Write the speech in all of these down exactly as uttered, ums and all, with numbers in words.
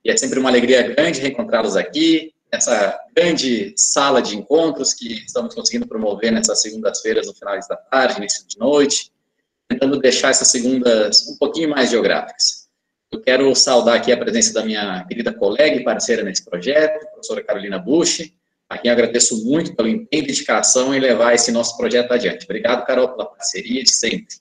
E é sempre uma alegria grande reencontrá-los aqui, nessa grande sala de encontros que estamos conseguindo promover nessas segundas-feiras, no final da tarde, início de noite, tentando deixar essas segundas um pouquinho mais geográficas. Eu quero saudar aqui a presença da minha querida colega e parceira nesse projeto, a professora Carolina Busch, a quem eu agradeço muito pelo empenho e dedicação em levar esse nosso projeto adiante. Obrigado, Carol, pela parceria de sempre.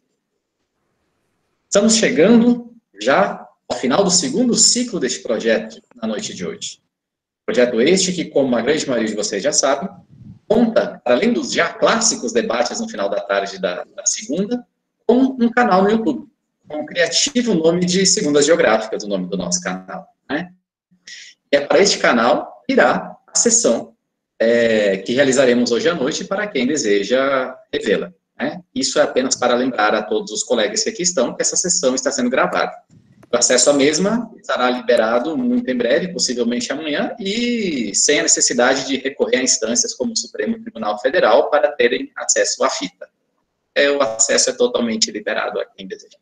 Estamos chegando já ao final do segundo ciclo deste projeto na noite de hoje. Projeto este que, como a grande maioria de vocês já sabe, conta, além dos já clássicos debates no final da tarde da, da segunda, com um canal no YouTube, com o criativo nome de Segundas Geográficas, o nome do nosso canal, né? E é para este canal irá a sessão é, que realizaremos hoje à noite para quem deseja revê-la. Né? Isso é apenas para lembrar a todos os colegas que aqui estão que essa sessão está sendo gravada. O acesso à mesma estará liberado muito em breve, possivelmente amanhã, e sem a necessidade de recorrer a instâncias como o Supremo Tribunal Federal para terem acesso à fita. É, o acesso é totalmente liberado a quem deseja.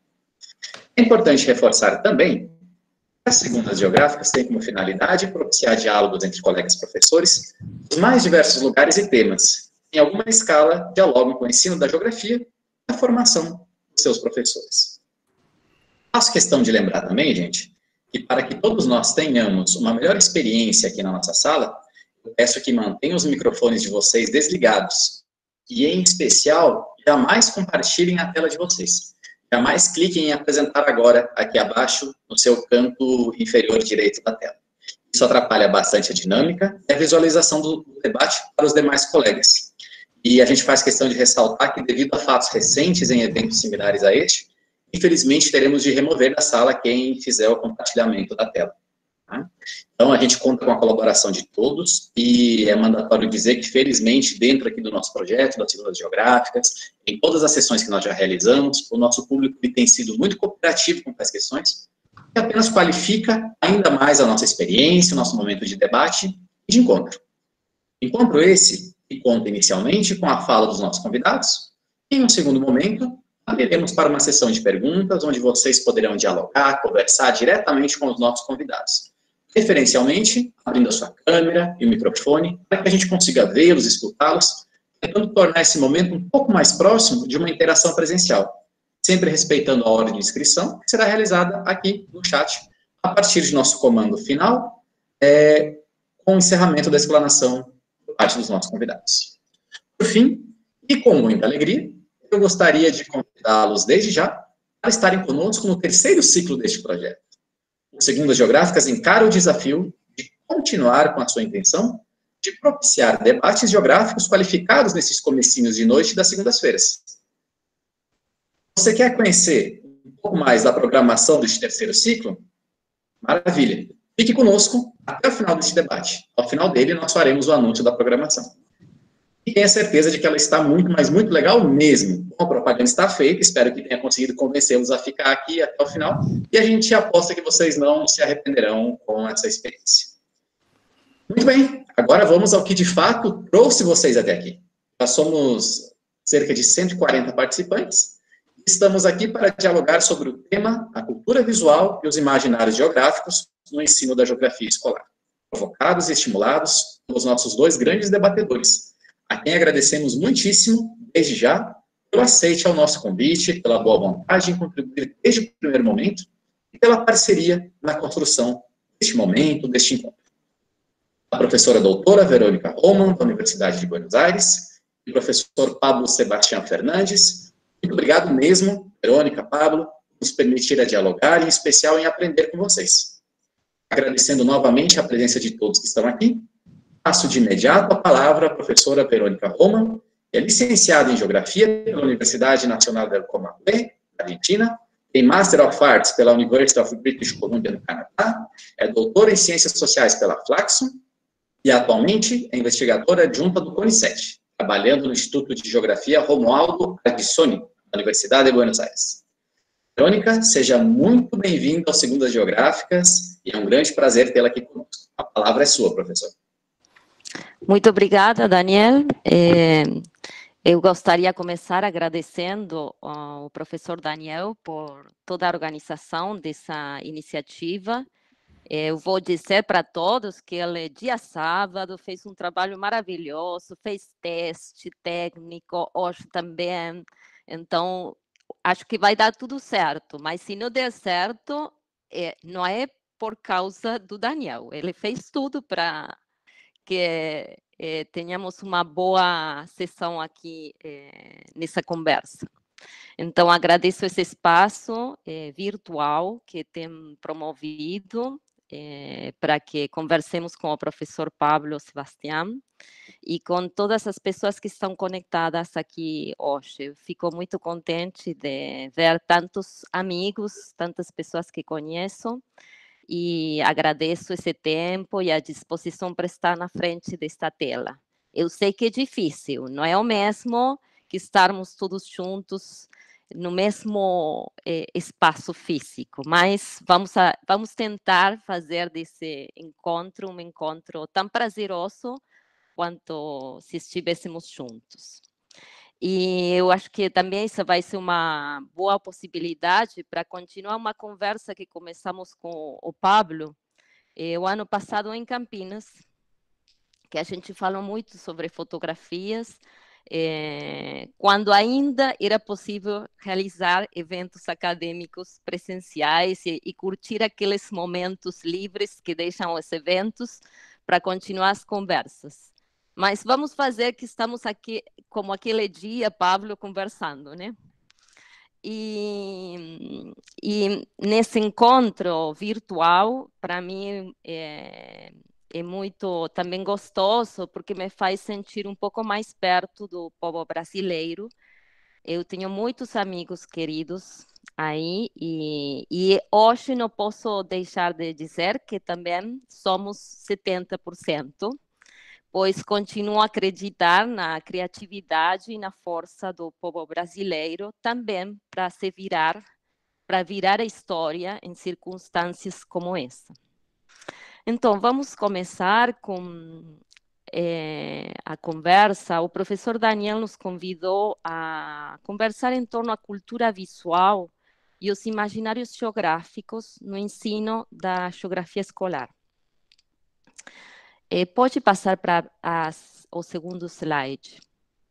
É importante reforçar também que as segundas geográficas têm como finalidade propiciar diálogos entre colegas professores dos mais diversos lugares e temas. Em alguma escala, dialogam com o ensino da geografia e a formação dos seus professores. Faço questão de lembrar também, gente, que para que todos nós tenhamos uma melhor experiência aqui na nossa sala, eu peço que mantenham os microfones de vocês desligados e, em especial, jamais compartilhem a tela de vocês. Jamais cliquem em apresentar agora, aqui abaixo, no seu canto inferior direito da tela. Isso atrapalha bastante a dinâmica e a visualização do debate para os demais colegas. E a gente faz questão de ressaltar que, devido a fatos recentes em eventos similares a este, infelizmente teremos de remover da sala quem fizer o compartilhamento da tela. Tá? Então, a gente conta com a colaboração de todos e é mandatório dizer que, felizmente, dentro aqui do nosso projeto, das Segundas Geográficas, em todas as sessões que nós já realizamos, o nosso público tem sido muito cooperativo com as questões, que apenas qualifica ainda mais a nossa experiência, o nosso momento de debate e de encontro. Encontro esse que conta inicialmente com a fala dos nossos convidados, e em um segundo momento, abriremos para uma sessão de perguntas, onde vocês poderão dialogar, conversar diretamente com os nossos convidados. Preferencialmente, abrindo a sua câmera e o microfone, para que a gente consiga vê-los, escutá-los, tentando tornar esse momento um pouco mais próximo de uma interação presencial, sempre respeitando a ordem de inscrição, que será realizada aqui no chat, a partir de nosso comando final, é, com o encerramento da explanação por parte dos nossos convidados. Por fim, e com muita alegria, eu gostaria de convidá-los desde já para estarem conosco no terceiro ciclo deste projeto. O Segundas Geográficas encara o desafio de continuar com a sua intenção de propiciar debates geográficos qualificados nesses comecinhos de noite das segundas-feiras. Você quer conhecer um pouco mais da programação deste terceiro ciclo? Maravilha! Fique conosco até o final deste debate. Ao final dele, nós faremos o anúncio da programação. E tenha certeza de que ela está muito, mas muito legal mesmo. Bom, a propaganda está feita, espero que tenha conseguido convencê-los a ficar aqui até o final, e a gente aposta que vocês não se arrependerão com essa experiência. Muito bem, agora vamos ao que de fato trouxe vocês até aqui. Nós somos cerca de cento e quarenta participantes, estamos aqui para dialogar sobre o tema a cultura visual e os imaginários geográficos no ensino da geografia escolar, provocados e estimulados pelos nossos dois grandes debatedores, a quem agradecemos muitíssimo, desde já, pelo aceite ao nosso convite, pela boa vontade em contribuir desde o primeiro momento e pela parceria na construção deste momento, deste encontro. A professora doutora Verônica Roman, da Universidade de Buenos Aires, e o professor Pablo Sebastião Fernandes. Muito obrigado mesmo, Verônica, Pablo, por nos permitir a dialogar, em especial em aprender com vocês. Agradecendo novamente a presença de todos que estão aqui, passo de imediato a palavra à professora Verônica Roman, que é licenciada em Geografia pela Universidade Nacional del Comahue, Argentina, tem Master of Arts pela University of British Columbia, no Canadá, é doutora em Ciências Sociais pela Flaxo e atualmente é investigadora adjunta do CONICET, trabalhando no Instituto de Geografia Romualdo Ardissoni, da Universidade de Buenos Aires. Verônica, seja muito bem-vinda ao Segundas Geográficas e é um grande prazer tê-la aqui conosco. A palavra é sua, professor. Muito obrigada, Daniel. É, eu gostaria de começar agradecendo ao professor Daniel por toda a organização dessa iniciativa. Eu vou dizer para todos que ele, dia sábado, fez um trabalho maravilhoso, fez teste técnico, hoje também. Então, acho que vai dar tudo certo. Mas se não der certo, é, não é por causa do Daniel. Ele fez tudo para que é, tenhamos uma boa sessão aqui é, nessa conversa. Então, agradeço esse espaço é, virtual que tem promovido é, para que conversemos com o professor Pablo Sebastián e com todas as pessoas que estão conectadas aqui hoje. Eu fico muito contente de ver tantos amigos, tantas pessoas que conheço, e agradeço esse tempo e a disposição para estar na frente desta tela. Eu sei que é difícil, não é o mesmo que estarmos todos juntos no mesmo eh, espaço físico, mas vamos, a, vamos tentar fazer desse encontro um encontro tão prazeroso quanto se estivéssemos juntos. E eu acho que também isso vai ser uma boa possibilidade para continuar uma conversa que começamos com o Pablo eh, o ano passado em Campinas, que a gente falou muito sobre fotografias, eh, quando ainda era possível realizar eventos acadêmicos presenciais e, e curtir aqueles momentos livres que deixam os eventos para continuar as conversas. Mas vamos fazer que estamos aqui, como aquele dia, Pablo, conversando, né? E, e nesse encontro virtual, para mim, é, é muito também gostoso, porque me faz sentir um pouco mais perto do povo brasileiro. Eu tenho muitos amigos queridos aí, e, e hoje não posso deixar de dizer que também somos setenta por cento, pois continuo a acreditar na criatividade e na força do povo brasileiro também para se virar, para virar a história em circunstâncias como essa. Então, vamos começar com é, a conversa. O professor Daniel nos convidou a conversar em torno à cultura visual e os imaginários geográficos no ensino da geografia escolar. É, pode passar para o segundo slide.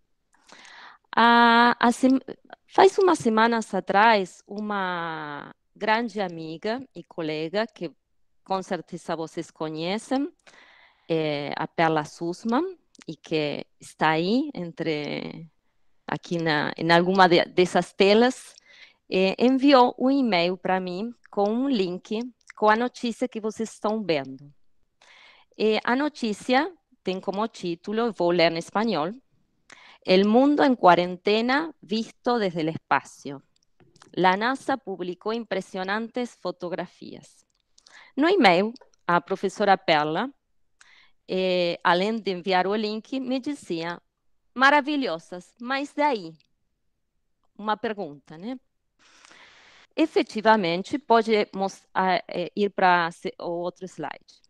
A, a sem, faz umas semanas atrás, uma grande amiga e colega, que com certeza vocês conhecem, é a Perla Sussman, e que está aí, entre, aqui na, em alguma de, dessas telas, é, enviou um e-mail para mim com um link com a notícia que vocês estão vendo. E a notícia tem como título, vou ler em espanhol, El mundo en cuarentena visto desde el espacio. La NASA publicó impresionantes fotografías. No e-mail, a professora Perla, eh, além de enviar o link, me dizia, maravilhosas, mas daí? Uma pergunta, né? Efetivamente, pode mostrar, eh, ir para o outro slide.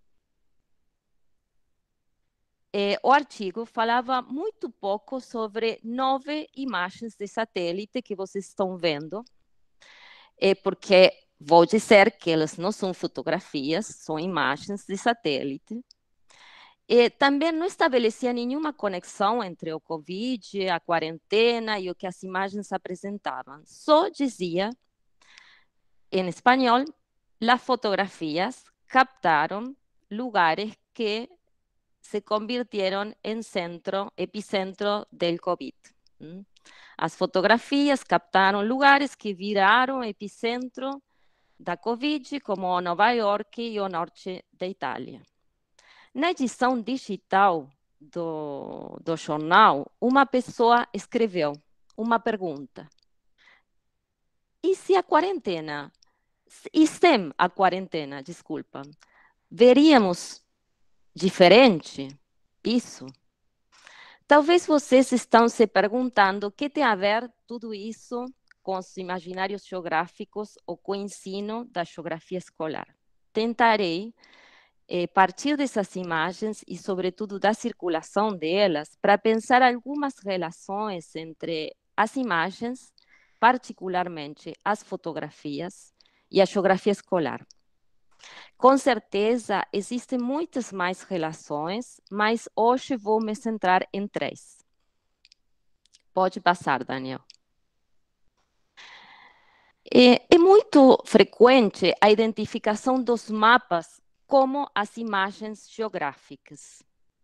Eh, o artigo falava muito pouco sobre nove imagens de satélite que vocês estão vendo, é porque vou dizer que elas não são fotografias, são imagens de satélite. E também não estabelecia nenhuma conexão entre o Covid, a quarentena e o que as imagens apresentavam. Só dizia, em espanhol, as fotografias captaram lugares que se convirtieron en centro, epicentro del COVID. As fotografias captaram lugares que viraram epicentro da Covid, como Nova York e o norte da Itália. Na edição digital do, do jornal, uma pessoa escreveu uma pergunta. E se a quarentena, e sem a quarentena, desculpa, veríamos diferente isso? Talvez vocês estão se perguntando o que tem a ver tudo isso com os imaginários geográficos ou com o ensino da geografia escolar. Tentarei eh, partir dessas imagens e, sobretudo, da circulação delas para pensar algumas relações entre as imagens, particularmente as fotografias, e a geografia escolar. Com certeza, existem muitas mais relações, mas hoje vou me centrar em três. Pode passar, Daniel. É, é muito frequente a identificação dos mapas como as imagens geográficas.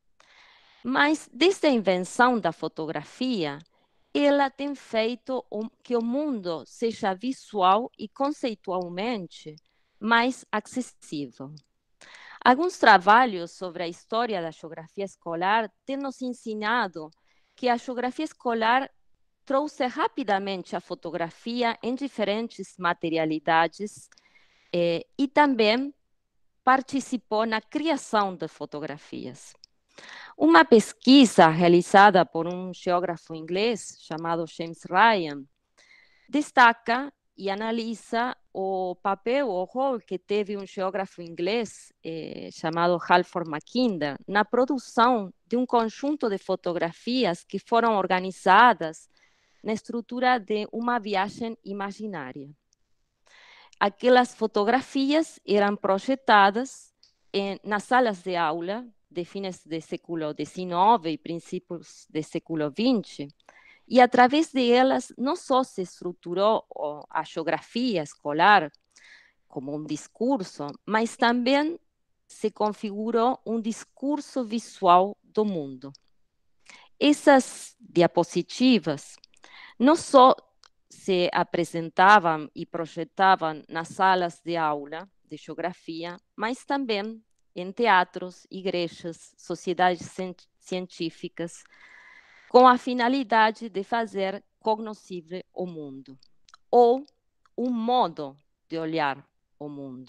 Mas, desde a invenção da fotografia, ela tem feito que o mundo seja visual e conceitualmente mais acessível. Alguns trabalhos sobre a história da geografia escolar têm nos ensinado que a geografia escolar trouxe rapidamente a fotografia em diferentes materialidades eh, e também participou na criação de fotografias. Uma pesquisa realizada por um geógrafo inglês chamado James Ryan destaca e analisa o papel, o rol que teve um geógrafo inglês eh, chamado Halford Mackinder na produção de um conjunto de fotografias que foram organizadas na estrutura de uma viagem imaginária. Aquelas fotografias eram projetadas em, nas salas de aula de fins do século dezenove e princípios do século vinte, e através delas não só se estruturou a geografia escolar como um discurso, mas também se configurou um discurso visual do mundo. Essas diapositivas não só se apresentavam e projetavam nas salas de aula de geografia, mas também em teatros, igrejas, sociedades científicas, com a finalidade de fazer cognoscível o mundo, ou um modo de olhar o mundo.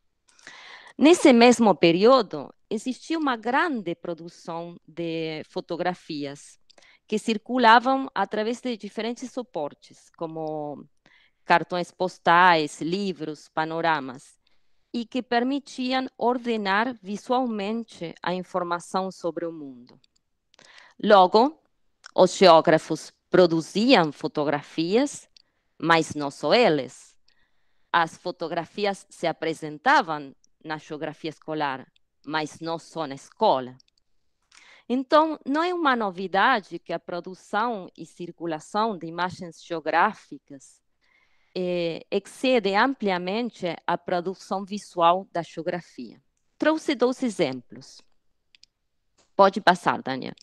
Nesse mesmo período, existiu uma grande produção de fotografias que circulavam através de diferentes suportes, como cartões postais, livros, panoramas, e que permitiam ordenar visualmente a informação sobre o mundo. Logo, os geógrafos produziam fotografias, mas não só eles. As fotografias se apresentavam na geografia escolar, mas não só na escola. Então, não é uma novidade que a produção e circulação de imagens geográficas eh, excede ampliamente a produção visual da geografia. Trouxe dois exemplos. Pode passar, Daniel.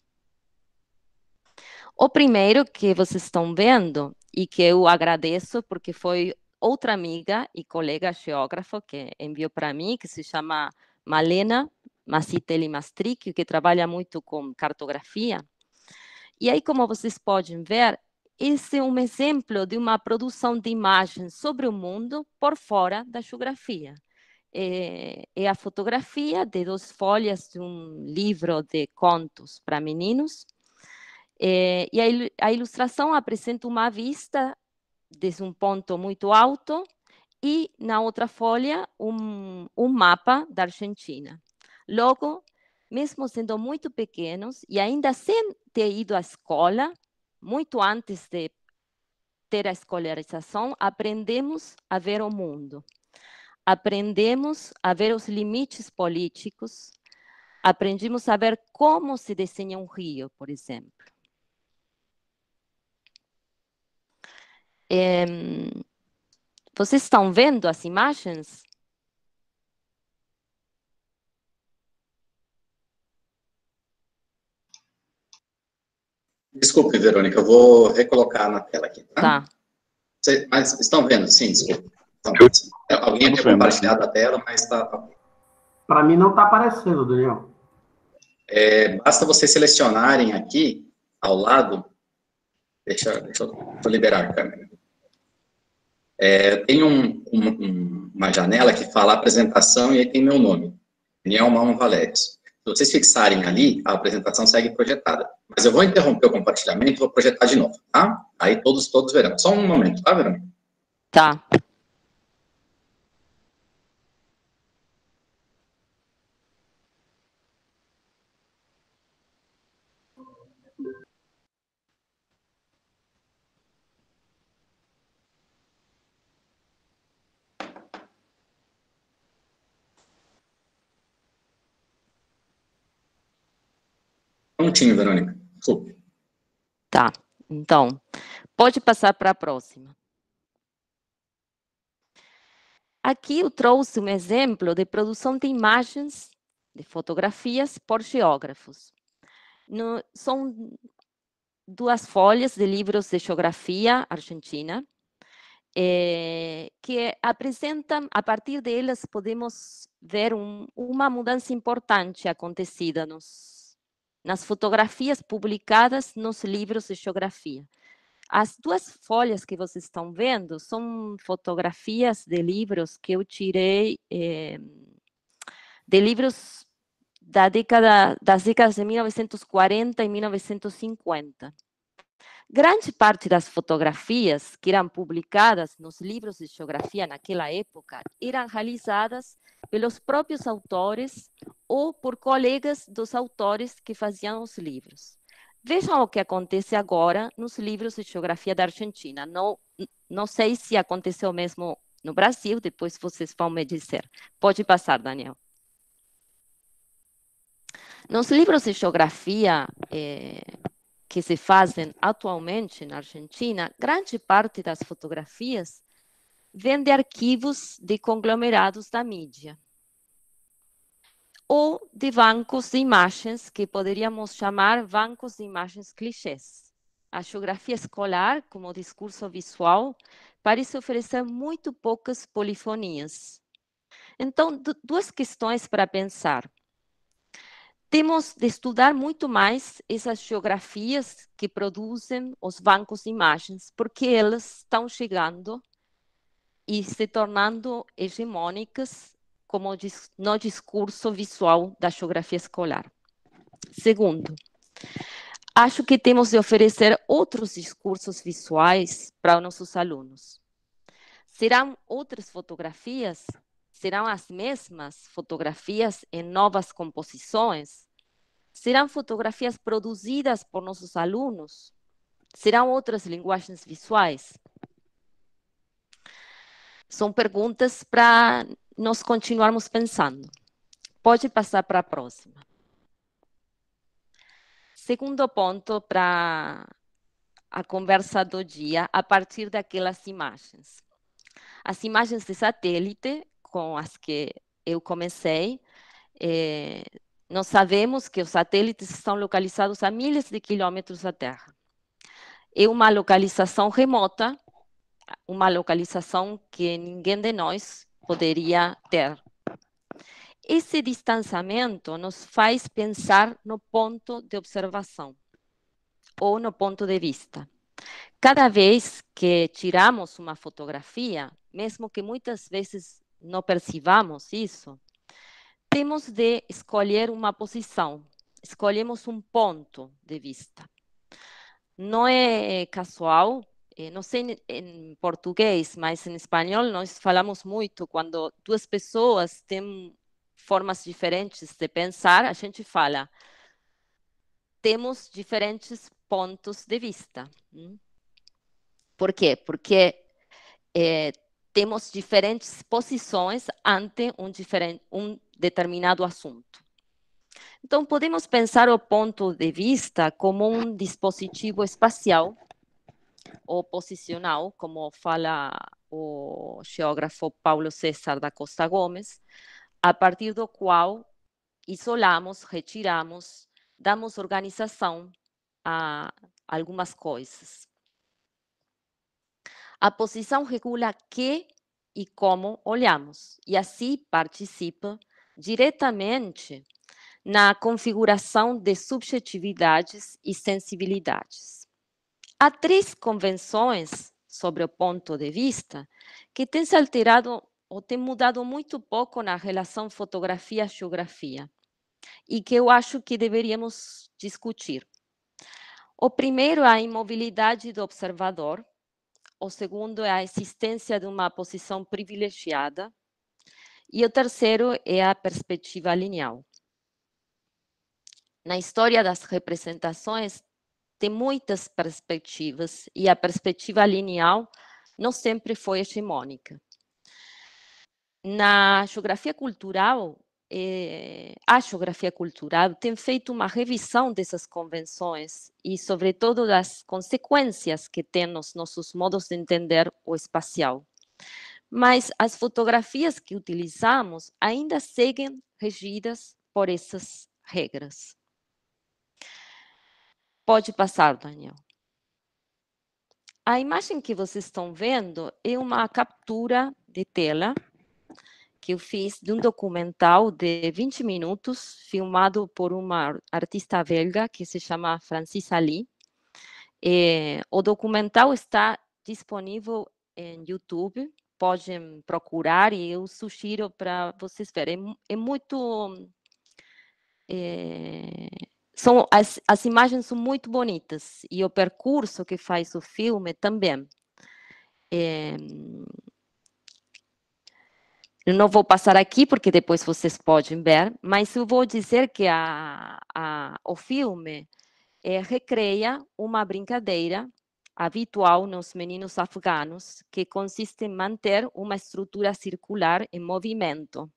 O primeiro que vocês estão vendo, e que eu agradeço, porque foi outra amiga e colega geógrafa que enviou para mim, que se chama Malena Massitelli Mastric, que trabalha muito com cartografia. E aí, como vocês podem ver, esse é um exemplo de uma produção de imagens sobre o mundo por fora da geografia. É, é a fotografia de duas folhas de um livro de contos para meninos. É, e a, a ilustração apresenta uma vista desde um ponto muito alto e, na outra folha, um, um mapa da Argentina. Logo, mesmo sendo muito pequenos e ainda sem ter ido à escola, muito antes de ter a escolarização, aprendemos a ver o mundo. Aprendemos a ver os limites políticos, aprendemos a ver como se desenha um rio, por exemplo. É, vocês estão vendo as imagens? Desculpe, Verônica, eu vou recolocar na tela aqui, tá? Tá. Vocês, mas estão vendo? Sim, desculpe. Estão vendo, sim. Alguém tinha compartilhado a tela, mas está... Para mim não está aparecendo, Daniel. É, basta vocês selecionarem aqui, ao lado, deixa, deixa, eu, deixa eu liberar a câmera. É, tem um, um, uma janela que fala apresentação e aí tem meu nome, Daniel Malman Valedes. Se vocês fixarem ali, a apresentação segue projetada. Mas eu vou interromper o compartilhamento e vou projetar de novo, tá? Aí todos, todos verão. Só um momento, tá, Verônica? Tá. Prontinho, Verônica. Desculpe. Tá, então, pode passar para a próxima. Aqui eu trouxe um exemplo de produção de imagens, de fotografias por geógrafos. No, são duas folhas de livros de geografia argentina, eh, que apresentam, a partir delas podemos ver um, uma mudança importante acontecida nos, nas fotografias publicadas nos livros de geografia. As duas folhas que vocês estão vendo são fotografias de livros que eu tirei eh, de livros da década, das décadas de mil novecentos e quarenta e mil novecentos e cinquenta. Grande parte das fotografias que eram publicadas nos livros de geografia naquela época eram realizadas pelos próprios autores ou por colegas dos autores que faziam os livros. Vejam o que acontece agora nos livros de geografia da Argentina. Não, não sei se aconteceu mesmo no Brasil, depois vocês vão me dizer. Pode passar, Daniel. Nos livros de geografia eh, que se fazem atualmente na Argentina, grande parte das fotografias vem de arquivos de conglomerados da mídia ou de bancos de imagens que poderíamos chamar bancos de imagens clichês. A geografia escolar, como discurso visual, parece oferecer muito poucas polifonias. Então, duas questões para pensar. Temos de estudar muito mais essas geografias que produzem os bancos de imagens, porque elas estão chegando e se tornando hegemônicas como no discurso visual da geografia escolar. Segundo, acho que temos de oferecer outros discursos visuais para nossos alunos. Serão outras fotografias? Serão as mesmas fotografias em novas composições? Serão fotografias produzidas por nossos alunos? Serão outras linguagens visuais? São perguntas para nós continuarmos pensando. Pode passar para a próxima. Segundo ponto para a conversa do dia, a partir daquelas imagens. As imagens de satélite, com as que eu comecei, eh, nós sabemos que os satélites estão localizados a milhares de quilômetros da Terra. É uma localização remota, uma localização que ninguém de nós poderia ter. Esse distanciamento nos faz pensar no ponto de observação ou no ponto de vista. Cada vez que tiramos uma fotografia, mesmo que muitas vezes não percebamos isso, temos de escolher uma posição, escolhemos um ponto de vista. Não é casual, não sei em português, mas em espanhol nós falamos muito quando duas pessoas têm formas diferentes de pensar, a gente fala, temos diferentes pontos de vista. Por quê? Porque eh, temos diferentes posições ante um, diferente, um determinado assunto. Então, podemos pensar o ponto de vista como um dispositivo espacial ou posicional, como fala o geógrafo Paulo César da Costa Gomes, a partir do qual isolamos, retiramos, damos organização a algumas coisas. A posição regula que e como olhamos, e assim participa diretamente na configuração de subjetividades e sensibilidades. Há três convenções sobre o ponto de vista que têm se alterado ou têm mudado muito pouco na relação fotografia-geografia e que eu acho que deveríamos discutir. O primeiro é a imobilidade do observador, o segundo é a existência de uma posição privilegiada e o terceiro é a perspectiva linear. Na história das representações, tem muitas perspectivas e a perspectiva linear não sempre foi hegemônica. Na geografia cultural, eh, a geografia cultural tem feito uma revisão dessas convenções e, sobretudo, das consequências que tem nos nossos modos de entender o espacial. Mas as fotografias que utilizamos ainda seguem regidas por essas regras. Pode passar, Daniel. A imagem que vocês estão vendo é uma captura de tela que eu fiz de um documental de vinte minutos, filmado por uma artista belga que se chama Francis Ali. É, o documental está disponível em YouTube, podem procurar e eu sugiro para vocês verem. É, é muito... É, são, as, as imagens são muito bonitas e o percurso que faz o filme também. É, eu não vou passar aqui, porque depois vocês podem ver, mas eu vou dizer que a, a, o filme é, recreia uma brincadeira habitual nos meninos afegãos, que consiste em manter uma estrutura circular em movimento.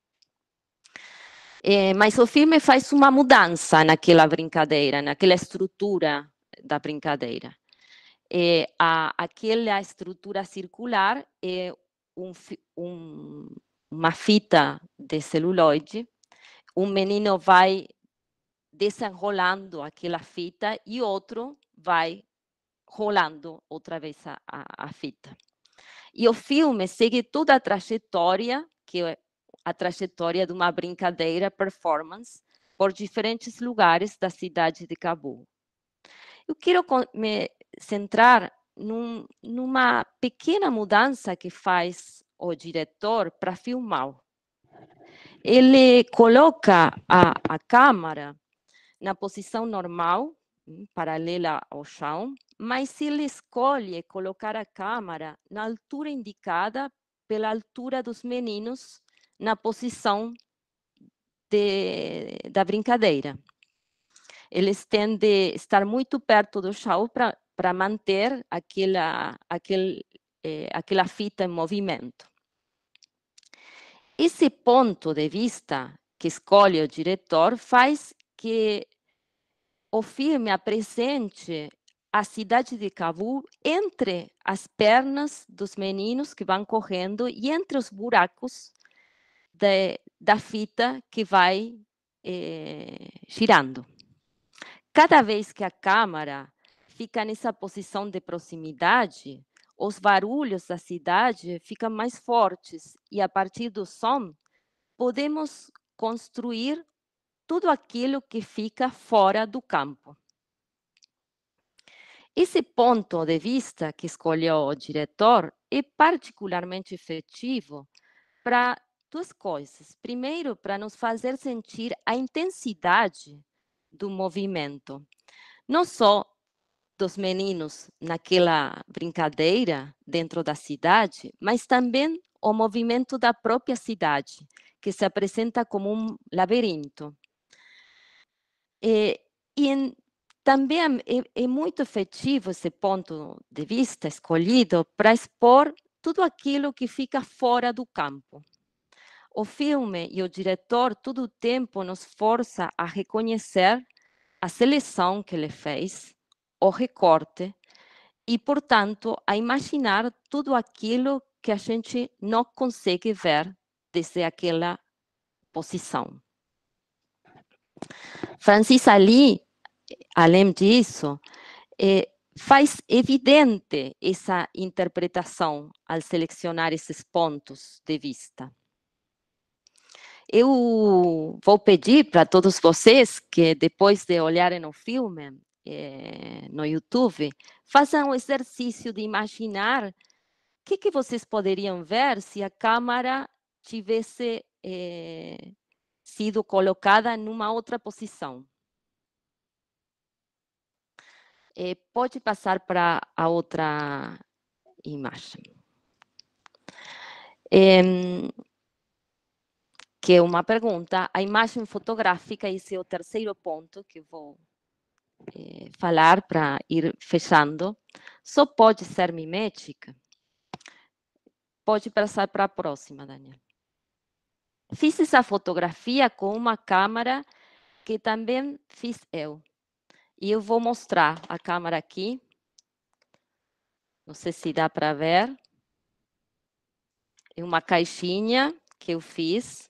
É, mas o filme faz uma mudança naquela brincadeira, naquela estrutura da brincadeira. É, a, aquela estrutura circular é um, um, uma fita de celuloide, um menino vai desenrolando aquela fita e outro vai rolando outra vez a, a, a fita. E o filme segue toda a trajetória, que é a trajetória de uma brincadeira performance por diferentes lugares da cidade de Cabul. Eu quero me centrar num, numa pequena mudança que faz o diretor para filmar. Ele coloca a, a câmera na posição normal, paralela ao chão, mas ele escolhe colocar a câmera na altura indicada pela altura dos meninos na posição de, da brincadeira. Eles têm de estar muito perto do chão para manter aquela, aquele, eh, aquela fita em movimento. Esse ponto de vista que escolhe o diretor faz que o filme apresente a cidade de Cabul entre as pernas dos meninos que vão correndo e entre os buracos de, da fita que vai eh, girando. Cada vez que a câmera fica nessa posição de proximidade, os barulhos da cidade ficam mais fortes e, a partir do som, podemos construir tudo aquilo que fica fora do campo. Esse ponto de vista que escolheu o diretor é particularmente efetivo para duas coisas. Primeiro, para nos fazer sentir a intensidade do movimento. Não só dos meninos naquela brincadeira dentro da cidade, mas também o movimento da própria cidade, que se apresenta como um labirinto. E, e em, também é, é muito efetivo esse ponto de vista escolhido para expor tudo aquilo que fica fora do campo. O filme e o diretor todo o tempo nos força a reconhecer a seleção que ele fez, o recorte, e, portanto, a imaginar tudo aquilo que a gente não consegue ver desde aquela posição. Francis Ali, além disso, eh, faz evidente essa interpretação ao selecionar esses pontos de vista. Eu vou pedir para todos vocês que, depois de olharem o filme eh, no YouTube, façam o exercício de imaginar o que, que vocês poderiam ver se a câmera tivesse eh, sido colocada numa outra posição. Eh, pode passar para a outra imagem. Eh, que é uma pergunta. A imagem fotográfica, esse é o terceiro ponto que eu vou eh, falar para ir fechando, só pode ser mimética? Pode passar para a próxima, Daniel. fiz essa fotografia com uma câmera que também fiz eu. E eu vou mostrar a câmera aqui. Não sei se dá para ver. É uma caixinha que eu fiz.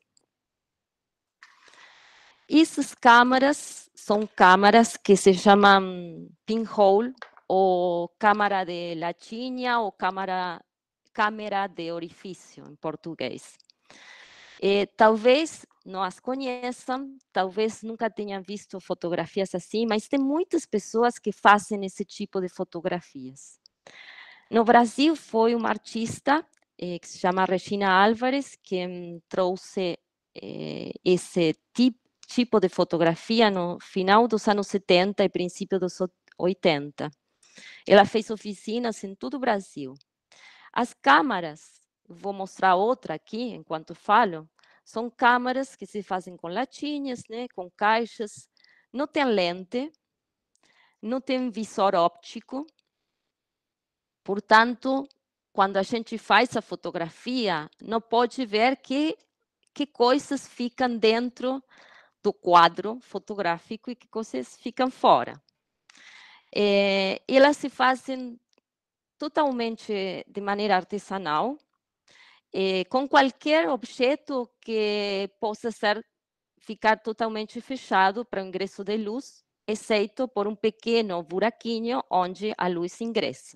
Essas câmeras são câmeras que se chamam pinhole, ou câmara de latinha, ou câmara, câmera de orifício, em português. E, talvez não as conheçam, talvez nunca tenham visto fotografias assim, mas tem muitas pessoas que fazem esse tipo de fotografias. No Brasil, foi uma artista eh, que se chama Regina Álvares, que hum, trouxe eh, esse tipo, tipo de fotografia no final dos anos setenta e princípio dos oitenta. Ela fez oficinas em todo o Brasil. As câmaras, vou mostrar outra aqui, enquanto falo, são câmaras que se fazem com latinhas, né, com caixas, não tem lente, não tem visor óptico, portanto, quando a gente faz a fotografia, não pode ver que, que coisas ficam dentro do quadro fotográfico e que coisas ficam fora. É, elas se fazem totalmente de maneira artesanal, é, com qualquer objeto que possa ser, ficar totalmente fechado para o ingresso de luz, exceto por um pequeno buraquinho onde a luz ingressa.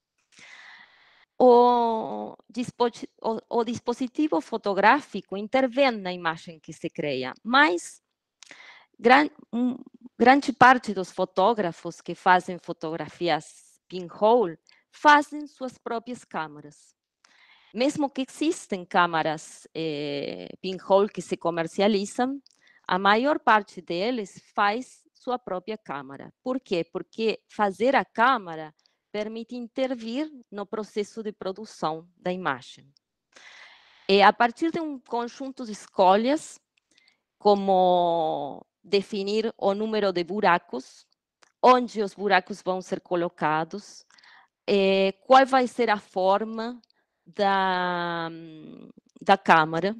O, o, o dispositivo fotográfico intervém na imagem que se cria, mas gran, um, grande parte dos fotógrafos que fazem fotografias pinhole fazem suas próprias câmeras. Mesmo que existem câmeras eh, pinhole que se comercializam, a maior parte deles faz sua própria câmera. Por quê? Porque fazer a câmera permite intervir no processo de produção da imagem. E a partir de um conjunto de escolhas, como definir o número de buracos, onde os buracos vão ser colocados, eh, qual vai ser a forma da, da câmara.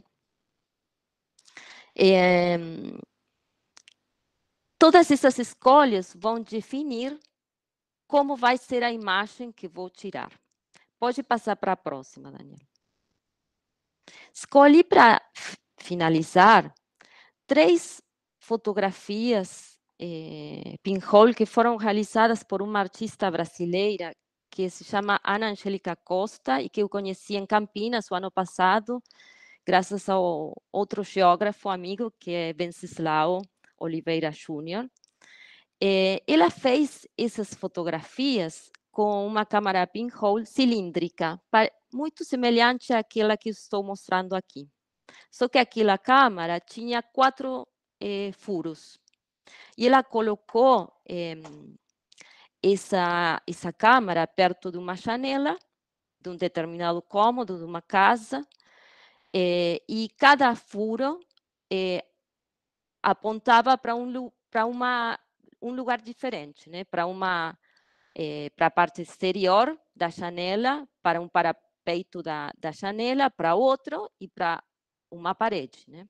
Eh, todas essas escolhas vão definir como vai ser a imagem que vou tirar. Pode passar para a próxima, Daniel. Escolhi para finalizar três fotografias eh, pinhole que foram realizadas por uma artista brasileira que se chama Ana Angélica Costa e que eu conheci em Campinas o ano passado, graças ao outro geógrafo amigo que é Venceslau Oliveira Júnior. Eh, ela fez essas fotografias com uma câmera pinhole cilíndrica, muito semelhante àquela que estou mostrando aqui. Só que aquela câmera tinha quatro eh, furos. E ela colocou eh, essa, essa câmera perto de uma janela, de um determinado cômodo, de uma casa, eh, e cada furo eh, apontava para um, para uma, um lugar diferente, né? Para uma eh, para a parte exterior da janela, para um parapeito da, da janela, para outro e para uma parede, né?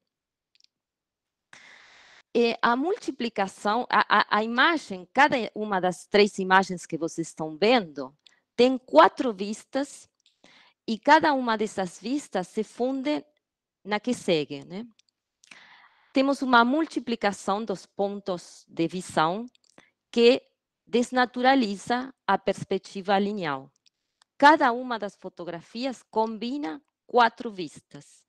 E a multiplicação, a, a, a imagem, cada uma das três imagens que vocês estão vendo, tem quatro vistas e cada uma dessas vistas se funde na que segue, né? Temos uma multiplicação dos pontos de visão que desnaturaliza a perspectiva linear. Cada uma das fotografias combina quatro vistas.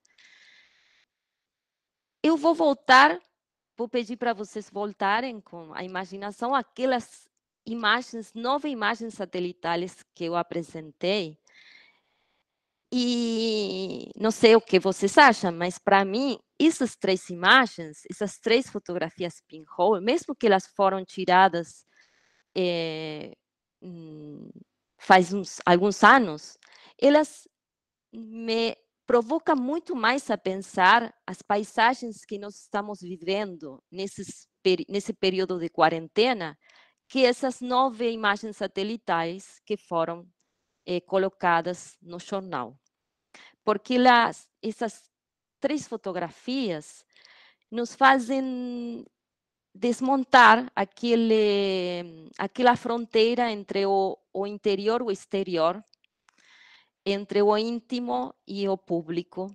Eu vou voltar, vou pedir para vocês voltarem com a imaginação aquelas imagens, nove imagens satelitais que eu apresentei. E não sei o que vocês acham, mas para mim, essas três imagens, essas três fotografias pinhole, mesmo que elas foram tiradas é, faz uns, alguns anos, elas me provocam muito mais a pensar as paisagens que nós estamos vivendo nesses, nesse período de quarentena, que essas nove imagens satelitais que foram eh, colocadas no jornal. Porque las, essas três fotografias nos fazem desmontar aquele, aquela fronteira entre o, o interior e o exterior, entre o íntimo e o público,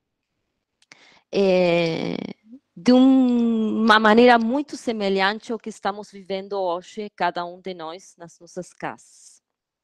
é, de um, uma maneira muito semelhante ao que estamos vivendo hoje, cada um de nós, nas nossas casas.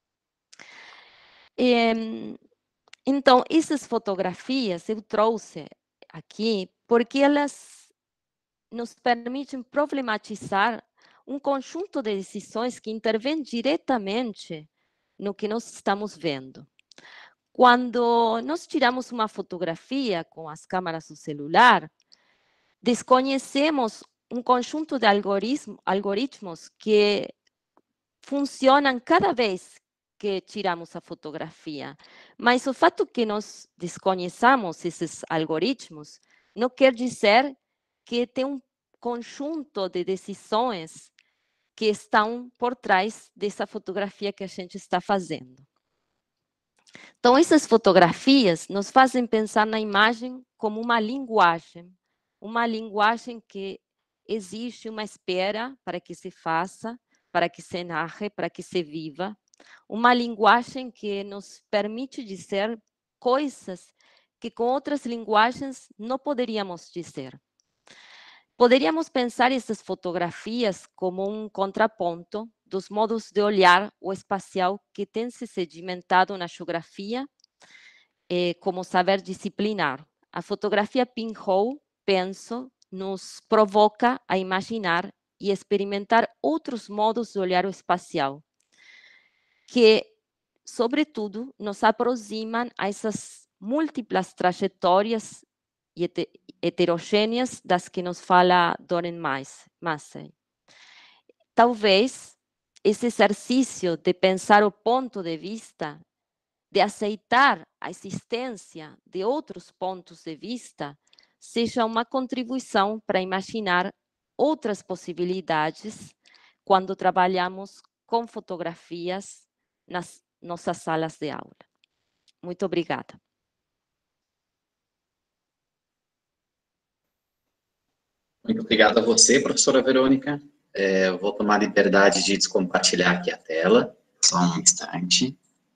É, então, essas fotografias eu trouxe aqui porque elas nos permitem problematizar um conjunto de decisões que intervêm diretamente no que nós estamos vendo. Quando nós tiramos uma fotografia com as câmeras do celular, desconhecemos um conjunto de algoritmos, algoritmos que funcionam cada vez que tiramos a fotografia. Mas o fato que nós desconheçamos esses algoritmos não quer dizer que tem um conjunto de decisões que estão por trás dessa fotografia que a gente está fazendo. Então, essas fotografias nos fazem pensar na imagem como uma linguagem, uma linguagem que existe uma espera para que se faça, para que se narre, para que se viva, uma linguagem que nos permite dizer coisas que com outras linguagens não poderíamos dizer. Poderíamos pensar essas fotografias como um contraponto dos modos de olhar o espacial que tem se sedimentado na geografia eh, como saber disciplinar. A fotografia pinhole, penso, nos provoca a imaginar e experimentar outros modos de olhar o espacial, que, sobretudo, nos aproximam a essas múltiplas trajetórias heterogêneas das que nos fala Doran Massey. Talvez esse exercício de pensar o ponto de vista, de aceitar a existência de outros pontos de vista, seja uma contribuição para imaginar outras possibilidades quando trabalhamos com fotografias nas nossas salas de aula. Muito obrigada. Muito obrigado a você, professora Verônica. É, eu vou tomar a liberdade de descompartilhar aqui a tela, só um instante.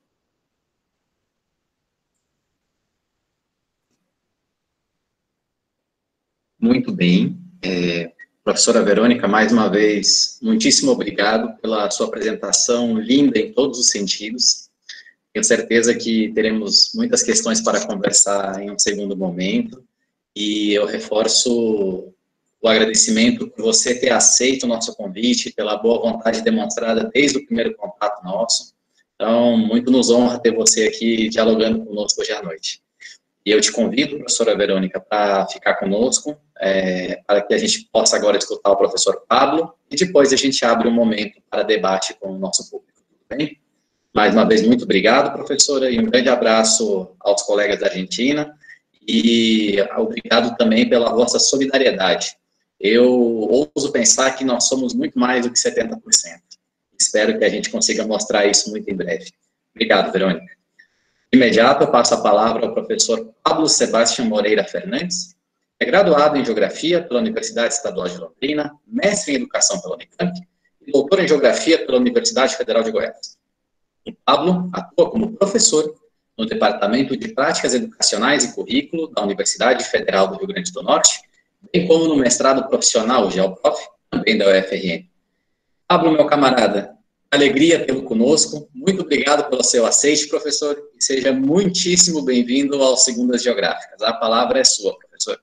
Muito bem. É, professora Verônica, mais uma vez, muitíssimo obrigado pela sua apresentação linda em todos os sentidos. Tenho certeza que teremos muitas questões para conversar em um segundo momento, e eu reforço o agradecimento por você ter aceito o nosso convite, pela boa vontade demonstrada desde o primeiro contato nosso. Então, muito nos honra ter você aqui dialogando conosco hoje à noite. E eu te convido, professora Verônica, para ficar conosco, é, para que a gente possa agora escutar o professor Pablo, e depois a gente abre um momento para debate com o nosso público, tudo bem? Mais uma vez, muito obrigado, professora, e um grande abraço aos colegas da Argentina, e obrigado também pela vossa solidariedade. Eu ouso pensar que nós somos muito mais do que setenta por cento. Espero que a gente consiga mostrar isso muito em breve. Obrigado, Verônica. De imediato, eu passo a palavra ao professor Pablo Sebastião Moreira Fernandes. É graduado em Geografia pela Universidade Estadual de Londrina, mestre em Educação pela Unicamp e doutor em Geografia pela Universidade Federal de Goiás. O Pablo atua como professor no Departamento de Práticas Educacionais e Currículo da Universidade Federal do Rio Grande do Norte, bem como no mestrado profissional GeoProf, também da U F R N. Pablo, meu camarada, alegria tê-lo conosco, muito obrigado pelo seu aceite, professor, e seja muitíssimo bem-vindo ao Segundas Geográficas. A palavra é sua, professor.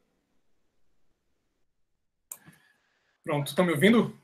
Pronto, estão me ouvindo?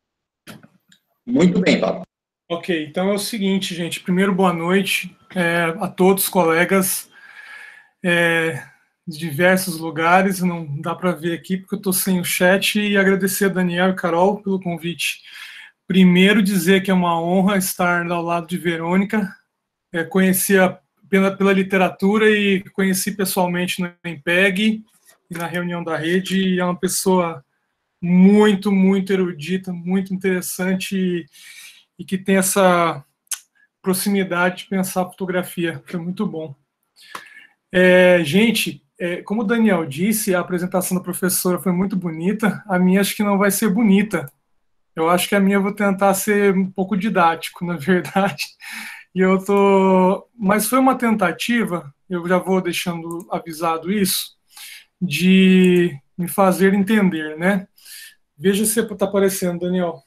Muito bem, Pablo. Ok, então é o seguinte, gente, primeiro boa noite é, a todos, colegas, é, de diversos lugares, não dá para ver aqui porque eu estou sem o chat, e agradecer a Daniel e Carol pelo convite. Primeiro dizer que é uma honra estar ao lado de Verônica, é, conheci a, pela, pela literatura e conheci pessoalmente no IMPEG e na reunião da rede, e é uma pessoa muito, muito erudita, muito interessante e, e que tem essa proximidade de pensar a fotografia, foi muito bom. É, gente, é, como o Daniel disse, a apresentação da professora foi muito bonita, a minha acho que não vai ser bonita. Eu acho que a minha eu vou tentar ser um pouco didático, na verdade. E eu tô... Mas foi uma tentativa, eu já vou deixando avisado isso, de me fazer entender, né? Veja se está aparecendo, Daniel.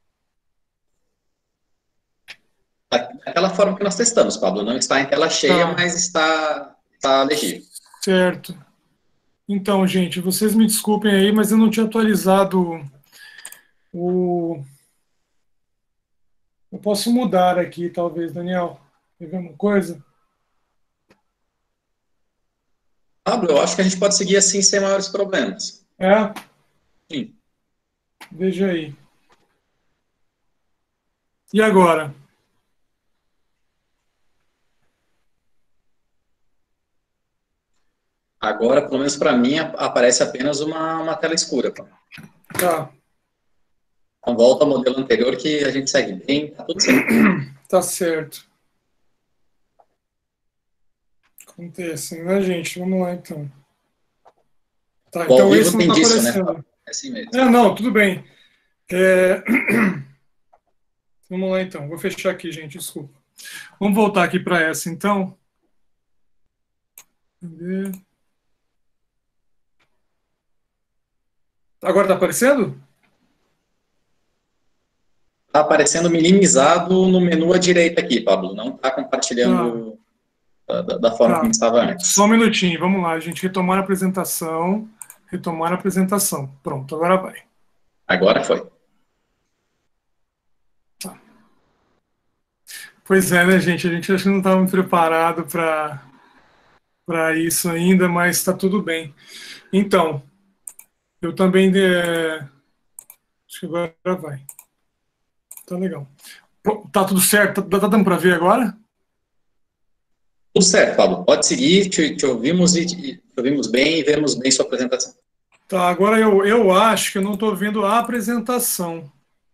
Daquela forma que nós testamos, Pablo. Não está em tela cheia, Tá. mas está, está legível. Certo. Então, gente, vocês me desculpem aí, mas eu não tinha atualizado o... Eu posso mudar aqui, talvez, Daniel. Quer ver uma coisa? Pablo, eu acho que a gente pode seguir assim sem maiores problemas. É? Sim. Veja aí. E agora? Agora, pelo menos para mim, aparece apenas uma, uma tela escura. Pablo. Tá. Então, volta ao modelo anterior que a gente segue bem, tá tudo certo. Tá certo. Acontece, né, gente? Vamos lá, então. Tá, O então ao vivo esse não tem tá disso, né? aparecendo. É assim mesmo. É, não, tudo bem. É... Vamos lá, então. Vou fechar aqui, gente, desculpa. Vamos voltar aqui para essa, então. Cadê? Agora tá aparecendo? Está aparecendo minimizado no menu à direita aqui, Pablo. Não está compartilhando tá. da, da forma Tá. como estava antes. Só um minutinho, vamos lá, gente. Retomar a apresentação. Retomar a apresentação. Pronto, agora vai. Agora foi. Tá. Pois é, né, gente? A gente acho que não estava preparado para para isso ainda, mas está tudo bem. Então, eu também... É... Acho que agora vai. Tá legal. Tá tudo certo? Tá, tá dando para ver agora? Tudo certo, Pablo. Pode seguir, te, te ouvimos e te, te ouvimos bem e vemos bem sua apresentação. Tá, agora eu, eu acho que eu não estou vendo a apresentação.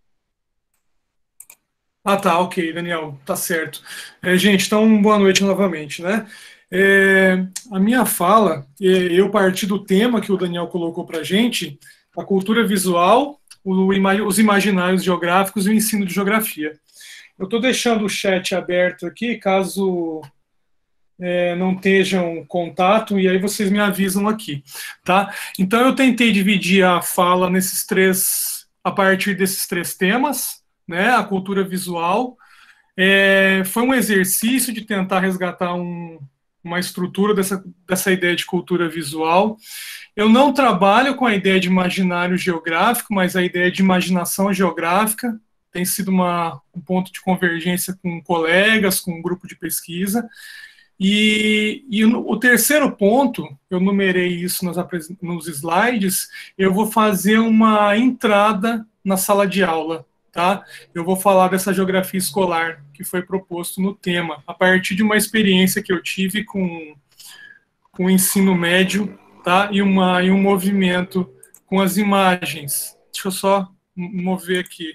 Ah, tá, ok, Daniel, tá certo. É, gente, então, boa noite novamente, né? É, a minha fala, é, eu parti do tema que o Daniel colocou para a gente, a cultura visual, o, os imaginários geográficos e o ensino de geografia. Eu estou deixando o chat aberto aqui, caso é, não estejam contato, e aí vocês me avisam aqui, tá? Então, eu tentei dividir a fala nesses três, a partir desses três temas, né? A cultura visual. É, foi um exercício de tentar resgatar um, uma estrutura dessa, dessa ideia de cultura visual. Eu não trabalho com a ideia de imaginário geográfico, mas a ideia de imaginação geográfica tem sido uma, um ponto de convergência com colegas, com um grupo de pesquisa. E, e o terceiro ponto, eu numerei isso nos, nos slides, eu vou fazer uma entrada na sala de aula, tá? Eu vou falar dessa geografia escolar que foi proposto no tema, a partir de uma experiência que eu tive com, com o ensino médio, tá? E, uma, e um movimento com as imagens. Deixa eu só mover aqui.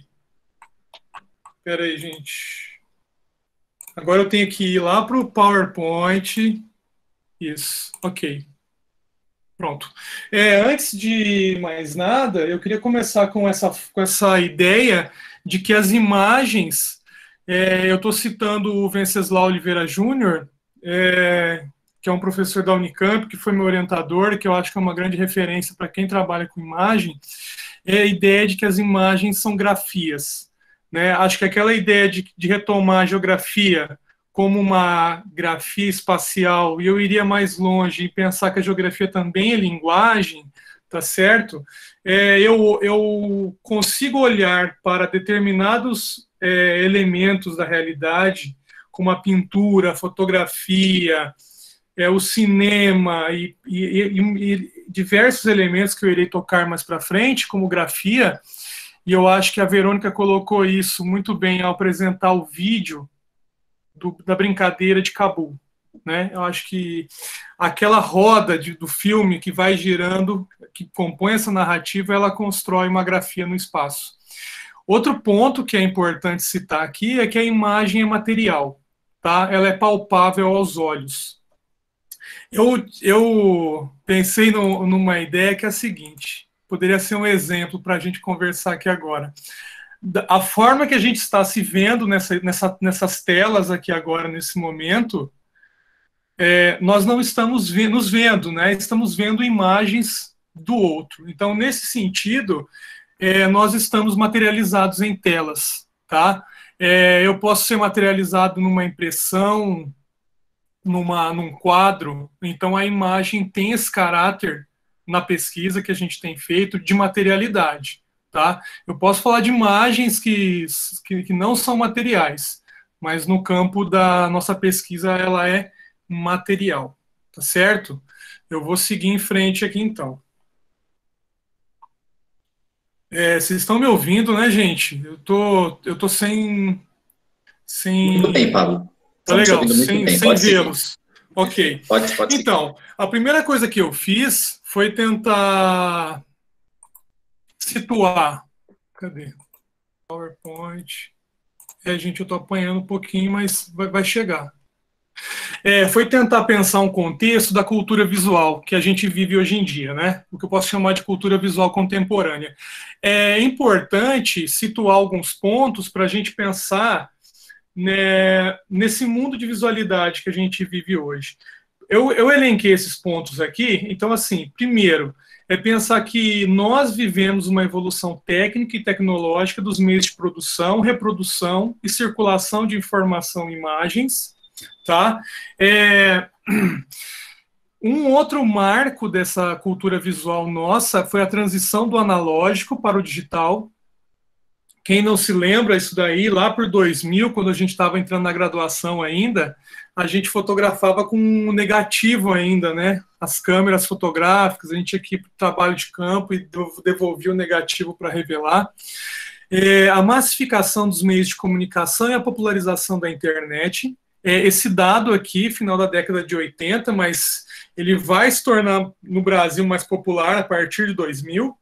Espera aí, gente. Agora eu tenho que ir lá para o PowerPoint. Isso, ok. Pronto. É, antes de mais nada, eu queria começar com essa, com essa ideia de que as imagens... É, eu estou citando o Venceslau Oliveira Júnior, é, que é um professor da Unicamp, que foi meu orientador, que eu acho que é uma grande referência para quem trabalha com imagem, é a ideia de que as imagens são grafias. Né? Acho que aquela ideia de, de retomar a geografia como uma grafia espacial, e eu iria mais longe e pensar que a geografia também é linguagem, tá certo? É, eu, eu consigo olhar para determinados é, elementos da realidade, como a pintura, a fotografia, é, o cinema e, e, e, e diversos elementos que eu irei tocar mais para frente, como grafia. E eu acho que a Verônica colocou isso muito bem ao apresentar o vídeo do, da brincadeira de Cabul. Né? Eu acho que aquela roda de, do filme que vai girando, que compõe essa narrativa, ela constrói uma grafia no espaço. Outro ponto que é importante citar aqui é que a imagem é material, tá? Ela é palpável aos olhos. Eu, eu pensei no, numa ideia que é a seguinte, poderia ser um exemplo para a gente conversar aqui agora. A forma que a gente está se vendo nessa, nessa, nessas telas aqui agora, nesse momento, é, nós não estamos ve- nos vendo, né? Estamos vendo imagens do outro. Então, nesse sentido, é, nós estamos materializados em telas, tá? É, eu posso ser materializado numa impressão, numa, num quadro, então a imagem tem esse caráter na pesquisa que a gente tem feito de materialidade, tá? Eu posso falar de imagens que, que, que não são materiais, mas no campo da nossa pesquisa ela é material, tá certo? Eu vou seguir em frente aqui então. É, vocês estão me ouvindo, né, gente? Eu tô, eu tô sem... sem... Muito bem, Pablo. Tá legal, sem, sem vê-los. Ok. Pode, pode seguir. Então, a primeira coisa que eu fiz foi tentar situar. Cadê? PowerPoint. É, gente, eu tô apanhando um pouquinho, mas vai, vai chegar. É, foi tentar pensar um contexto da cultura visual que a gente vive hoje em dia, né? O que eu posso chamar de cultura visual contemporânea. É importante situar alguns pontos para a gente pensar, né, nesse mundo de visualidade que a gente vive hoje. Eu, eu elenquei esses pontos aqui, então, assim, primeiro, é pensar que nós vivemos uma evolução técnica e tecnológica dos meios de produção, reprodução e circulação de informação e imagens, tá? É... Um outro marco dessa cultura visual nossa foi a transição do analógico para o digital. Quem não se lembra isso daí, lá por dois mil, quando a gente estava entrando na graduação ainda, a gente fotografava com um negativo ainda, né? As câmeras fotográficas, a gente tinha que ir para o trabalho de campo e devolvia o negativo para revelar. É, a massificação dos meios de comunicação e a popularização da internet. É, esse dado aqui, final da década de oitenta, mas ele vai se tornar no Brasil mais popular a partir de dois mil.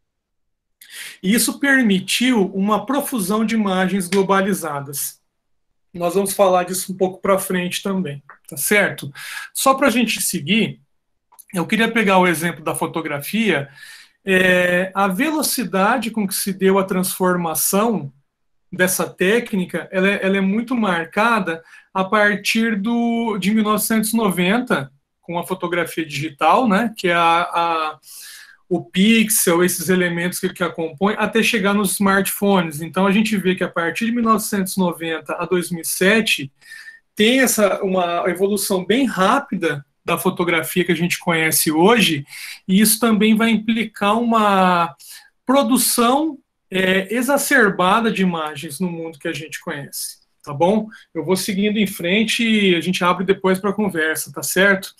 E isso permitiu uma profusão de imagens globalizadas. Nós vamos falar disso um pouco para frente também, tá certo? Só para a gente seguir, eu queria pegar o exemplo da fotografia. É, a velocidade com que se deu a transformação dessa técnica, ela é, ela é muito marcada a partir do, de mil novecentos e noventa, com a fotografia digital, né, que é a... a o pixel, esses elementos que, que a compõem, até chegar nos smartphones. Então, a gente vê que a partir de mil novecentos e noventa a dois mil e sete, tem essa, uma evolução bem rápida da fotografia que a gente conhece hoje, e isso também vai implicar uma produção é, exacerbada de imagens no mundo que a gente conhece, tá bom? Eu vou seguindo em frente e a gente abre depois para a conversa, tá certo?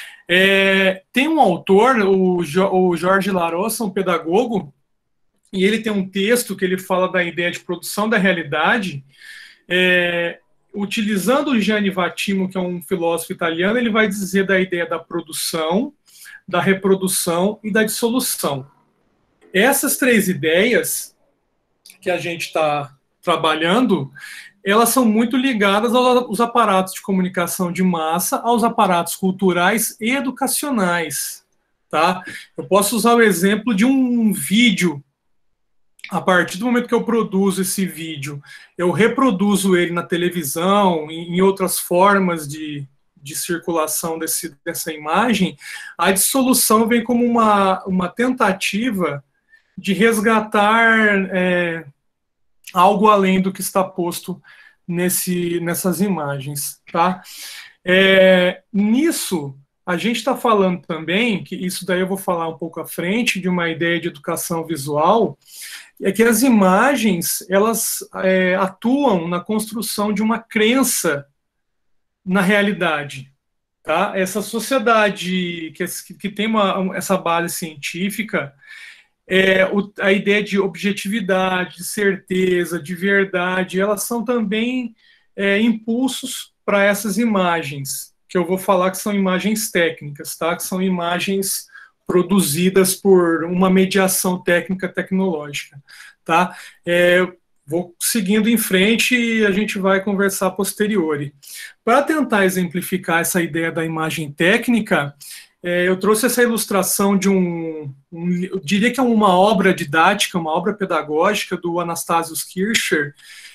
É, tem um autor, o, jo, o Jorge Larossa, um pedagogo, e ele tem um texto que ele fala da ideia de produção da realidade. É, utilizando o Gianni Vattimo, que é um filósofo italiano, ele vai dizer da ideia da produção, da reprodução e da dissolução. Essas três ideias que a gente está trabalhando, elas são muito ligadas aos aparatos de comunicação de massa, aos aparatos culturais e educacionais, tá? Eu posso usar o exemplo de um vídeo. A partir do momento que eu produzo esse vídeo, eu reproduzo ele na televisão, em outras formas de, de circulação desse, dessa imagem, a dissolução vem como uma, uma tentativa de resgatar... É, algo além do que está posto nesse, nessas imagens, tá? É, nisso, a gente está falando também, que isso daí eu vou falar um pouco à frente, de uma ideia de educação visual, é que as imagens, elas é, atuam na construção de uma crença na realidade, tá? Essa sociedade que, que tem uma, essa base científica, É, o, a ideia de objetividade, de certeza, de verdade, elas são também é, impulsos para essas imagens, que eu vou falar que são imagens técnicas, tá? Que são imagens produzidas por uma mediação técnica tecnológica, tá? É, vou seguindo em frente e a gente vai conversar a posteriori. Para tentar exemplificar essa ideia da imagem técnica, é, eu trouxe essa ilustração de um, um, eu diria que é uma obra didática, uma obra pedagógica do Anastasius Kircher,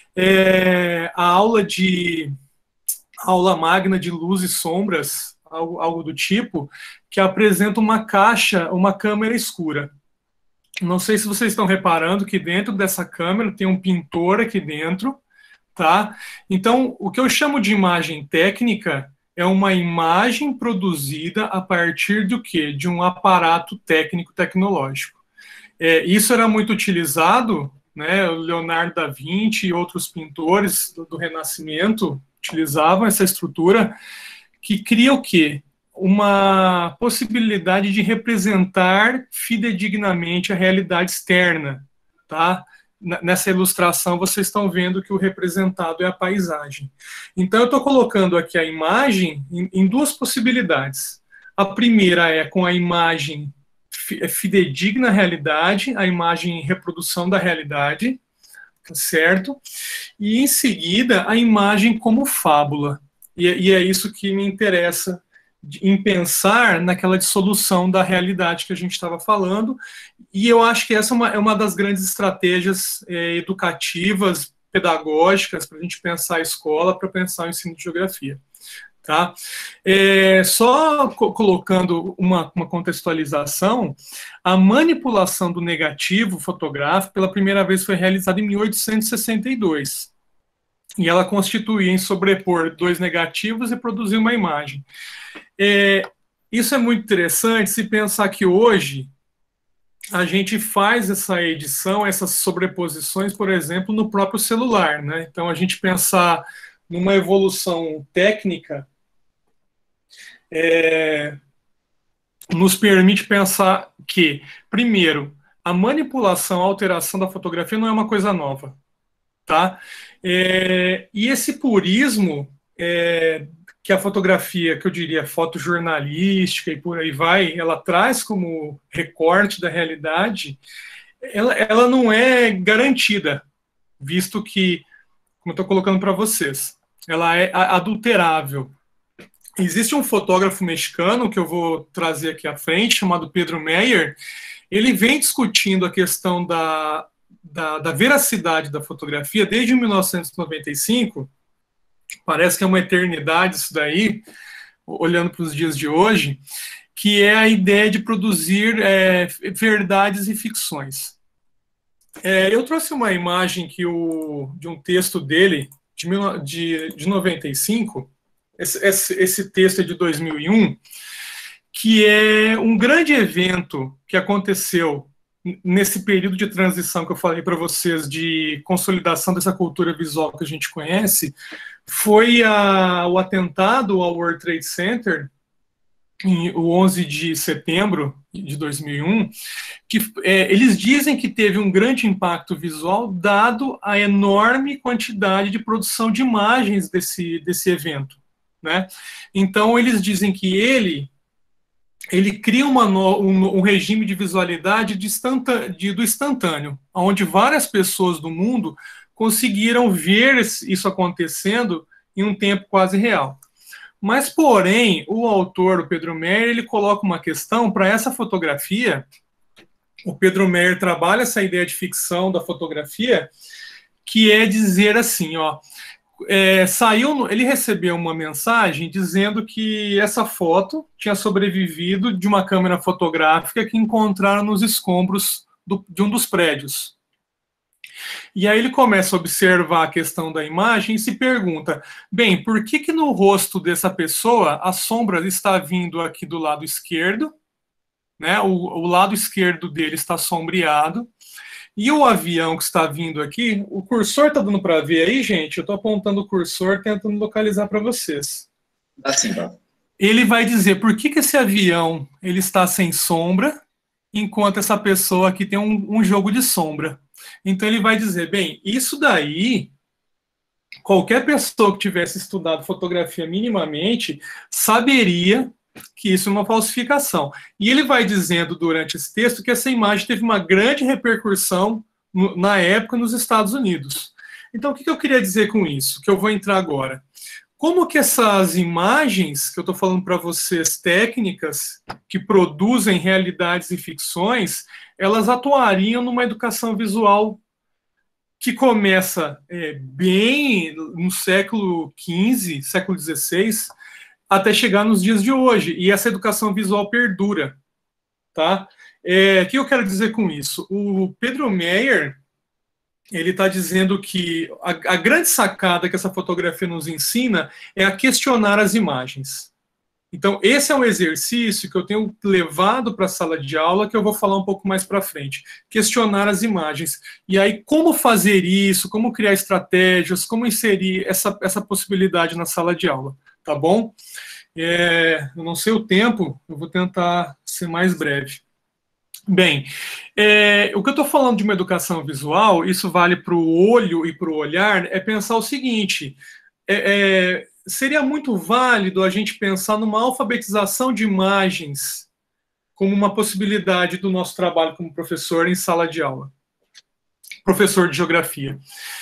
é, a aula de aula magna de luz e sombras, algo, algo do tipo, que apresenta uma caixa, uma câmera escura. Não sei se vocês estão reparando que dentro dessa câmera tem um pintor aqui dentro, tá? Então, o que eu chamo de imagem técnica é uma imagem produzida a partir do quê? De um aparato técnico-tecnológico. É, isso era muito utilizado, né? O Leonardo da Vinci e outros pintores do, do Renascimento utilizavam essa estrutura que cria o quê? Uma possibilidade de representar fidedignamente a realidade externa, tá? Nessa ilustração, vocês estão vendo que o representado é a paisagem. Então, eu estou colocando aqui a imagem em, em duas possibilidades. A primeira é com a imagem fidedigna à realidade, a imagem em reprodução da realidade, certo? E, em seguida, a imagem como fábula. E, e é isso que me interessa em pensar naquela dissolução da realidade que a gente estava falando, e eu acho que essa é uma, é uma das grandes estratégias é, educativas, pedagógicas, para a gente pensar a escola, para pensar o ensino de geografia. Tá? É, só co colocando uma, uma contextualização, a manipulação do negativo fotográfico pela primeira vez foi realizada em mil oitocentos e sessenta e dois, e ela constituía em sobrepor dois negativos e produzir uma imagem. É, isso é muito interessante se pensar que hoje a gente faz essa edição, essas sobreposições, por exemplo, no próprio celular, né? Então, a gente pensar numa evolução técnica é, nos permite pensar que, primeiro, a manipulação, a alteração da fotografia não é uma coisa nova, tá? É, e esse purismo é, que a fotografia, que eu diria fotojornalística e por aí vai, ela traz como recorte da realidade, ela, ela não é garantida, visto que, como eu estou colocando para vocês, ela é adulterável. Existe um fotógrafo mexicano, que eu vou trazer aqui à frente, chamado Pedro Meyer, ele vem discutindo a questão da, da, da veracidade da fotografia desde mil novecentos e noventa e cinco, parece que é uma eternidade isso daí, olhando para os dias de hoje, que é a ideia de produzir é, verdades e ficções. É, eu trouxe uma imagem que o, de um texto dele, de, de, de noventa e cinco, esse, esse, esse texto é de dois mil e um, que é um grande evento que aconteceu nesse período de transição que eu falei para vocês, de consolidação dessa cultura visual que a gente conhece, foi a, o atentado ao World Trade Center, em, o onze de setembro de dois mil e um, que é, eles dizem que teve um grande impacto visual dado a enorme quantidade de produção de imagens desse, desse evento, né? Então, eles dizem que ele... ele cria uma no, um, um regime de visualidade de instantâneo, de, do instantâneo, onde várias pessoas do mundo conseguiram ver isso acontecendo em um tempo quase real. Mas, porém, o autor, o Pedro Meyer, ele coloca uma questão para essa fotografia. O Pedro Meyer trabalha essa ideia de ficção da fotografia, que é dizer assim, ó, É, saiu, ele recebeu uma mensagem dizendo que essa foto tinha sobrevivido de uma câmera fotográfica que encontraram nos escombros do, de um dos prédios. E aí ele começa a observar a questão da imagem e se pergunta, bem, por que que no rosto dessa pessoa a sombra está vindo aqui do lado esquerdo, né? O, o lado esquerdo dele está sombreado, e o avião que está vindo aqui, o cursor está dando para ver aí, gente? Eu estou apontando o cursor, tentando localizar para vocês. Assim, tá. Ele vai dizer por que que esse avião ele está sem sombra, enquanto essa pessoa aqui tem um, um jogo de sombra. Então ele vai dizer, bem, isso daí, qualquer pessoa que tivesse estudado fotografia minimamente, saberia que isso é uma falsificação. E ele vai dizendo durante esse texto que essa imagem teve uma grande repercussão no, na época nos Estados Unidos. Então, o que, que eu queria dizer com isso? Que eu vou entrar agora. Como que essas imagens, que eu estou falando para vocês, técnicas, que produzem realidades e ficções, elas atuariam numa educação visual que começa é, bem no século quinze, século dezesseis, até chegar nos dias de hoje, e essa educação visual perdura, tá? É, o que eu quero dizer com isso? O Pedro Meyer, ele está dizendo que a, a grande sacada que essa fotografia nos ensina é a questionar as imagens. Então, esse é um exercício que eu tenho levado para a sala de aula, que eu vou falar um pouco mais para frente. Questionar as imagens. E aí, como fazer isso, como criar estratégias, como inserir essa, essa possibilidade na sala de aula, tá bom? É, eu não sei o tempo, eu vou tentar ser mais breve. Bem, é, o que eu estou falando de uma educação visual, isso vale para o olho e para o olhar, é pensar o seguinte, é, é, seria muito válido a gente pensar numa alfabetização de imagens como uma possibilidade do nosso trabalho como professor em sala de aula, professor de geografia.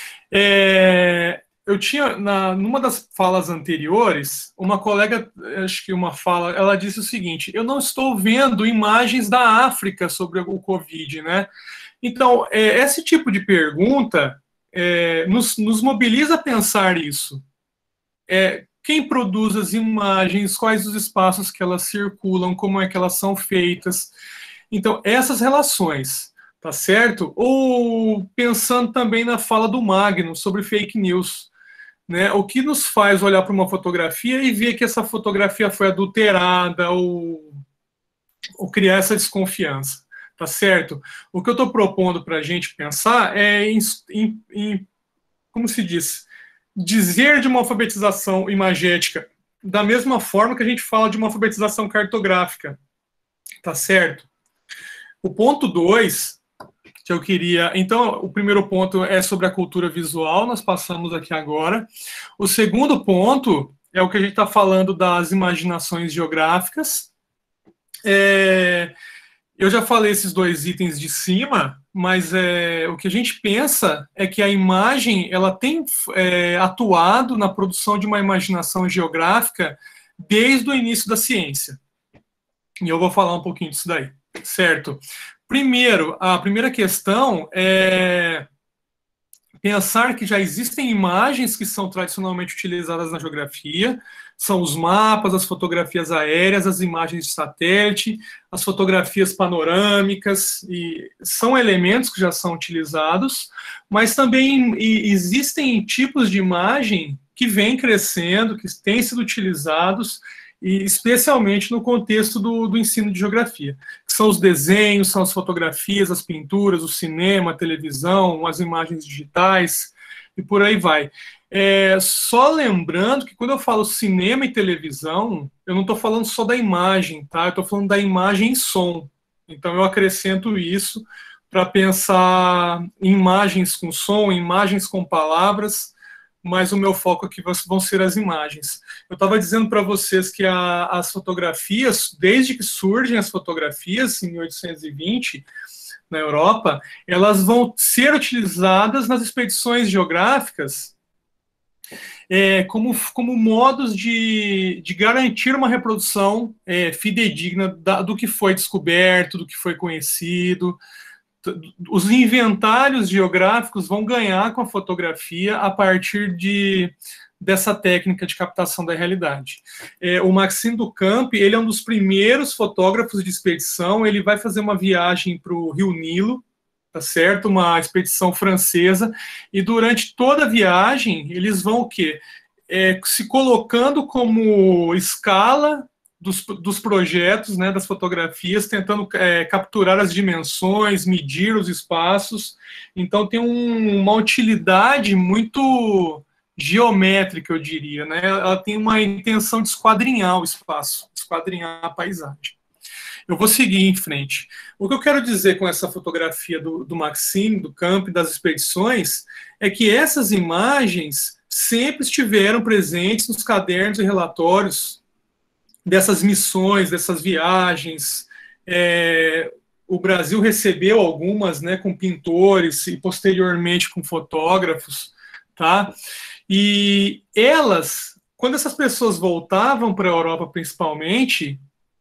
É, eu tinha, na, numa das falas anteriores, uma colega, acho que uma fala, ela disse o seguinte, eu não estou vendo imagens da África sobre o Covid, né? Então, é, esse tipo de pergunta é, nos, nos mobiliza a pensar isso. É, quem produz as imagens, quais os espaços que elas circulam, como é que elas são feitas. Então, essas relações, tá certo? Ou pensando também na fala do Magno sobre fake news. Né, o que nos faz olhar para uma fotografia e ver que essa fotografia foi adulterada ou, ou criar essa desconfiança, tá certo? O que eu estou propondo para a gente pensar é em, em, em, como se diz, dizer de uma alfabetização imagética da mesma forma que a gente fala de uma alfabetização cartográfica, tá certo? O ponto dois que eu queria... Então, o primeiro ponto é sobre a cultura visual, nós passamos aqui agora. O segundo ponto é o que a gente está falando das imaginações geográficas. É, eu já falei esses dois itens de cima, mas é, o que a gente pensa é que a imagem ela tem é, atuado na produção de uma imaginação geográfica desde o início da ciência. E eu vou falar um pouquinho disso daí, certo? Primeiro, a primeira questão é pensar que já existem imagens que são tradicionalmente utilizadas na geografia, são os mapas, as fotografias aéreas, as imagens de satélite, as fotografias panorâmicas, e são elementos que já são utilizados, mas também existem tipos de imagem que vêm crescendo, que têm sido utilizados, e especialmente no contexto do, do ensino de geografia, que são os desenhos, são as fotografias, as pinturas, o cinema, a televisão, as imagens digitais, e por aí vai. É, só lembrando que quando eu falo cinema e televisão, eu não estou falando só da imagem, tá? Eu estou falando da imagem e som. Então eu acrescento isso para pensar em imagens com som, imagens com palavras, mas o meu foco aqui vão ser as imagens. Eu estava dizendo para vocês que a, as fotografias, desde que surgem as fotografias, em mil oitocentos e vinte, na Europa, elas vão ser utilizadas nas expedições geográficas é, como, como modos de, de garantir uma reprodução é, fidedigna da, do que foi descoberto, do que foi conhecido. Os inventários geográficos vão ganhar com a fotografia a partir de, dessa técnica de captação da realidade. É, o Maxime du Camp, ele é um dos primeiros fotógrafos de expedição, ele vai fazer uma viagem para o Rio Nilo, tá certo? Uma expedição francesa, e durante toda a viagem, eles vão o quê? É, se colocando como escala Dos, dos projetos, né, das fotografias, tentando é, capturar as dimensões, medir os espaços. Então tem um, uma utilidade muito geométrica, eu diria, né? Ela tem uma intenção de esquadrinhar o espaço, esquadrinhar a paisagem. Eu vou seguir em frente. O que eu quero dizer com essa fotografia do, do Maxime, do Camp, das expedições, é que essas imagens sempre estiveram presentes nos cadernos e relatórios dessas missões, dessas viagens. É, o Brasil recebeu algumas, né, com pintores e posteriormente com fotógrafos, tá? E elas, quando essas pessoas voltavam para a Europa principalmente,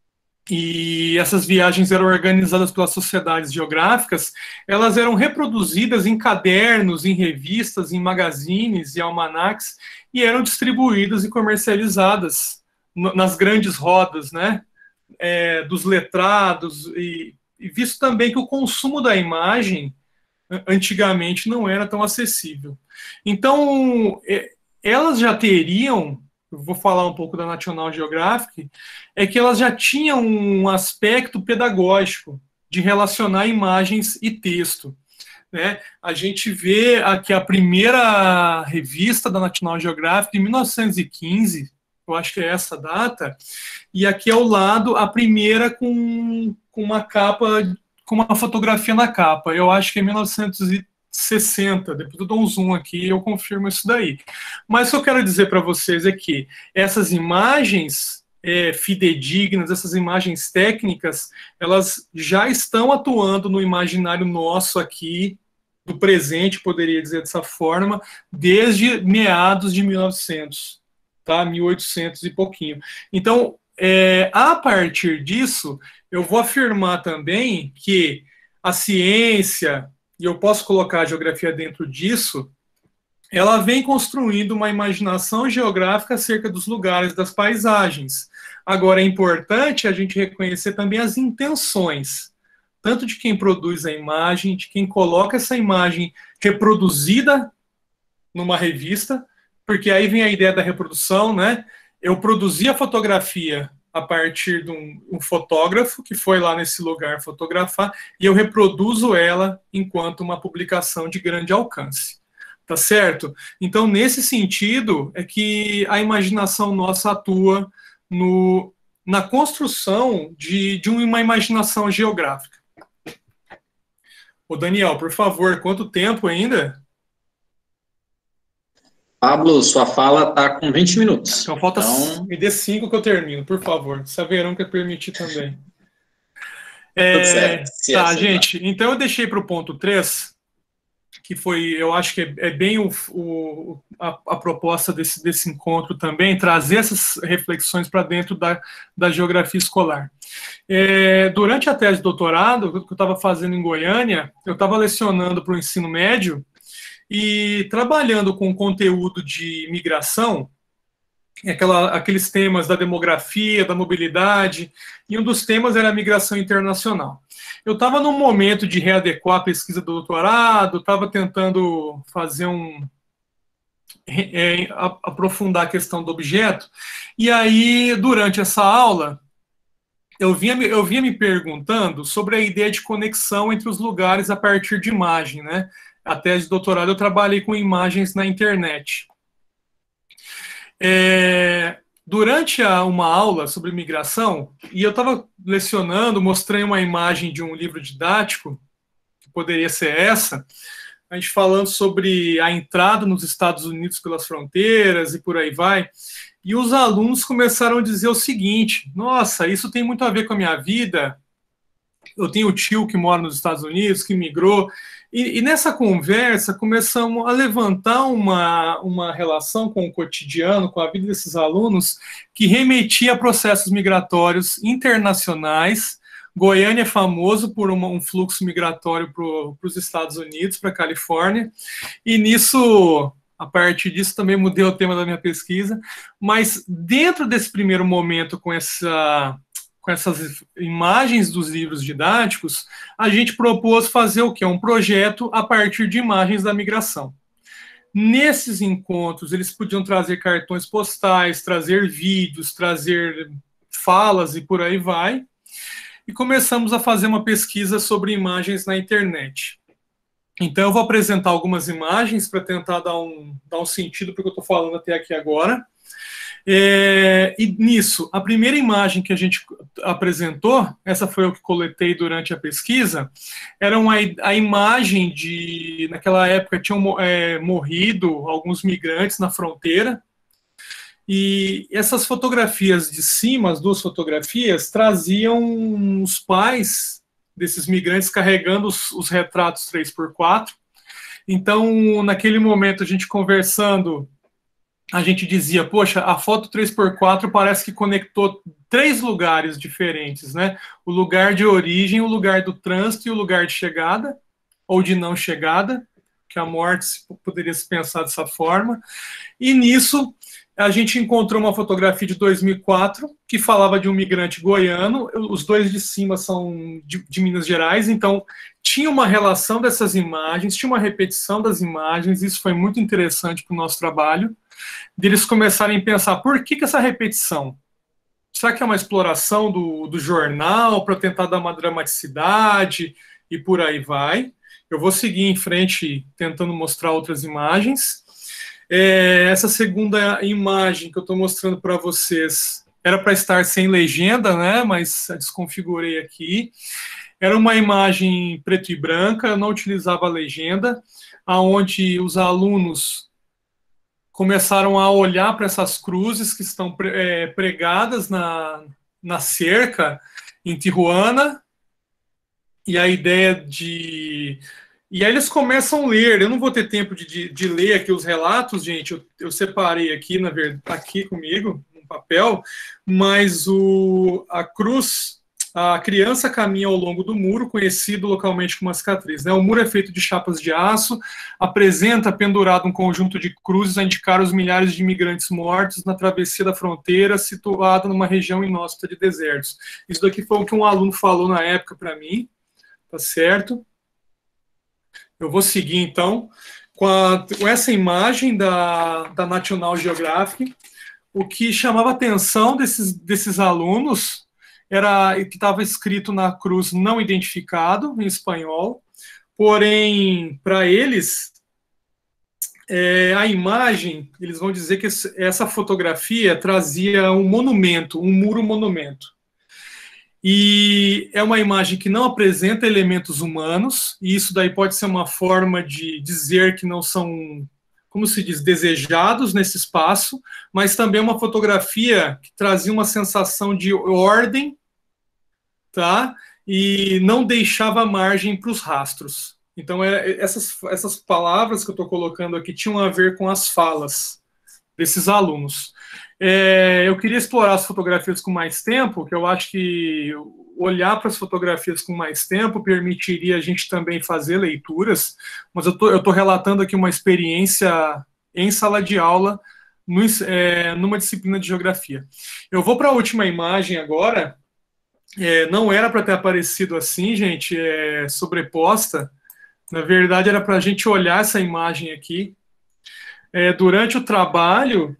e essas viagens eram organizadas pelas sociedades geográficas, elas eram reproduzidas em cadernos, em revistas, em magazines e almanacs, e eram distribuídas e comercializadas nas grandes rodas, né, é, dos letrados, e, e visto também que o consumo da imagem antigamente não era tão acessível. Então, elas já teriam, eu vou falar um pouco da National Geographic, é que elas já tinham um aspecto pedagógico de relacionar imagens e texto, né? A gente vê aqui a primeira revista da National Geographic, de mil novecentos e quinze, eu acho que é essa data, e aqui ao lado a primeira com, com uma capa, com uma fotografia na capa, eu acho que é mil novecentos e sessenta, depois eu dou um zoom aqui e eu confirmo isso daí. Mas o que eu quero dizer para vocês é que essas imagens é, fidedignas, essas imagens técnicas, elas já estão atuando no imaginário nosso aqui, do presente, poderia dizer dessa forma, desde meados de mil e novecentos, tá? mil e oitocentos e pouquinho. Então, é, a partir disso, eu vou afirmar também que a ciência, e eu posso colocar a geografia dentro disso, ela vem construindo uma imaginação geográfica acerca dos lugares, das paisagens. Agora, é importante a gente reconhecer também as intenções, tanto de quem produz a imagem, de quem coloca essa imagem reproduzida numa revista, porque aí vem a ideia da reprodução, né? Eu produzi a fotografia a partir de um, um fotógrafo que foi lá nesse lugar fotografar, e eu reproduzo ela enquanto uma publicação de grande alcance, tá certo? Então, nesse sentido, é que a imaginação nossa atua no, na construção de, de uma imaginação geográfica. Ô Daniel, por favor, quanto tempo ainda? Pablo, sua fala está com vinte minutos. Então falta, então... me dê cinco que eu termino, por favor. Saberão que é permitir também. É, Tudo certo. tá, gente, então eu deixei para o ponto três, que foi, eu acho que é, é bem o, o, a, a proposta desse, desse encontro também, trazer essas reflexões para dentro da, da geografia escolar. É, durante a tese de doutorado, que eu estava fazendo em Goiânia, eu estava lecionando para o ensino médio, e trabalhando com conteúdo de migração, aquela, aqueles temas da demografia, da mobilidade, e um dos temas era a migração internacional. Eu estava num momento de readequar a pesquisa do doutorado, estava tentando fazer um... É, aprofundar a questão do objeto, e aí, durante essa aula, eu vinha, eu vinha me perguntando sobre a ideia de conexão entre os lugares a partir de imagem, né? A tese de doutorado eu trabalhei com imagens na internet. É, durante a, uma aula sobre migração, e eu estava lecionando, mostrei uma imagem de um livro didático, que poderia ser essa, a gente falando sobre a entrada nos Estados Unidos pelas fronteiras e por aí vai, e os alunos começaram a dizer o seguinte: nossa, isso tem muito a ver com a minha vida, eu tenho um tio que mora nos Estados Unidos, que migrou. E, e nessa conversa começamos a levantar uma, uma relação com o cotidiano, com a vida desses alunos, que remetia a processos migratórios internacionais. Goiânia é famoso por uma, um fluxo migratório para os Estados Unidos, para a Califórnia, e nisso, a partir disso, também mudei o tema da minha pesquisa, mas dentro desse primeiro momento, com essa... com essas imagens dos livros didáticos, a gente propôs fazer o quê? Um projeto a partir de imagens da migração. Nesses encontros, eles podiam trazer cartões postais, trazer vídeos, trazer falas e por aí vai. E começamos a fazer uma pesquisa sobre imagens na internet. Então, eu vou apresentar algumas imagens para tentar dar um, dar um sentido para o que eu estou falando até aqui agora. É, e nisso, a primeira imagem que a gente apresentou, essa foi o que coletei durante a pesquisa, era uma, a imagem de, naquela época tinham é, morrido alguns migrantes na fronteira, e essas fotografias de cima, as duas fotografias, traziam os pais desses migrantes carregando os, os retratos três por quatro. Então, naquele momento, a gente conversando, a gente dizia, poxa, a foto três por quatro parece que conectou três lugares diferentes, né? O lugar de origem, o lugar do trânsito e o lugar de chegada, ou de não chegada, que a morte poderia se pensar dessa forma. E nisso, a gente encontrou uma fotografia de dois mil e quatro, que falava de um migrante goiano, os dois de cima são de, de Minas Gerais, então tinha uma relação dessas imagens, tinha uma repetição das imagens, isso foi muito interessante para o nosso trabalho, deles começarem a pensar, por que, que essa repetição? Será que é uma exploração do, do jornal para tentar dar uma dramaticidade e por aí vai? Eu vou seguir em frente tentando mostrar outras imagens. É, essa segunda imagem que eu estou mostrando para vocês era para estar sem legenda, né? Mas desconfigurei aqui. Era uma imagem preto e branca, eu não utilizava legenda, aonde os alunos começaram a olhar para essas cruzes que estão é, pregadas na, na cerca em Tijuana, e a ideia de... E aí eles começam a ler, eu não vou ter tempo de, de, de ler aqui os relatos, gente, eu, eu separei aqui, na verdade, aqui comigo, no papel, mas o, a cruz, a criança caminha ao longo do muro, conhecido localmente como uma cicatriz, né? O muro é feito de chapas de aço, apresenta pendurado um conjunto de cruzes a indicar os milhares de imigrantes mortos na travessia da fronteira, situada numa região inóspita de desertos. Isso daqui foi o que um aluno falou na época para mim, tá certo? Eu vou seguir, então, com, a, com essa imagem da, da National Geographic. O que chamava a atenção desses, desses alunos era que estava escrito na cruz não identificado, em espanhol, porém, para eles, é, a imagem, eles vão dizer que essa fotografia trazia um monumento, um muro-monumento. E é uma imagem que não apresenta elementos humanos, e isso daí pode ser uma forma de dizer que não são, como se diz, desejados nesse espaço, mas também é uma fotografia que trazia uma sensação de ordem, tá? E não deixava margem para os rastros. Então, é, essas, essas palavras que eu estou colocando aqui tinham a ver com as falas desses alunos. É, eu queria explorar as fotografias com mais tempo, que eu acho que olhar para as fotografias com mais tempo permitiria a gente também fazer leituras, mas eu tô, eu tô relatando aqui uma experiência em sala de aula, no, é, numa disciplina de geografia. Eu vou para a última imagem agora, é, não era para ter aparecido assim, gente, é, sobreposta, na verdade era para a gente olhar essa imagem aqui. É, durante o trabalho,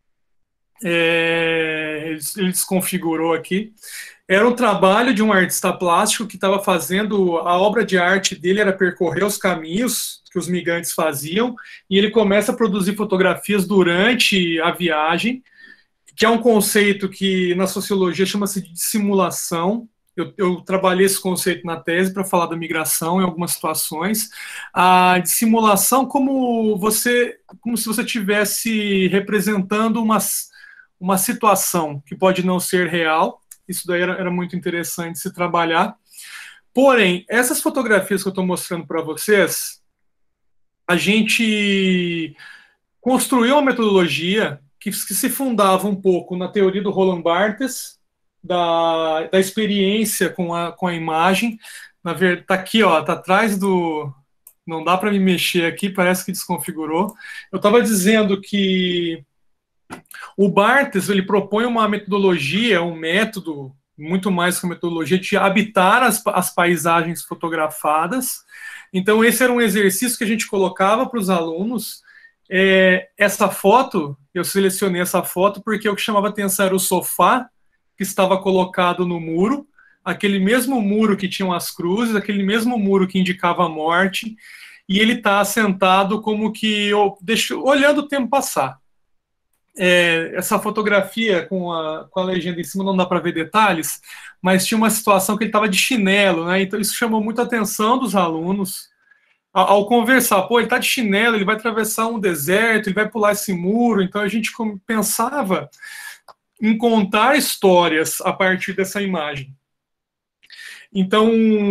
É, ele, ele desconfigurou aqui. Era um trabalho de um artista plástico que estava fazendo, a obra de arte dele era percorrer os caminhos que os migrantes faziam, e ele começa a produzir fotografias durante a viagem, que é um conceito que na sociologia chama-se de dissimulação. Eu, eu trabalhei esse conceito na tese para falar da migração em algumas situações. A dissimulação como você, como se você estivesse representando umas uma situação que pode não ser real, isso daí era, era muito interessante se trabalhar. Porém, essas fotografias que eu estou mostrando para vocês, a gente construiu uma metodologia que, que se fundava um pouco na teoria do Roland Barthes, da, da experiência com a, com a imagem. Na verdade, está aqui, ó, está atrás do... Não dá para me mexer aqui, parece que desconfigurou. Eu estava dizendo que o Barthes, ele propõe uma metodologia, um método, muito mais que uma metodologia, de habitar as, as paisagens fotografadas. Então, esse era um exercício que a gente colocava para os alunos. É, essa foto, eu selecionei essa foto porque o que chamava atenção era o sofá que estava colocado no muro, aquele mesmo muro que tinham as cruzes, aquele mesmo muro que indicava a morte, e ele está sentado como que, eu, deixo, olhando o tempo passar. É, essa fotografia com a, com a legenda em cima não dá para ver detalhes, mas tinha uma situação que ele estava de chinelo, né? Então isso chamou muita atenção dos alunos ao, ao conversar. Pô, ele está de chinelo, ele vai atravessar um deserto, ele vai pular esse muro. Então a gente pensava em contar histórias a partir dessa imagem. Então,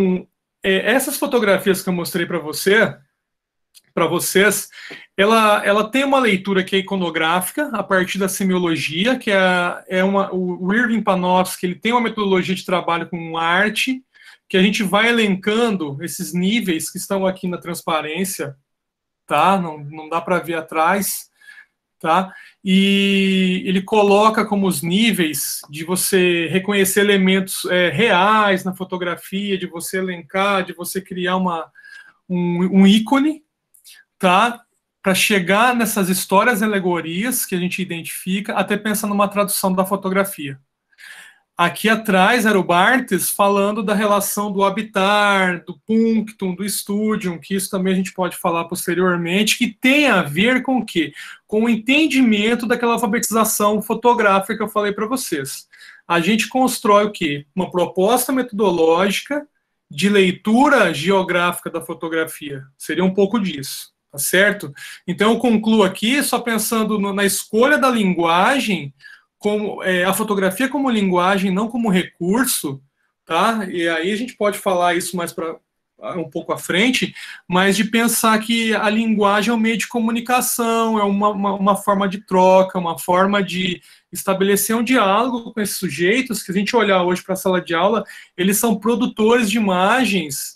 é, essas fotografias que eu mostrei para você, para vocês, ela, ela tem uma leitura que é iconográfica, a partir da semiologia, que é, é uma, o Irving Panofsky, ele tem uma metodologia de trabalho com arte, que a gente vai elencando esses níveis que estão aqui na transparência, tá? Não, não dá para ver atrás, tá? E ele coloca como os níveis de você reconhecer elementos é, reais na fotografia, de você elencar, de você criar uma, um, um ícone, tá? Para chegar nessas histórias e alegorias que a gente identifica, até pensar numa tradução da fotografia. Aqui atrás era o Barthes falando da relação do habitar, do punctum, do studium, que isso também a gente pode falar posteriormente, que tem a ver com o quê? Com o entendimento daquela alfabetização fotográfica que eu falei para vocês. A gente constrói o quê? Uma proposta metodológica de leitura geográfica da fotografia. Seria um pouco disso, tá certo? Então eu concluo aqui só pensando no, na escolha da linguagem, como é, a fotografia como linguagem, não como recurso, tá? E aí a gente pode falar isso mais para um pouco à frente, mas de pensar que a linguagem é um meio de comunicação, é uma, uma, uma forma de troca, uma forma de estabelecer um diálogo com esses sujeitos, que a gente olhar hoje para a sala de aula, eles são produtores de imagens,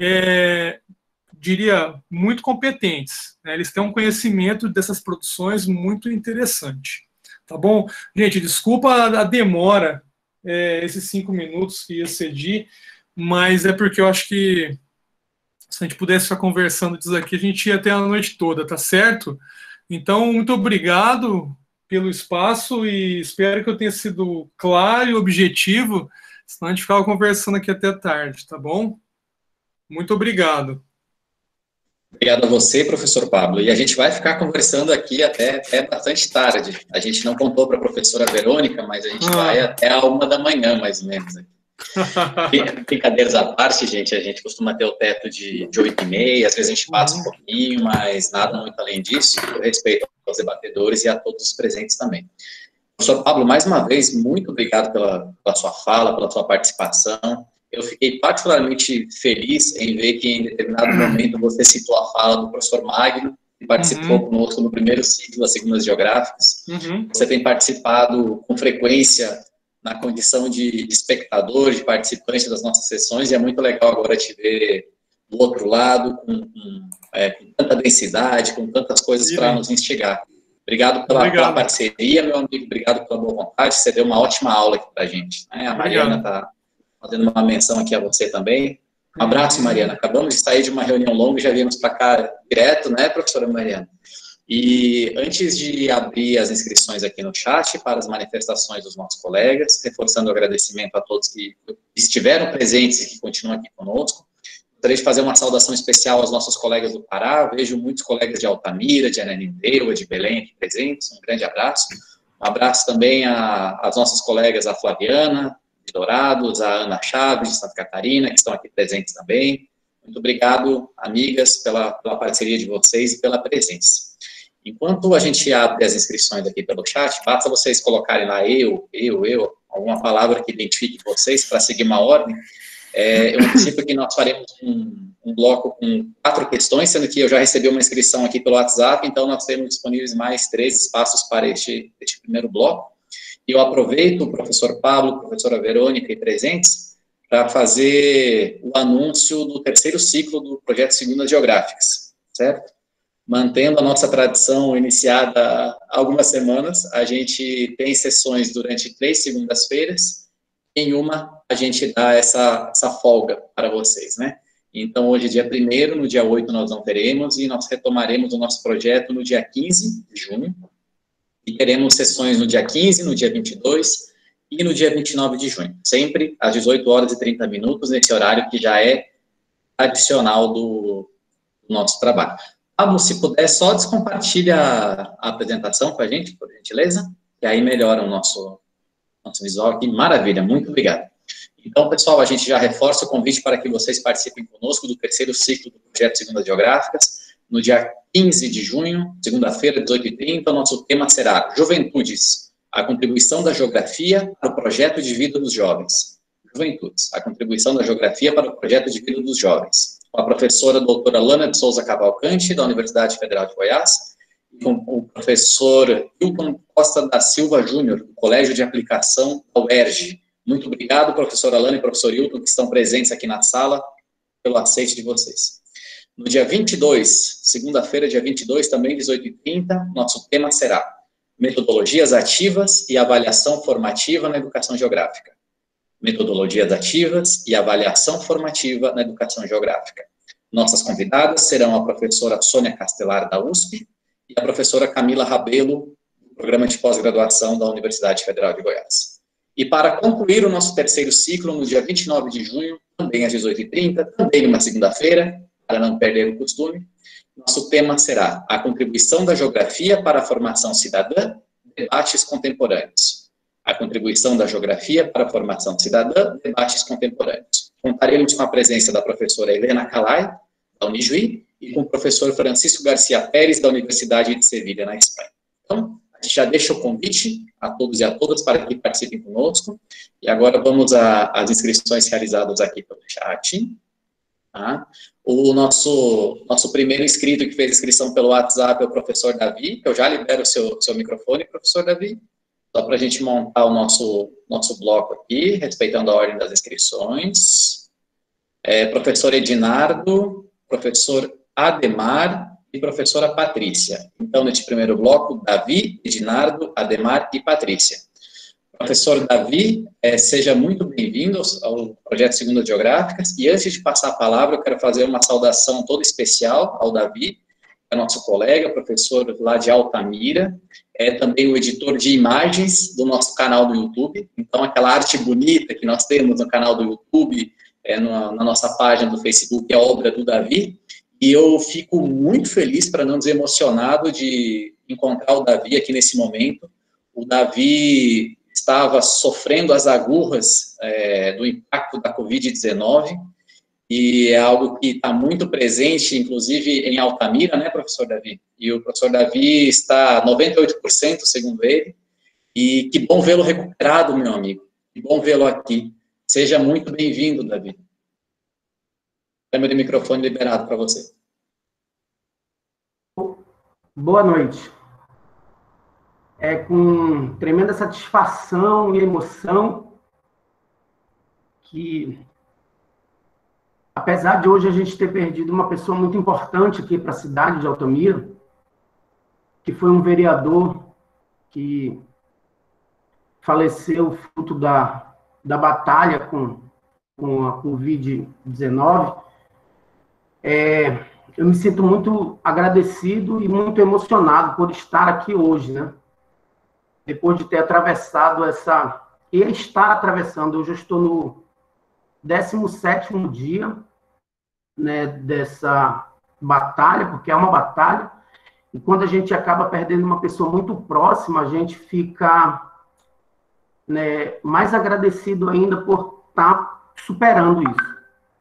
é, diria, muito competentes, né? Eles têm um conhecimento dessas produções muito interessante. Tá bom? Gente, desculpa a demora, é, esses cinco minutos que ia ceder, mas é porque eu acho que se a gente pudesse ficar conversando disso aqui, a gente ia até a noite toda, tá certo? Então, muito obrigado pelo espaço e espero que eu tenha sido claro e objetivo, senão a gente ficava conversando aqui até tarde, tá bom? Muito obrigado. Obrigado a você, professor Pablo. E a gente vai ficar conversando aqui até, até bastante tarde. A gente não contou para a professora Verônica, mas a gente ah. vai até a uma da manhã, mais ou menos. Brincadeiras à parte, gente, a gente costuma ter o teto de, de oito e meia, às vezes a gente passa um pouquinho, mas nada muito além disso. Eu respeito aos debatedores e a todos os presentes também. Professor Pablo, mais uma vez, muito obrigado pela, pela sua fala, pela sua participação. Eu fiquei particularmente feliz em ver que, em determinado momento, você citou a fala do professor Magno, que participou uhum. conosco no primeiro ciclo das Segundas Geográficas. Uhum. Você tem participado com frequência na condição de espectador, de participante das nossas sessões, e é muito legal agora te ver do outro lado, com, com, é, com tanta densidade, com tantas coisas para nos instigar. Obrigado pela, obrigado pela parceria, meu amigo, obrigado pela boa vontade, você deu uma ótima aula aqui para a gente. Né? A Mariana está fazendo uma menção aqui a você também. Um abraço, Mariana. Acabamos de sair de uma reunião longa e já viemos para cá direto, né, professora Mariana? E antes de abrir as inscrições aqui no chat para as manifestações dos nossos colegas, reforçando o agradecimento a todos que estiveram presentes e que continuam aqui conosco, gostaria de fazer uma saudação especial aos nossos colegas do Pará. Vejo muitos colegas de Altamira, de Ananindeua, de Belém aqui presentes. Um grande abraço. Um abraço também às nossas colegas, a Flaviana, de Dourados, a Ana Chaves, de Santa Catarina, que estão aqui presentes também. Muito obrigado, amigas, pela, pela parceria de vocês e pela presença. Enquanto a gente abre as inscrições aqui pelo chat, basta vocês colocarem lá eu, eu, eu, alguma palavra que identifique vocês para seguir uma ordem. É, eu antecipo que nós faremos um, um bloco com quatro questões, sendo que eu já recebi uma inscrição aqui pelo WhatsApp, então nós temos disponíveis mais três espaços para este, este primeiro bloco. E eu aproveito o professor Pablo, a professora Verônica e presentes para fazer o anúncio do terceiro ciclo do projeto Segundas Geográficas, certo? Mantendo a nossa tradição iniciada há algumas semanas, a gente tem sessões durante três segundas-feiras, em uma a gente dá essa, essa folga para vocês, né? Então, hoje, dia primeiro, no dia oito nós não teremos, e nós retomaremos o nosso projeto no dia quinze de junho, e teremos sessões no dia quinze, no dia vinte e dois e no dia vinte e nove de junho, sempre às dezoito horas e trinta minutos, nesse horário que já é adicional do, do nosso trabalho. Pablo, se puder, só descompartilha a apresentação com a gente, por gentileza, e aí melhora o nosso, nosso visual aqui. Maravilha, muito obrigado. Então, pessoal, a gente já reforça o convite para que vocês participem conosco do terceiro ciclo do projeto Segundas Geográficas, no dia quinze de junho, segunda-feira, dezoito e trinta, o nosso tema será Juventudes, a contribuição da geografia para o projeto de vida dos jovens. Juventudes, a contribuição da geografia para o projeto de vida dos jovens, com a professora doutora Lana de Souza Cavalcante, da Universidade Federal de Goiás, e com o professor Hilton Costa da Silva Júnior, do Colégio de Aplicação da U E R J. Muito obrigado, professora Lana e professor Hilton, que estão presentes aqui na sala, pelo aceite de vocês. No dia vinte e dois, segunda-feira, dia vinte e dois, também, dezoito e trinta, nosso tema será metodologias ativas e avaliação formativa na educação geográfica. Metodologias ativas e avaliação formativa na educação geográfica. Nossas convidadas serão a professora Sônia Castelar, da U S P, e a professora Camila Rabelo, do Programa de Pós-Graduação da Universidade Federal de Goiás. E para concluir o nosso terceiro ciclo, no dia vinte e nove de junho, também às dezoito e trinta, também numa segunda-feira, para não perder o costume, nosso tema será a contribuição da geografia para a formação cidadã, debates contemporâneos. A contribuição da geografia para a formação cidadã, debates contemporâneos. Contaremos com a presença da professora Helena Calai, da Unijuí, e com o professor Francisco Garcia Pérez, da Universidade de Sevilha, na Espanha. Então, a gente já deixa o convite a todos e a todas para que participem conosco. E agora vamos às inscrições realizadas aqui pelo chat. Tá? O nosso, nosso primeiro inscrito que fez inscrição pelo WhatsApp é o professor Davi. Eu já libero o seu, seu microfone, professor Davi, só para a gente montar o nosso, nosso bloco aqui, respeitando a ordem das inscrições. É, professor Edinardo, professor Ademar e professora Patrícia. Então, neste primeiro bloco, Davi, Edinardo, Ademar e Patrícia. Professor Davi, é, seja muito bem-vindo ao Projeto Segundas Geográficas, e antes de passar a palavra, eu quero fazer uma saudação toda especial ao Davi, que é nosso colega, professor lá de Altamira, é também o editor de imagens do nosso canal do YouTube, então aquela arte bonita que nós temos no canal do YouTube, é, na, na nossa página do Facebook, é obra do Davi, e eu fico muito feliz, para não dizer emocionado, de encontrar o Davi aqui nesse momento. O Davi estava sofrendo as agurras é, do impacto da covid dezenove, e é algo que está muito presente, inclusive em Altamira, né, professor Davi? E o professor Davi está noventa e oito por cento, segundo ele, e que bom vê-lo recuperado, meu amigo. Que bom vê-lo aqui. Seja muito bem-vindo, Davi. Câmera de microfone liberado para você. Boa noite. É com tremenda satisfação e emoção que, apesar de hoje a gente ter perdido uma pessoa muito importante aqui para a cidade de Altamira, que foi um vereador que faleceu fruto da, da batalha com, com a covid dezenove, é, eu me sinto muito agradecido e muito emocionado por estar aqui hoje, né? Depois de ter atravessado essa... E estar atravessando, eu já estou no décimo sétimo dia, né, dessa batalha, porque é uma batalha, e quando a gente acaba perdendo uma pessoa muito próxima, a gente fica, né, mais agradecido ainda por estar superando isso.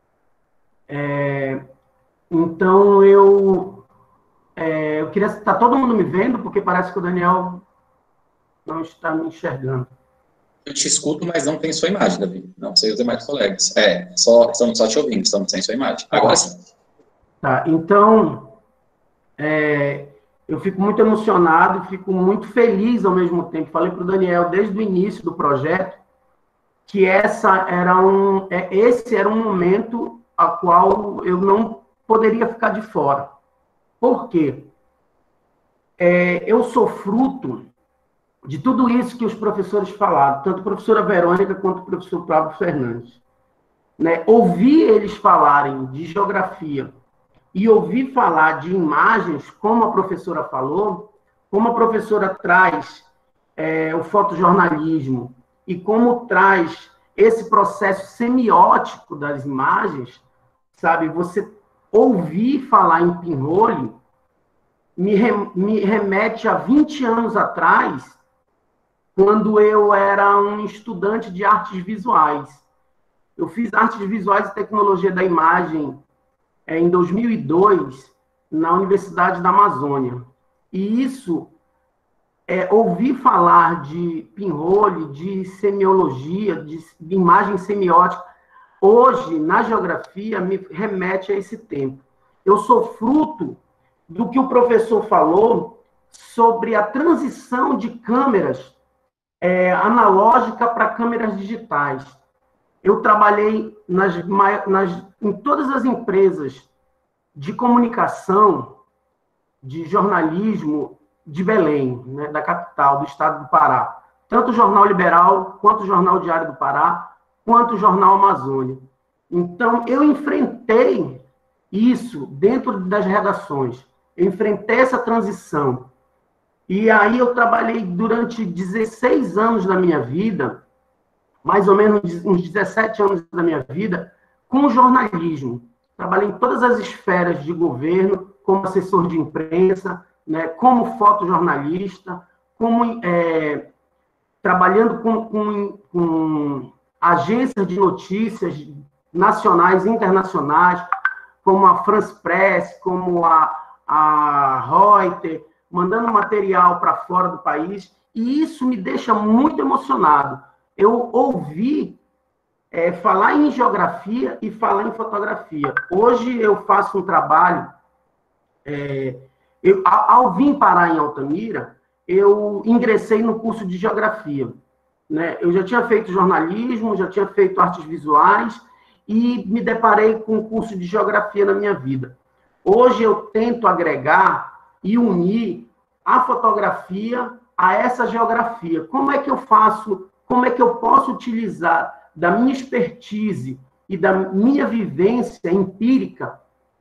É, então, eu, é, eu queria estar todo mundo me vendo, porque parece que o Daniel não está me enxergando. Eu te escuto, mas não tem sua imagem, Davi. Não sei os demais colegas. É, só, estamos só te ouvindo, estamos sem sua imagem. Agora sim. Tá, então, é, eu fico muito emocionado, fico muito feliz ao mesmo tempo. Falei para o Daniel, desde o início do projeto, que essa era um, é, esse era um momento a qual eu não poderia ficar de fora. Por quê? É, eu sou fruto de tudo isso que os professores falaram, tanto a professora Verônica quanto o professor Pablo Fernandes. Né? Ouvir eles falarem de geografia e ouvir falar de imagens, como a professora falou, como a professora traz é, o fotojornalismo e como traz esse processo semiótico das imagens, sabe? Você ouvir falar em pinhole me, rem, me remete a vinte anos atrás, quando eu era um estudante de artes visuais. Eu fiz artes visuais e tecnologia da imagem é, em dois mil e dois, na Universidade da Amazônia. E isso é, ouvir falar de pinhole, de semiologia, de, de imagem semiótica, hoje, na geografia, me remete a esse tempo. Eu sou fruto do que o professor falou sobre a transição de câmeras é, analógica para câmeras digitais. Eu trabalhei nas, nas, em todas as empresas de comunicação, de jornalismo de Belém, né, da capital, do estado do Pará. Tanto o Jornal Liberal, quanto o Jornal Diário do Pará, quanto o Jornal Amazônia. Então, eu enfrentei isso dentro das redações. Eu enfrentei essa transição. E aí eu trabalhei durante dezesseis anos da minha vida, mais ou menos uns dezessete anos da minha vida, com jornalismo. Trabalhei em todas as esferas de governo, como assessor de imprensa, né, como fotojornalista, como, é, trabalhando com, com, com agências de notícias nacionais e internacionais, como a France Press, como a, a Reuters, mandando material para fora do país, e isso me deixa muito emocionado. Eu ouvi é, falar em geografia e falar em fotografia. Hoje eu faço um trabalho, é, eu, ao, ao vir parar em Altamira, eu ingressei no curso de geografia. Né? Eu já tinha feito jornalismo, já tinha feito artes visuais, e me deparei com um curso de geografia na minha vida. Hoje eu tento agregar e unir a fotografia a essa geografia. Como é que eu faço, como é que eu posso utilizar da minha expertise e da minha vivência empírica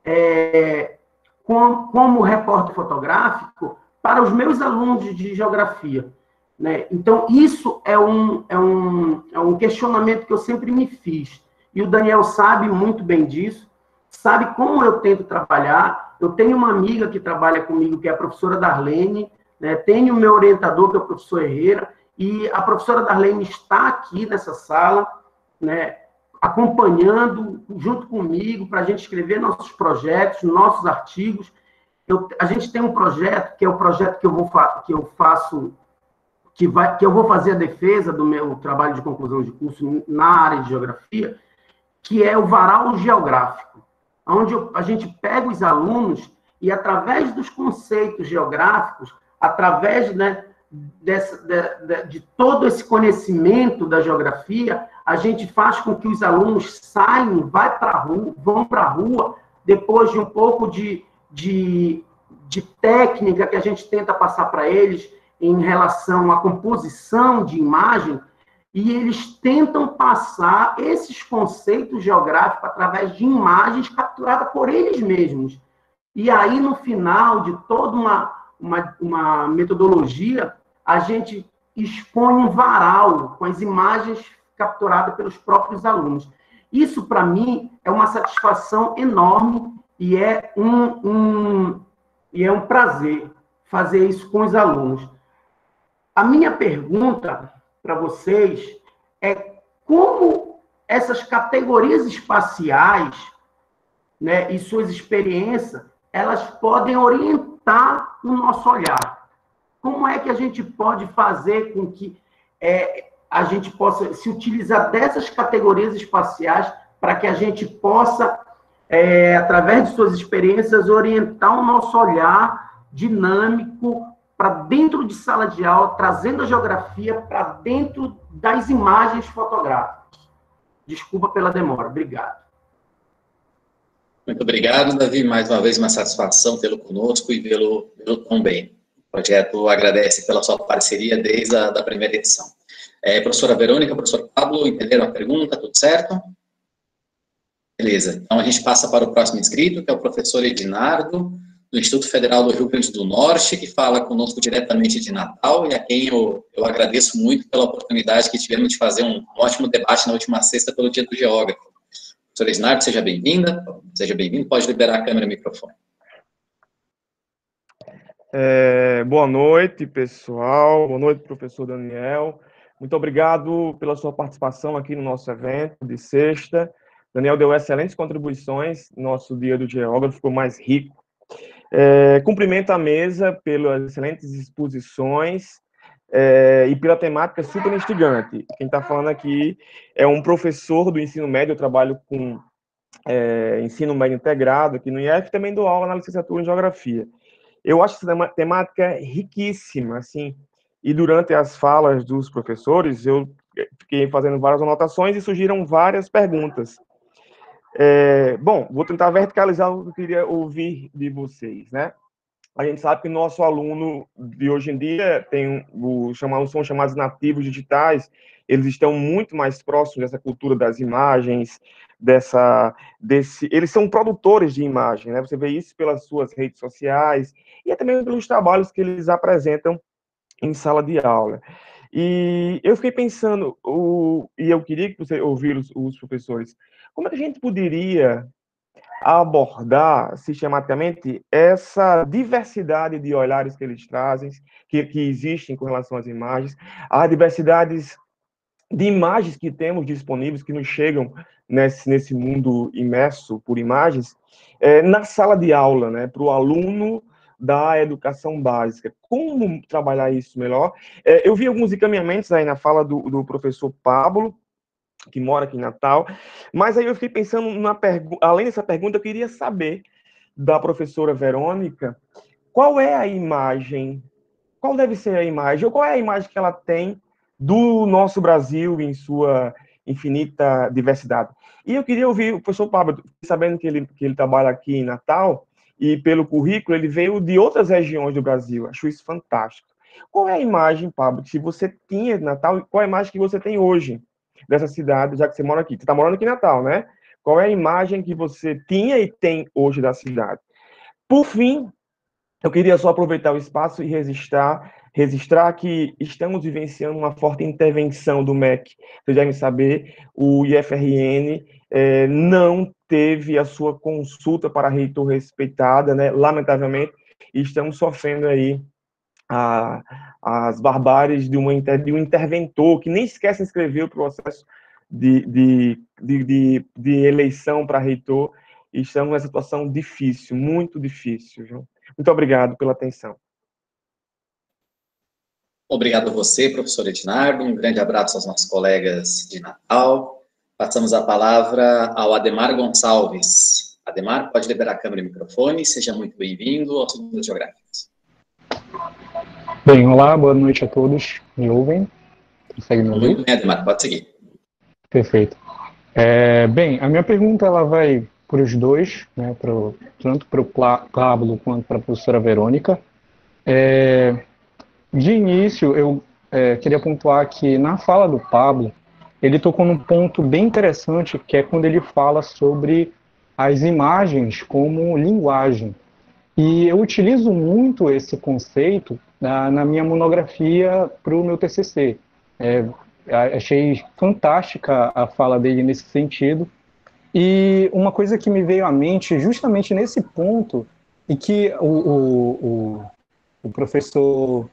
é, como, como repórter fotográfico para os meus alunos de geografia? Né? Então, isso é um, é, um, é um questionamento que eu sempre me fiz. E o Daniel sabe muito bem disso, sabe como eu tento trabalhar. Eu tenho uma amiga que trabalha comigo, que é a professora Darlene, né? Tenho o meu orientador, que é o professor Herrera, e a professora Darlene está aqui nessa sala, né, acompanhando junto comigo para a gente escrever nossos projetos, nossos artigos. Eu, a gente tem um projeto, que é o projeto que eu, vou que eu faço, que, vai, que eu vou fazer a defesa do meu trabalho de conclusão de curso na área de geografia, que é o Varal Geográfico, onde a gente pega os alunos e, através dos conceitos geográficos, através, né, dessa, de, de, de todo esse conhecimento da geografia, a gente faz com que os alunos saiam, vai pra rua, vão para a rua, depois de um pouco de, de, de técnica que a gente tenta passar para eles em relação à composição de imagem, e eles tentam passar esses conceitos geográficos através de imagens capturadas por eles mesmos. E aí, no final de toda uma, uma, uma metodologia, a gente expõe um varal com as imagens capturadas pelos próprios alunos. Isso, para mim, é uma satisfação enorme e é um, um, e é um prazer fazer isso com os alunos. A minha pergunta para vocês é como essas categorias espaciais, né, e suas experiências, elas podem orientar o nosso olhar. Como é que a gente pode fazer com que é, a gente possa se utilizar dessas categorias espaciais para que a gente possa, é, através de suas experiências, orientar o nosso olhar dinâmico para dentro de sala de aula, trazendo a geografia para dentro das imagens fotográficas. Desculpa pela demora. Obrigado. Muito obrigado, Davi. Mais uma vez, uma satisfação tê-lo conosco e vê-lo tão bem. O projeto agradece pela sua parceria desde a da primeira edição. É, professora Verônica, professor Pablo, entenderam a pergunta? Tudo certo? Beleza. Então, a gente passa para o próximo inscrito, que é o professor Edinardo, do Instituto Federal do Rio Grande do Norte, que fala conosco diretamente de Natal, e a quem eu, eu agradeço muito pela oportunidade que tivemos de fazer um ótimo debate na última sexta pelo Dia do Geógrafo. Professor Edinardo, seja bem-vinda, seja bem-vindo, pode liberar a câmera e o microfone. É, boa noite, pessoal, boa noite, professor Daniel. Muito obrigado pela sua participação aqui no nosso evento de sexta. Daniel deu excelentes contribuições, nosso Dia do Geógrafo ficou mais rico. É, cumprimento a mesa pelas excelentes exposições é, e pela temática super instigante. Quem está falando aqui é um professor do ensino médio, eu trabalho com é, ensino médio integrado aqui no I F, também dou aula na licenciatura em Geografia. Eu acho essa temática riquíssima, assim, e durante as falas dos professores, eu fiquei fazendo várias anotações e surgiram várias perguntas. É, bom, vou tentar verticalizar o que eu queria ouvir de vocês, né? A gente sabe que nosso aluno de hoje em dia tem o chamados são chamados nativos digitais. Eles estão muito mais próximos dessa cultura das imagens, dessa desse. Eles são produtores de imagem, né? Você vê isso pelas suas redes sociais e também pelos trabalhos que eles apresentam em sala de aula. E eu fiquei pensando, o, e eu queria que você ouvisse os, os professores, como é que a gente poderia abordar sistematicamente essa diversidade de olhares que eles trazem, que, que existem com relação às imagens, as diversidades de imagens que temos disponíveis, que nos chegam nesse, nesse mundo imerso por imagens, é, na sala de aula, né, para o aluno da educação básica. Como trabalhar isso melhor? É, eu vi alguns encaminhamentos aí na fala do, do professor Pablo, que mora aqui em Natal, mas aí eu fiquei pensando, na pergu- além dessa pergunta, eu queria saber da professora Verônica, qual é a imagem, qual deve ser a imagem, ou qual é a imagem que ela tem do nosso Brasil em sua infinita diversidade. E eu queria ouvir o professor Pablo, sabendo que ele, que ele trabalha aqui em Natal, e pelo currículo ele veio de outras regiões do Brasil, acho isso fantástico. Qual é a imagem, Pablo, que você tinha de Natal, e qual é a imagem que você tem hoje dessa cidade, já que você mora aqui? Você está morando aqui em Natal, né? Qual é a imagem que você tinha e tem hoje da cidade? Por fim, eu queria só aproveitar o espaço e registrar, registrar que estamos vivenciando uma forte intervenção do M E C. Vocês devem saber, o I F R N é, não teve a sua consulta para reitor respeitada, né? Lamentavelmente, e estamos sofrendo aí a, as barbáries de, uma, de um interventor que nem sequer se inscreveu para o processo de, de, de, de, de eleição para reitor, e estamos numa situação difícil, muito difícil, viu? Muito obrigado pela atenção. Obrigado a você, professor Ednardo. Um grande abraço aos nossos colegas de Natal. Passamos a palavra ao Ademar Gonçalves. Ademar, pode liberar a câmera e o microfone. Seja muito bem-vindo ao Estudos Geográficos. Bem, olá, boa noite a todos. Me ouvem? Consegue me ouvir? Muito bem, Ademar, pode seguir. Perfeito. É, bem, a minha pergunta ela vai para os dois, né, pro, tanto para o Pablo quanto para a professora Verônica. É, de início, eu é, queria pontuar que na fala do Pablo, ele tocou num ponto bem interessante, que é quando ele fala sobre as imagens como linguagem. E eu utilizo muito esse conceito na, na minha monografia para o meu T C C. É, achei fantástica a fala dele nesse sentido. E uma coisa que me veio à mente, justamente nesse ponto, e que o, o, o, o professor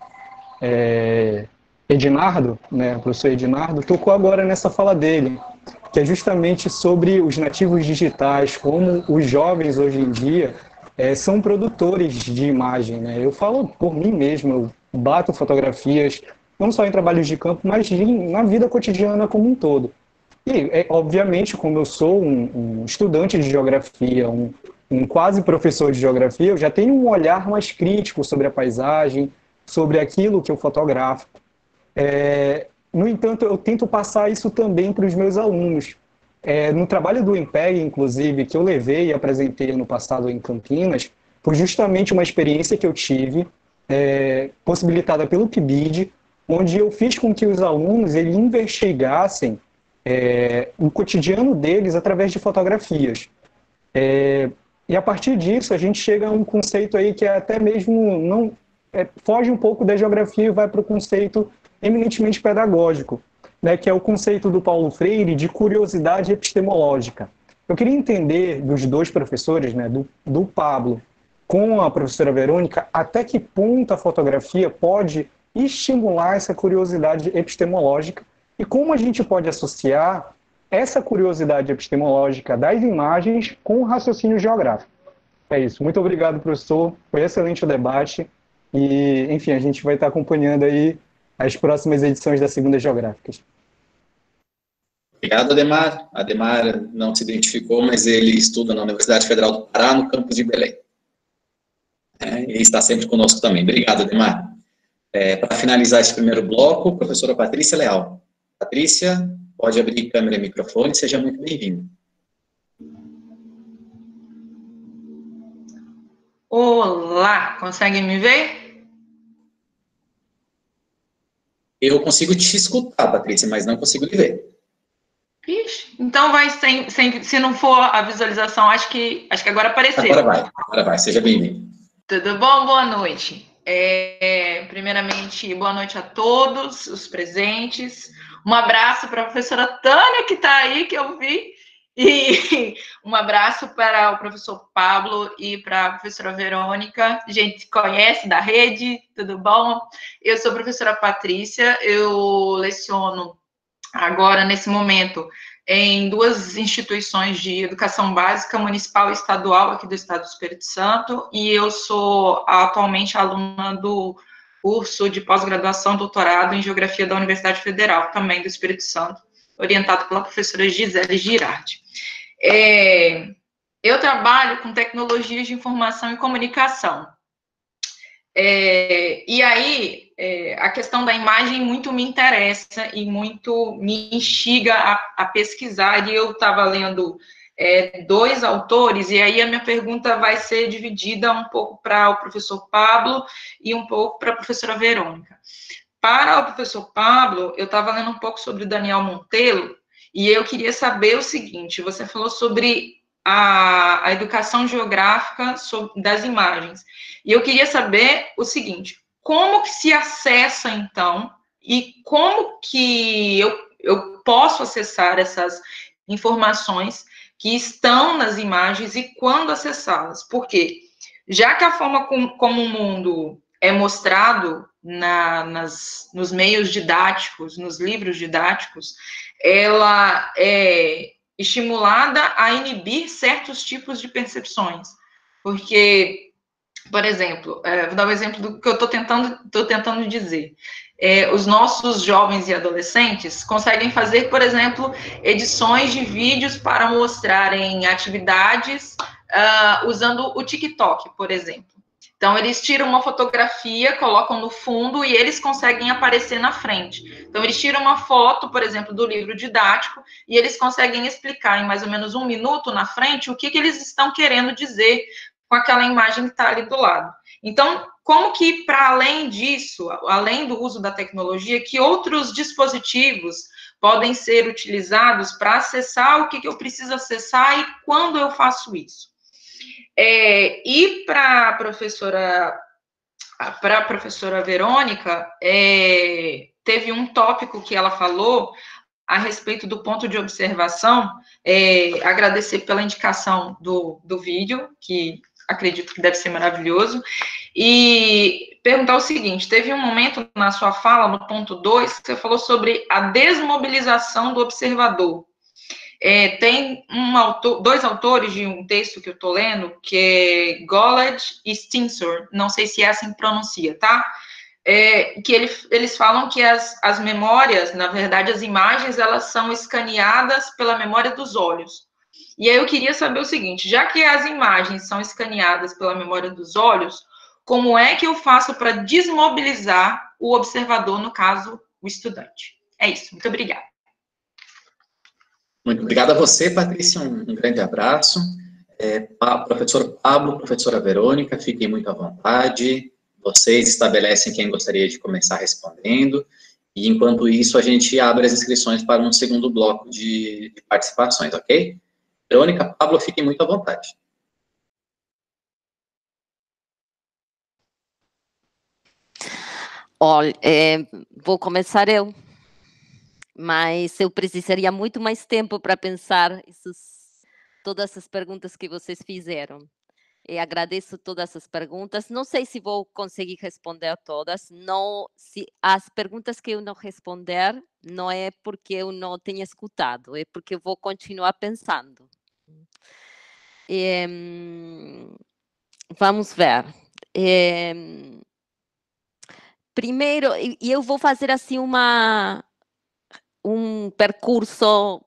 é, Ednardo, né, o professor Ednardo, tocou agora nessa fala dele, que é justamente sobre os nativos digitais, como os jovens hoje em dia é, são produtores de imagem, né? Eu falo por mim mesmo, eu bato fotografias, não só em trabalhos de campo, mas de, na vida cotidiana como um todo. E, é, obviamente, como eu sou um, um estudante de geografia, um, um quase professor de geografia, eu já tenho um olhar mais crítico sobre a paisagem, sobre aquilo que eu fotografo. É, no entanto, eu tento passar isso também para os meus alunos. É, no trabalho do IMPEG, inclusive, que eu levei e apresentei ano passado em Campinas, foi justamente uma experiência que eu tive, é, possibilitada pelo P I B I D, onde eu fiz com que os alunos eles investigassem é, o cotidiano deles através de fotografias. É, e a partir disso, a gente chega a um conceito aí que é até mesmo não é, foge um pouco da geografia e vai para o conceito eminentemente pedagógico, né, que é o conceito do Paulo Freire de curiosidade epistemológica. Eu queria entender dos dois professores, né, do, do Pablo com a professora Verônica, até que ponto a fotografia pode estimular essa curiosidade epistemológica e como a gente pode associar essa curiosidade epistemológica das imagens com o raciocínio geográfico. É isso. Muito obrigado, professor. Foi excelente o debate. E, enfim, a gente vai estar acompanhando aí as próximas edições da Segunda Geográficas. Obrigado, Ademar. Ademar não se identificou, mas ele estuda na Universidade Federal do Pará, no campus de Belém. É, e está sempre conosco também. Obrigado, Ademar. É, para finalizar esse primeiro bloco, professora Patrícia Leal. Patrícia, pode abrir câmera e microfone, seja muito bem-vinda. Olá, conseguem me ver? Eu consigo te escutar, Patrícia, mas não consigo lhe ver. Ixi, então vai sem, sem, se não for a visualização, acho que, acho que agora apareceu. Agora vai, agora vai, seja bem-vindo. Tudo bom? Boa noite. É, primeiramente, boa noite a todos os presentes. Um abraço para a professora Tânia, que está aí, que eu vi. E um abraço para o professor Pablo e para a professora Verônica. A gente conhece da rede, tudo bom? Eu sou a professora Patrícia, eu leciono agora, nesse momento, em duas instituições de educação básica, municipal e estadual, aqui do estado do Espírito Santo, e eu sou atualmente aluna do curso de pós-graduação, doutorado em Geografia da Universidade Federal, também do Espírito Santo, orientado pela professora Gisele Girardi. É, eu trabalho com tecnologias de informação e comunicação. É, e aí, é, a questão da imagem muito me interessa e muito me instiga a, a pesquisar, e eu estava lendo é, dois autores, e aí a minha pergunta vai ser dividida um pouco para o professor Pablo e um pouco para a professora Verônica. Para o professor Pablo, eu estava lendo um pouco sobre o Daniel Monteiro, e eu queria saber o seguinte, você falou sobre a, a educação geográfica sobre, das imagens, e eu queria saber o seguinte, como que se acessa, então, e como que eu, eu posso acessar essas informações que estão nas imagens e quando acessá-las? Porque, já que a forma com, como o mundo é mostrado na, nas, nos meios didáticos, nos livros didáticos, ela é estimulada a inibir certos tipos de percepções. Porque, por exemplo, é, vou dar um exemplo do que eu estou tentando, tô tentando dizer. É, os nossos jovens e adolescentes conseguem fazer, por exemplo, edições de vídeos para mostrarem atividades uh, usando o TikTok, por exemplo. Então, eles tiram uma fotografia, colocam no fundo e eles conseguem aparecer na frente. Então, eles tiram uma foto, por exemplo, do livro didático e eles conseguem explicar em mais ou menos um minuto na frente o que, que eles estão querendo dizer com aquela imagem que está ali do lado. Então, como que, para além disso, além do uso da tecnologia, que outros dispositivos podem ser utilizados para acessar o que, que eu preciso acessar e quando eu faço isso? É, e para a professora, para a professora Verônica, é, teve um tópico que ela falou a respeito do ponto de observação, é, agradecer pela indicação do, do vídeo, que acredito que deve ser maravilhoso, e perguntar o seguinte, teve um momento na sua fala, no ponto dois, que você falou sobre a desmobilização do observador. É, tem um autor, dois autores de um texto que eu estou lendo, que é Gollad e Stinsor, não sei se é assim que pronuncia, tá? É, que ele, eles falam que as, as memórias, na verdade, as imagens, elas são escaneadas pela memória dos olhos. E aí eu queria saber o seguinte, já que as imagens são escaneadas pela memória dos olhos, como é que eu faço para desmobilizar o observador, no caso, o estudante? É isso, muito obrigada. Muito obrigado a você, Patrícia, um, um grande abraço. É, professor Pablo, professora Verônica, fiquem muito à vontade. Vocês estabelecem quem gostaria de começar respondendo. E, enquanto isso, a gente abre as inscrições para um segundo bloco de, de participações, ok? Verônica, Pablo, fiquem muito à vontade. Olha, é, vou começar eu. Mas eu precisaria muito mais tempo para pensar esses, todas essas perguntas que vocês fizeram. E agradeço todas essas perguntas. Não sei se vou conseguir responder todas. Não, se as perguntas que eu não responder, não é porque eu não tenha escutado, é porque eu vou continuar pensando. E, vamos ver. É, primeiro, e eu vou fazer assim uma, um percurso,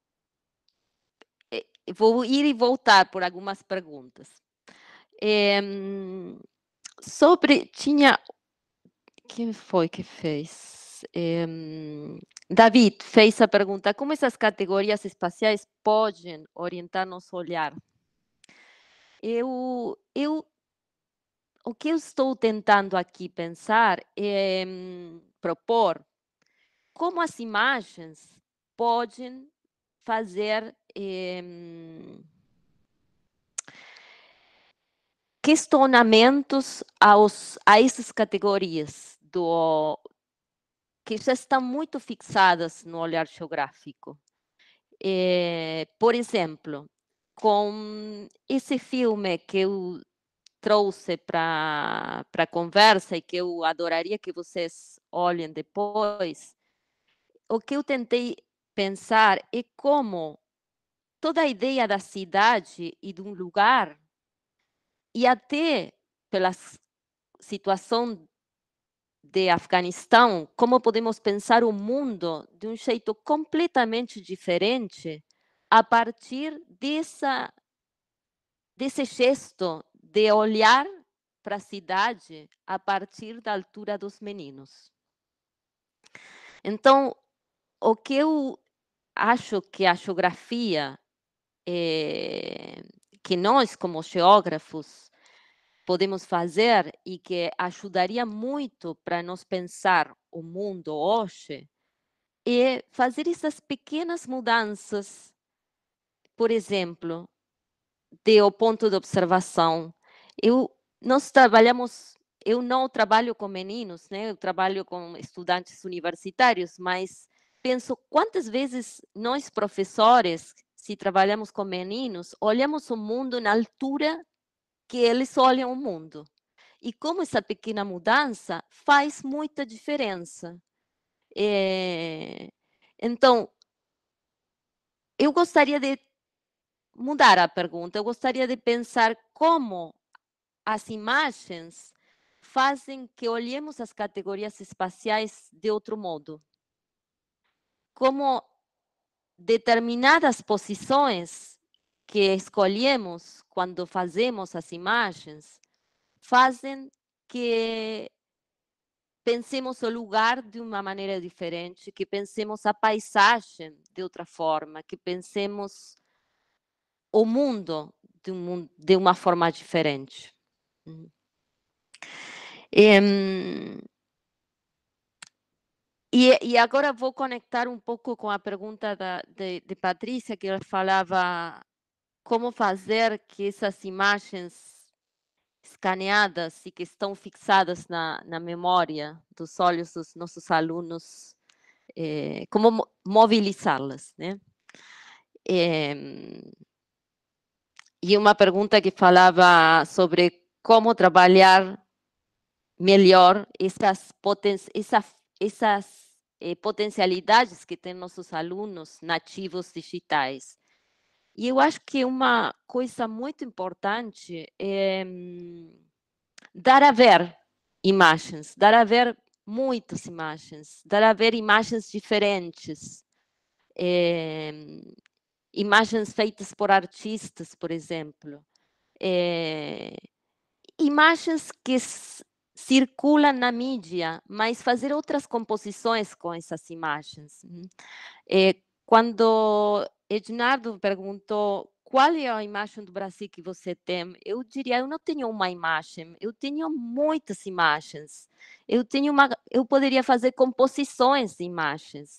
vou ir e voltar por algumas perguntas. É, sobre, tinha, quem foi que fez? É, David fez a pergunta, como essas categorias espaciais podem orientar nosso olhar? Eu, eu, o que eu estou tentando aqui pensar é propor como as imagens podem fazer eh, questionamentos aos, a essas categorias do, que já estão muito fixadas no olhar geográfico. É, por exemplo, com esse filme que eu trouxe para a conversa e que eu adoraria que vocês olhem depois, o que eu tentei pensar é como toda a ideia da cidade e de um lugar, e até pela situação de Afeganistão, como podemos pensar o mundo de um jeito completamente diferente a partir dessa, desse gesto de olhar para a cidade a partir da altura dos meninos. Então, o que eu acho que a geografia, é, que nós, como geógrafos, podemos fazer e que ajudaria muito para nós pensar o mundo hoje, é fazer essas pequenas mudanças, por exemplo, do ponto de observação. Eu, nós trabalhamos, eu não trabalho com meninos, né? Eu trabalho com estudantes universitários, mas penso quantas vezes nós, professores, se trabalhamos com meninos, olhamos o mundo na altura que eles olham o mundo. E como essa pequena mudança faz muita diferença. É, então, eu gostaria de mudar a pergunta, eu gostaria de pensar como as imagens fazem que olhemos as categorias espaciais de outro modo. Como determinadas posições que escolhemos quando fazemos as imagens fazem que pensemos o lugar de uma maneira diferente, que pensemos a paisagem de outra forma, que pensemos o mundo de, um, de uma forma diferente. E, e, e agora vou conectar um pouco com a pergunta da, de, de Patrícia, que ela falava como fazer que essas imagens escaneadas e que estão fixadas na, na memória dos olhos dos nossos alunos, é, como mobilizá-las, né? É, e uma pergunta que falava sobre como trabalhar melhor essas, poten essa, essas eh, potencialidades que têm nossos alunos nativos digitais. E eu acho que uma coisa muito importante é dar a ver imagens, dar a ver muitas imagens, dar a ver imagens diferentes, é, imagens feitas por artistas, por exemplo, é, imagens que circulam na mídia, mas fazer outras composições com essas imagens. É, quando Ednardo perguntou qual é a imagem do Brasil que você tem, eu diria, eu não tenho uma imagem, eu tenho muitas imagens. Eu tenho uma, eu poderia fazer composições de imagens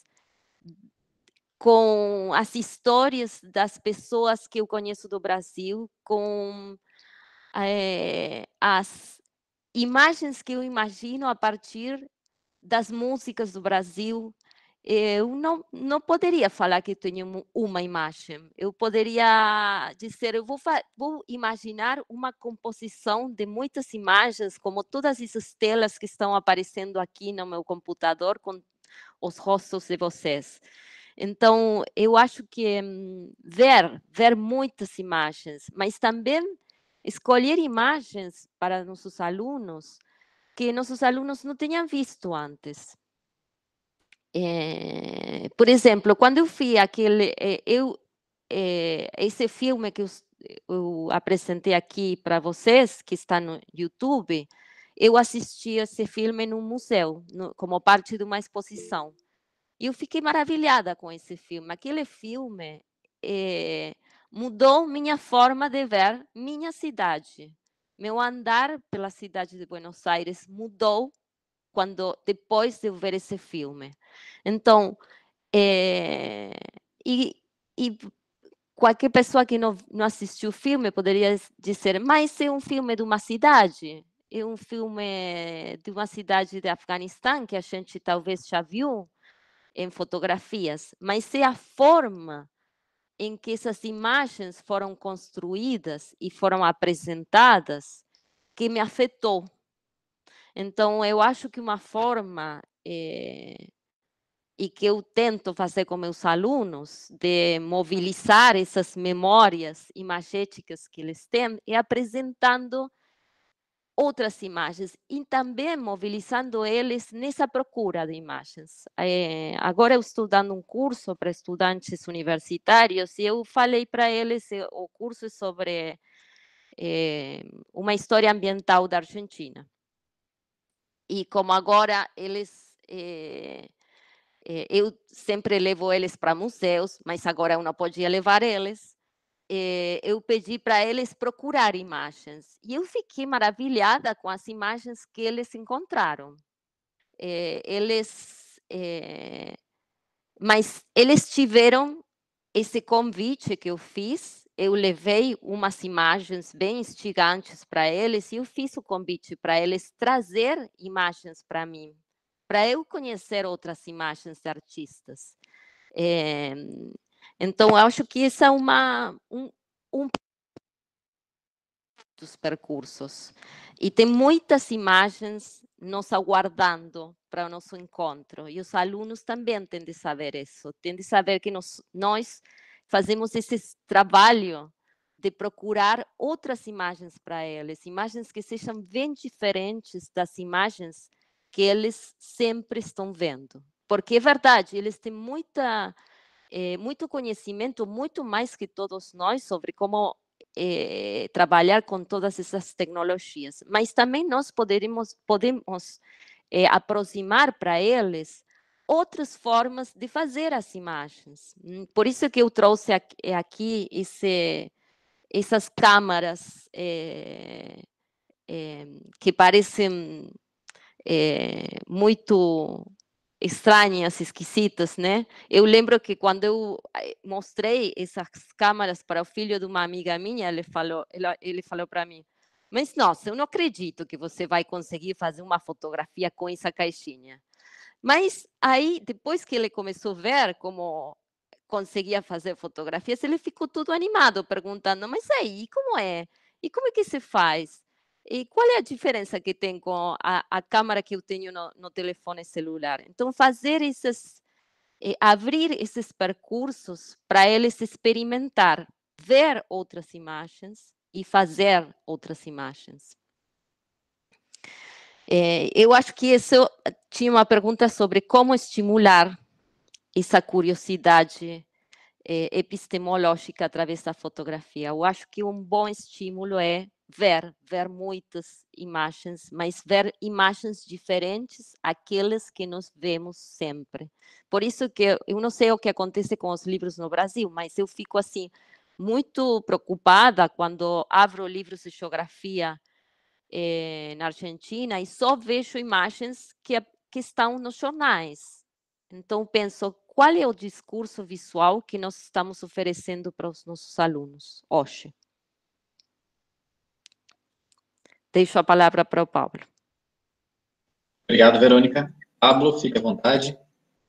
com as histórias das pessoas que eu conheço do Brasil, com é, as imagens que eu imagino a partir das músicas do Brasil. Eu não, não poderia falar que tenho uma imagem. Eu poderia dizer, eu vou, vou imaginar uma composição de muitas imagens, como todas essas telas que estão aparecendo aqui no meu computador com os rostos de vocês. Então, eu acho que hum, ver, ver muitas imagens, mas também escolher imagens para nossos alunos que nossos alunos não tinham visto antes. É, por exemplo, quando eu vi aquele, eu, é, esse filme que eu, eu apresentei aqui para vocês, que está no YouTube, eu assisti esse filme no museu, no, como parte de uma exposição. E eu fiquei maravilhada com esse filme. Aquele filme é, mudou minha forma de ver minha cidade. Meu andar pela cidade de Buenos Aires mudou quando depois de eu ver esse filme. Então, é, e, e qualquer pessoa que não, não assistiu o filme poderia dizer, mas é um filme de uma cidade, é um filme de uma cidade de Afeganistão que a gente talvez já viu em fotografias, mas é a forma em que essas imagens foram construídas e foram apresentadas que me afetou. Então, eu acho que uma forma, é, e que eu tento fazer com meus alunos, de mobilizar essas memórias imagéticas que eles têm, é apresentando outras imagens e também mobilizando eles nessa procura de imagens. É, agora eu estou dando um curso para estudantes universitários e eu falei para eles, o curso é sobre é, uma história ambiental da Argentina. E como agora eles... É, é, eu sempre levo eles para museus, mas agora eu não podia levar eles. Eu pedi para eles procurar imagens e eu fiquei maravilhada com as imagens que eles encontraram. Eles, mas eles tiveram esse convite que eu fiz. Eu levei umas imagens bem instigantes para eles e eu fiz o convite para eles trazer imagens para mim, para eu conhecer outras imagens de artistas. É, então, eu acho que essa é uma, um, um dos percursos. E tem muitas imagens nos aguardando para o nosso encontro. E os alunos também têm de saber isso. Têm de saber que nós, nós fazemos esse trabalho de procurar outras imagens para eles. Imagens que sejam bem diferentes das imagens que eles sempre estão vendo. Porque é verdade, eles têm muita... É, muito conhecimento, muito mais que todos nós, sobre como é, trabalhar com todas essas tecnologias. Mas também nós poderemos, podemos é, aproximar para eles outras formas de fazer as imagens. Por isso que eu trouxe aqui, aqui esse, essas câmaras é, é, que parecem é, muito... estranhas, esquisitas, né? Eu lembro que quando eu mostrei essas câmeras para o filho de uma amiga minha, ele falou, ele, ele falou para mim, mas nossa, eu não acredito que você vai conseguir fazer uma fotografia com essa caixinha. Mas aí, depois que ele começou a ver como conseguia fazer fotografias, ele ficou todo animado, perguntando, mas aí, como é? E como é que se faz? E qual é a diferença que tem com a, a câmera que eu tenho no, no telefone celular? Então, fazer esses, eh, abrir esses percursos para eles experimentar, ver outras imagens e fazer outras imagens. Eh, eu acho que isso tinha uma pergunta sobre como estimular essa curiosidade eh, epistemológica através da fotografia. Eu acho que um bom estímulo é ver, ver muitas imagens, mas ver imagens diferentes aquelas que nós vemos sempre. Por isso que eu não sei o que acontece com os livros no Brasil, mas eu fico assim muito preocupada quando abro livros de geografia eh, na Argentina e só vejo imagens que, que estão nos jornais. Então penso, qual é o discurso visual que nós estamos oferecendo para os nossos alunos hoje? Deixo a palavra para o Pablo. Obrigado, Verônica. Pablo, fique à vontade.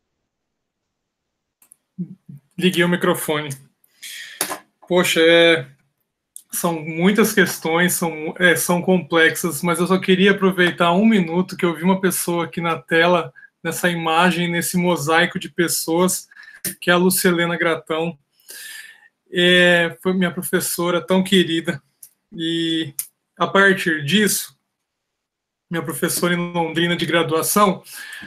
Liguei o microfone. Poxa, é, são muitas questões, são, é, são complexas, mas eu só queria aproveitar um minuto que eu vi uma pessoa aqui na tela, nessa imagem, nesse mosaico de pessoas, que é a Lucelena Gratão. É, foi minha professora tão querida. E, a partir disso, minha professora em Londrina de graduação,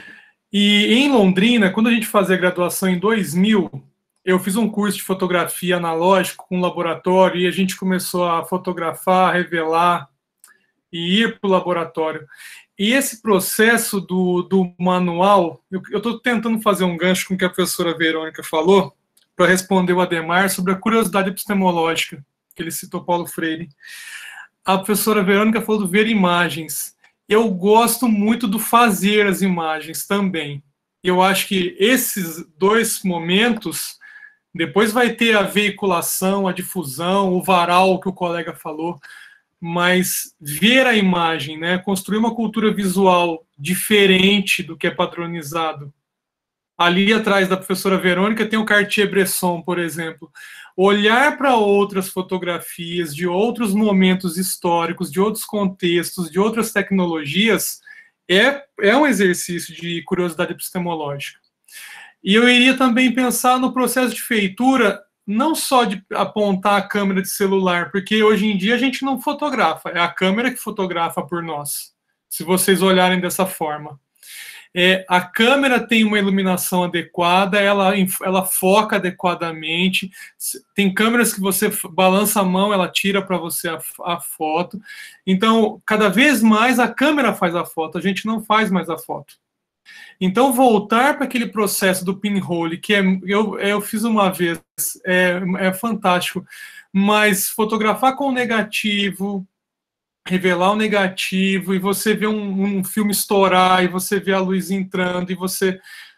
e em Londrina, quando a gente fazia graduação em dois mil, eu fiz um curso de fotografia analógico com um laboratório, e a gente começou a fotografar, revelar, e ir para o laboratório. E esse processo do, do manual, eu estou tentando fazer um gancho com o que a professora Verônica falou, para responder o Ademar sobre a curiosidade epistemológica, que ele citou Paulo Freire. A professora Verônica falou do ver imagens. Eu gosto muito do fazer as imagens também. Eu acho que esses dois momentos, depois vai ter a veiculação, a difusão, o varal que o colega falou, mas ver a imagem, né, construir uma cultura visual diferente do que é padronizado. Ali atrás da professora Verônica tem o Cartier-Bresson, por exemplo. Olhar para outras fotografias de outros momentos históricos, de outros contextos, de outras tecnologias, é, é um exercício de curiosidade epistemológica. E eu iria também pensar no processo de feitura, não só de apontar a câmera de celular, porque hoje em dia a gente não fotografa, é a câmera que fotografa por nós, se vocês olharem dessa forma. É, a câmera tem uma iluminação adequada, ela, ela foca adequadamente, tem câmeras que você balança a mão, ela tira para você a, a foto. Então, cada vez mais a câmera faz a foto, a gente não faz mais a foto. Então, voltar para aquele processo do pinhole, que é, eu, eu fiz uma vez, é, é fantástico, mas fotografar com o negativo, revelar o negativo, e você vê um, um filme estourar, e você vê a luz entrando, e você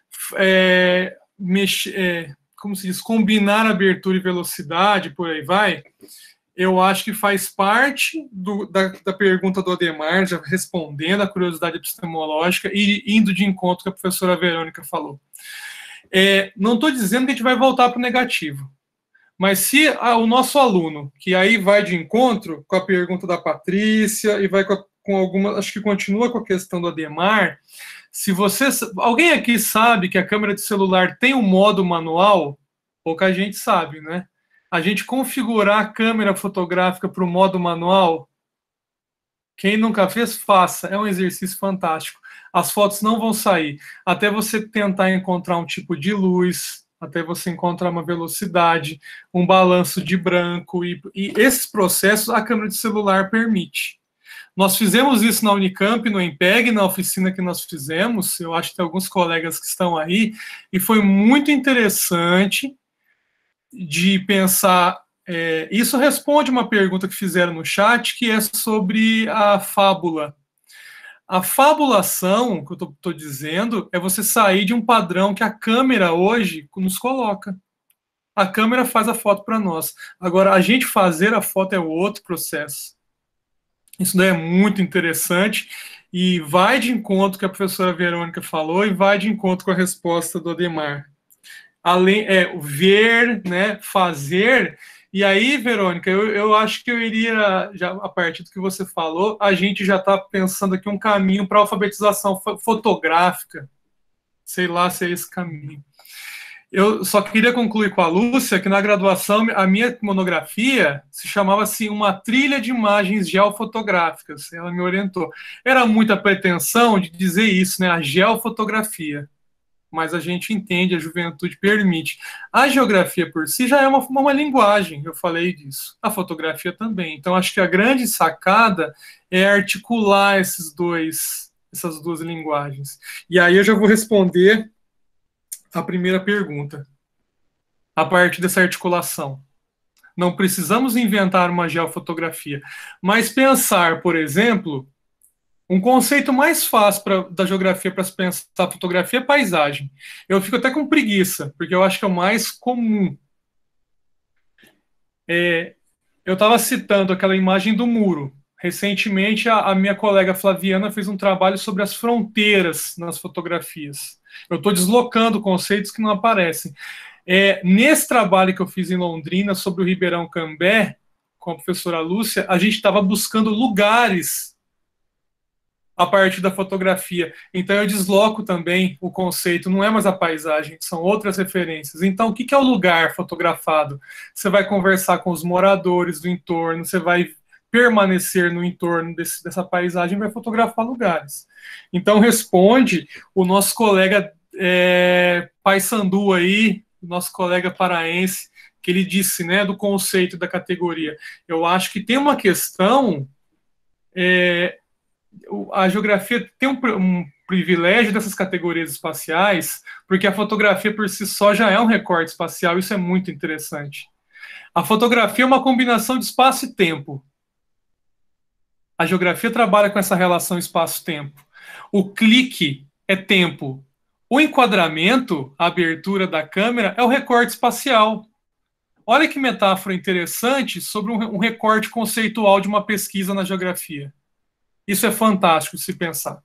é, mexe, é, como se diz, combinar abertura e velocidade, por aí vai, eu acho que faz parte do, da, da pergunta do Ademar, já respondendo a curiosidade epistemológica e indo de encontro com a professora Verônica falou. É, não estou dizendo que a gente vai voltar para o negativo, mas se ah, o nosso aluno, que aí vai de encontro com a pergunta da Patrícia e vai com, a, com alguma, acho que continua com a questão do Ademar, se você, alguém aqui sabe que a câmera de celular tem um modo manual, pouca gente sabe, né? A gente configurar a câmera fotográfica para o modo manual, quem nunca fez, faça. É um exercício fantástico. As fotos não vão sair até você tentar encontrar um tipo de luz, até você encontrar uma velocidade, um balanço de branco. E, e esses processos a câmera de celular permite. Nós fizemos isso na Unicamp, no EMPEG, na oficina que nós fizemos. Eu acho que tem alguns colegas que estão aí. E foi muito interessante de pensar, é, isso responde uma pergunta que fizeram no chat, que é sobre a fábula. A fabulação, que eu estou dizendo, é você sair de um padrão que a câmera hoje nos coloca. A câmera faz a foto para nós. Agora, a gente fazer a foto é outro processo. Isso daí é muito interessante e vai de encontro com o que a professora Verônica falou e vai de encontro com a resposta do Ademar. Além, é, ver, né, fazer, e aí, Verônica, eu, eu acho que eu iria, já, a partir do que você falou, a gente já está pensando aqui um caminho para alfabetização fotográfica, sei lá se é esse caminho. Eu só queria concluir com a Lúcia, que na graduação, a minha monografia se chamava assim, uma trilha de imagens geofotográficas, ela me orientou. Era muita pretensão de dizer isso, né, a geofotografia. Mas a gente entende, a juventude permite. A geografia por si já é uma, uma linguagem, eu falei disso. A fotografia também. Então, acho que a grande sacada é articular esses dois, essas duas linguagens. E aí eu já vou responder a primeira pergunta, a partir dessa articulação. Não precisamos inventar uma geofotografia, mas pensar, por exemplo, um conceito mais fácil pra, da geografia para se pensar a fotografia é paisagem. Eu fico até com preguiça, porque eu acho que é o mais comum. É, eu estava citando aquela imagem do muro. Recentemente, a, a minha colega Flaviana fez um trabalho sobre as fronteiras nas fotografias. Eu estou deslocando conceitos que não aparecem. É, nesse trabalho que eu fiz em Londrina sobre o Ribeirão Cambé, com a professora Lúcia, a gente estava buscando lugares a partir da fotografia. Então, eu desloco também o conceito, não é mais a paisagem, são outras referências. Então, o que é o lugar fotografado? Você vai conversar com os moradores do entorno, você vai permanecer no entorno desse, dessa paisagem, vai fotografar lugares. Então, responde o nosso colega é, Paysandu aí, nosso colega paraense, que ele disse, né, do conceito da categoria. Eu acho que tem uma questão, é, a geografia tem um, um privilégio dessas categorias espaciais, porque a fotografia por si só já é um recorte espacial, isso é muito interessante. A fotografia é uma combinação de espaço e tempo. A geografia trabalha com essa relação espaço-tempo. O clique é tempo. O enquadramento, a abertura da câmera, é o recorte espacial. Olha que metáfora interessante sobre um recorte conceitual de uma pesquisa na geografia. Isso é fantástico de se pensar.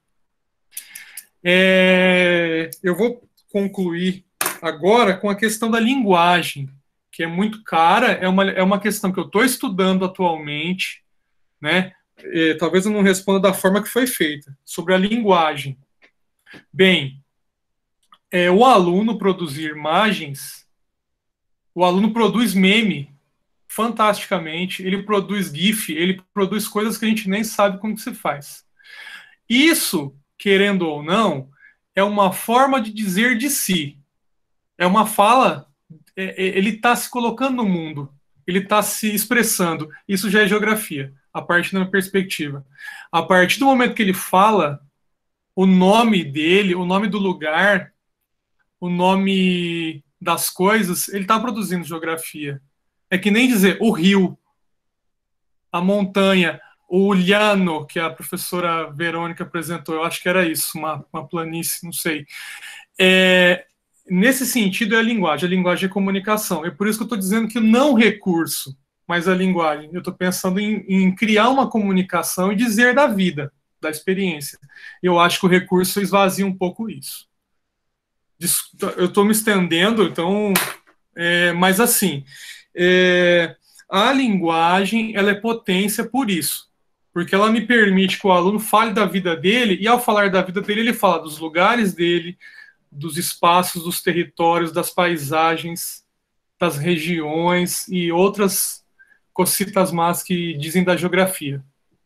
É, eu vou concluir agora com a questão da linguagem, que é muito cara, é uma, é uma questão que eu estou estudando atualmente, né? É, talvez eu não responda da forma que foi feita, sobre a linguagem. Bem, é, o aluno produzir imagens, o aluno produz meme fantasticamente, ele produz GIF, ele produz coisas que a gente nem sabe como que se faz. Isso, querendo ou não, é uma forma de dizer de si. É uma fala, é, ele está se colocando no mundo, ele está se expressando. Isso já é geografia, a partir da minha perspectiva. A partir do momento que ele fala, o nome dele, o nome do lugar, o nome das coisas, ele está produzindo geografia. É que nem dizer o rio, a montanha, o llano, que a professora Verônica apresentou, eu acho que era isso, uma, uma planície, não sei. É, nesse sentido é a linguagem, a linguagem é comunicação. É por isso que eu estou dizendo que não recurso, mas a linguagem. Eu estou pensando em, em criar uma comunicação e dizer da vida, da experiência. Eu acho que o recurso esvazia um pouco isso. Eu estou me estendendo, então, é, mas assim, é, a linguagem, ela é potência por isso, porque ela me permite que o aluno fale da vida dele, e ao falar da vida dele, ele fala dos lugares dele, dos espaços, dos territórios, das paisagens, das regiões e outras cositas más que dizem da geografia.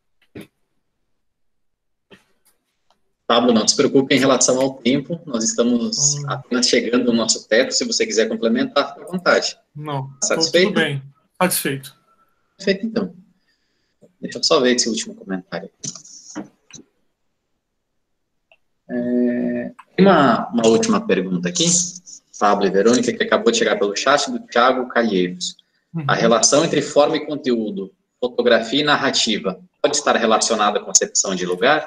Pablo, não se preocupe em relação ao tempo, nós estamos hum. apenas chegando no nosso teto, se você quiser complementar, fique à vontade. Não, satisfeito? Tudo bem, satisfeito. Perfeito, então. Deixa eu só ver esse último comentário. É, uma, uma última pergunta aqui, Pablo e Verônica, que acabou de chegar pelo chat, do Thiago Calheiros. Uhum. A relação entre forma e conteúdo, fotografia e narrativa, pode estar relacionada à concepção de lugar?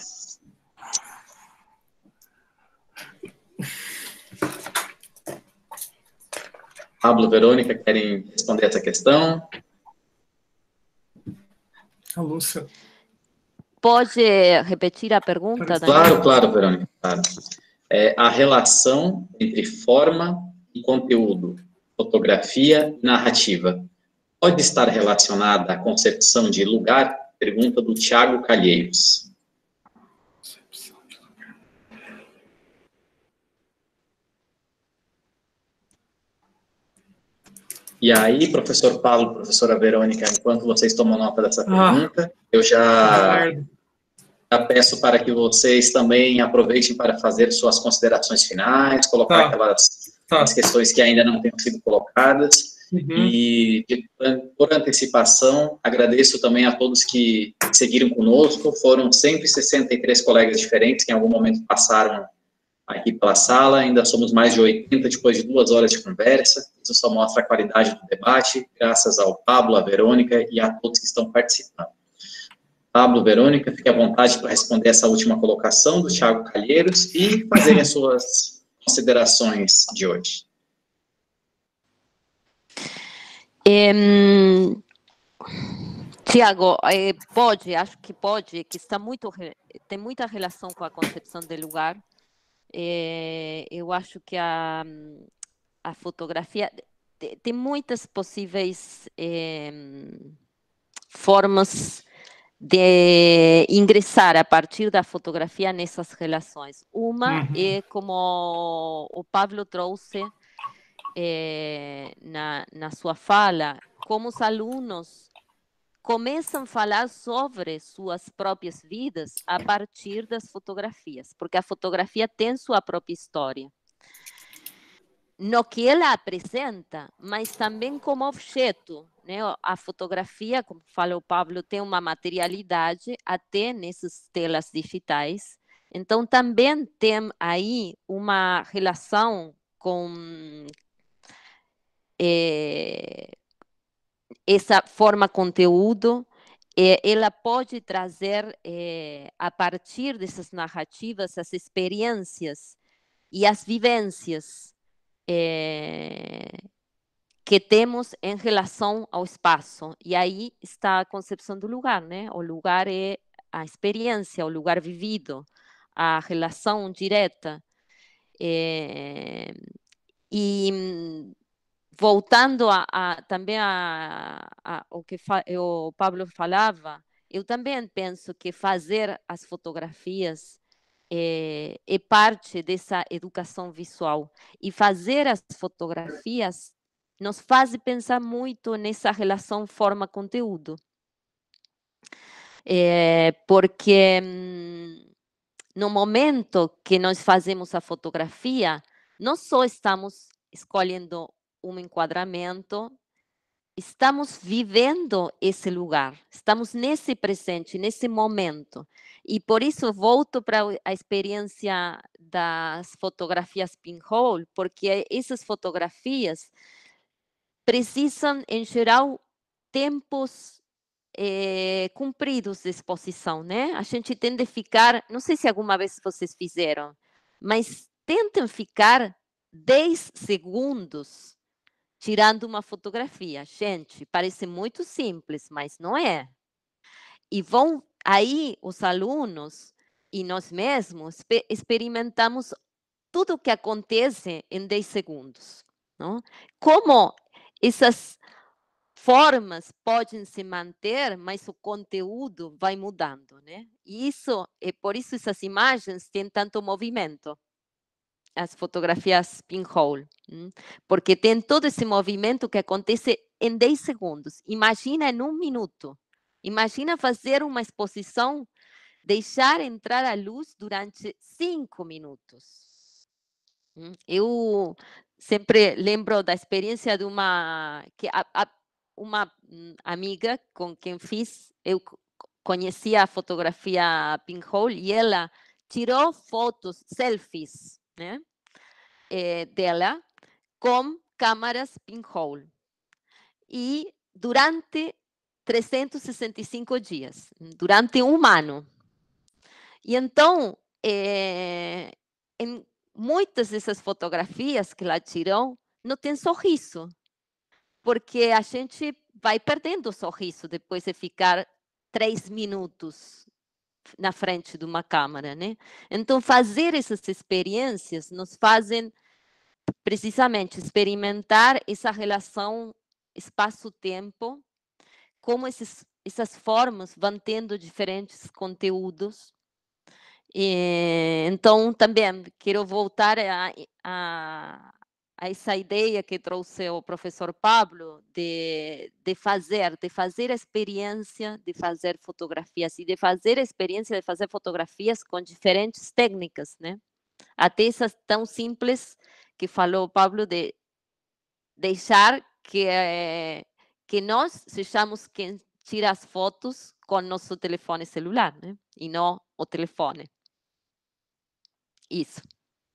Pablo, Verônica, querem responder essa questão? A Lúcia. Pode repetir a pergunta, Daniel? Claro, claro, Verônica. Claro. É, a relação entre forma e conteúdo, fotografia e narrativa, pode estar relacionada à concepção de lugar? Pergunta do Thiago Calheiros. E aí, professor Paulo, professora Verônica, enquanto vocês tomam nota dessa pergunta, ah, eu já, já peço para que vocês também aproveitem para fazer suas considerações finais, colocar tá. aquelas tá. as questões que ainda não tenham sido colocadas. Uhum. E, de, por antecipação, agradeço também a todos que seguiram conosco. Foram cento e sessenta e três colegas diferentes que em algum momento passaram aqui pela sala, ainda somos mais de oitenta depois de duas horas de conversa. Isso só mostra a qualidade do debate, graças ao Pablo, a Verônica e a todos que estão participando. Pablo, Verônica, fique à vontade para responder essa última colocação do Thiago Calheiros e fazerem as suas considerações de hoje. Um, Tiago, eh, pode, acho que pode, que está muito, tem muita relação com a concepção de lugar. É, eu acho que a, a fotografia tem muitas possíveis é, formas de ingressar a partir da fotografia nessas relações. Uma uhum. é como o Pablo trouxe é, na, na sua fala, como os alunos começam a falar sobre suas próprias vidas a partir das fotografias, porque a fotografia tem sua própria história. No que ela apresenta, mas também como objeto, né? A fotografia, como falou o Pablo, tem uma materialidade até nessas telas digitais. Então, também tem aí uma relação com é, essa forma conteúdo. É, ela pode trazer, é, a partir dessas narrativas, as experiências e as vivências É, que temos em relação ao espaço. E aí está a concepção do lugar, né? O lugar é a experiência, o lugar vivido, a relação direta. É, e voltando a, a, também a, a, o que fa, o Pablo falava, eu também penso que fazer as fotografias É, é parte dessa educação visual. E fazer as fotografias nos faz pensar muito nessa relação forma-conteúdo. É, porque hum, no momento que nós fazemos a fotografia, não só estamos escolhendo um enquadramento, estamos vivendo esse lugar, estamos nesse presente, nesse momento. E por isso volto para a experiência das fotografias pinhole, porque essas fotografias precisam, em geral, tempos é, cumpridos de exposição, né? A gente tem de ficar, não sei se alguma vez vocês fizeram, mas tentem ficar dez segundos tirando uma fotografia. Gente, parece muito simples, mas não é. E vão aí os alunos e nós mesmos experimentamos tudo o que acontece em dez segundos. Não? Como essas formas podem se manter, mas o conteúdo vai mudando, né? E isso, é por isso essas imagens têm tanto movimento. As fotografias pinhole, porque tem todo esse movimento que acontece em dez segundos. Imagina em um minuto. Imagina fazer uma exposição, deixar entrar a luz durante cinco minutos. Eu sempre lembro da experiência de uma, que a, a, uma amiga com quem fiz, eu conhecia a fotografia pinhole e ela tirou fotos, selfies, né, é, dela com câmaras pinhole. E durante trezentos e sessenta e cinco dias, durante um ano. E então, é, em muitas dessas fotografias que ela tirou, não tem sorriso, porque a gente vai perdendo o sorriso depois de ficar três minutos na frente de uma câmera, né? Então, fazer essas experiências nos fazem precisamente experimentar essa relação espaço-tempo, como esses, essas formas vão tendo diferentes conteúdos. E, então, também quero voltar a, a, a essa ideia que trouxe o professor Pablo de, de fazer, de fazer a experiência de fazer fotografias e de fazer a experiência de fazer fotografias com diferentes técnicas, né? Até essas tão simples que falou o Pablo, de deixar que, eh, que nós sejamos quem tira as fotos com nosso telefone celular, né? E não o telefone. Isso.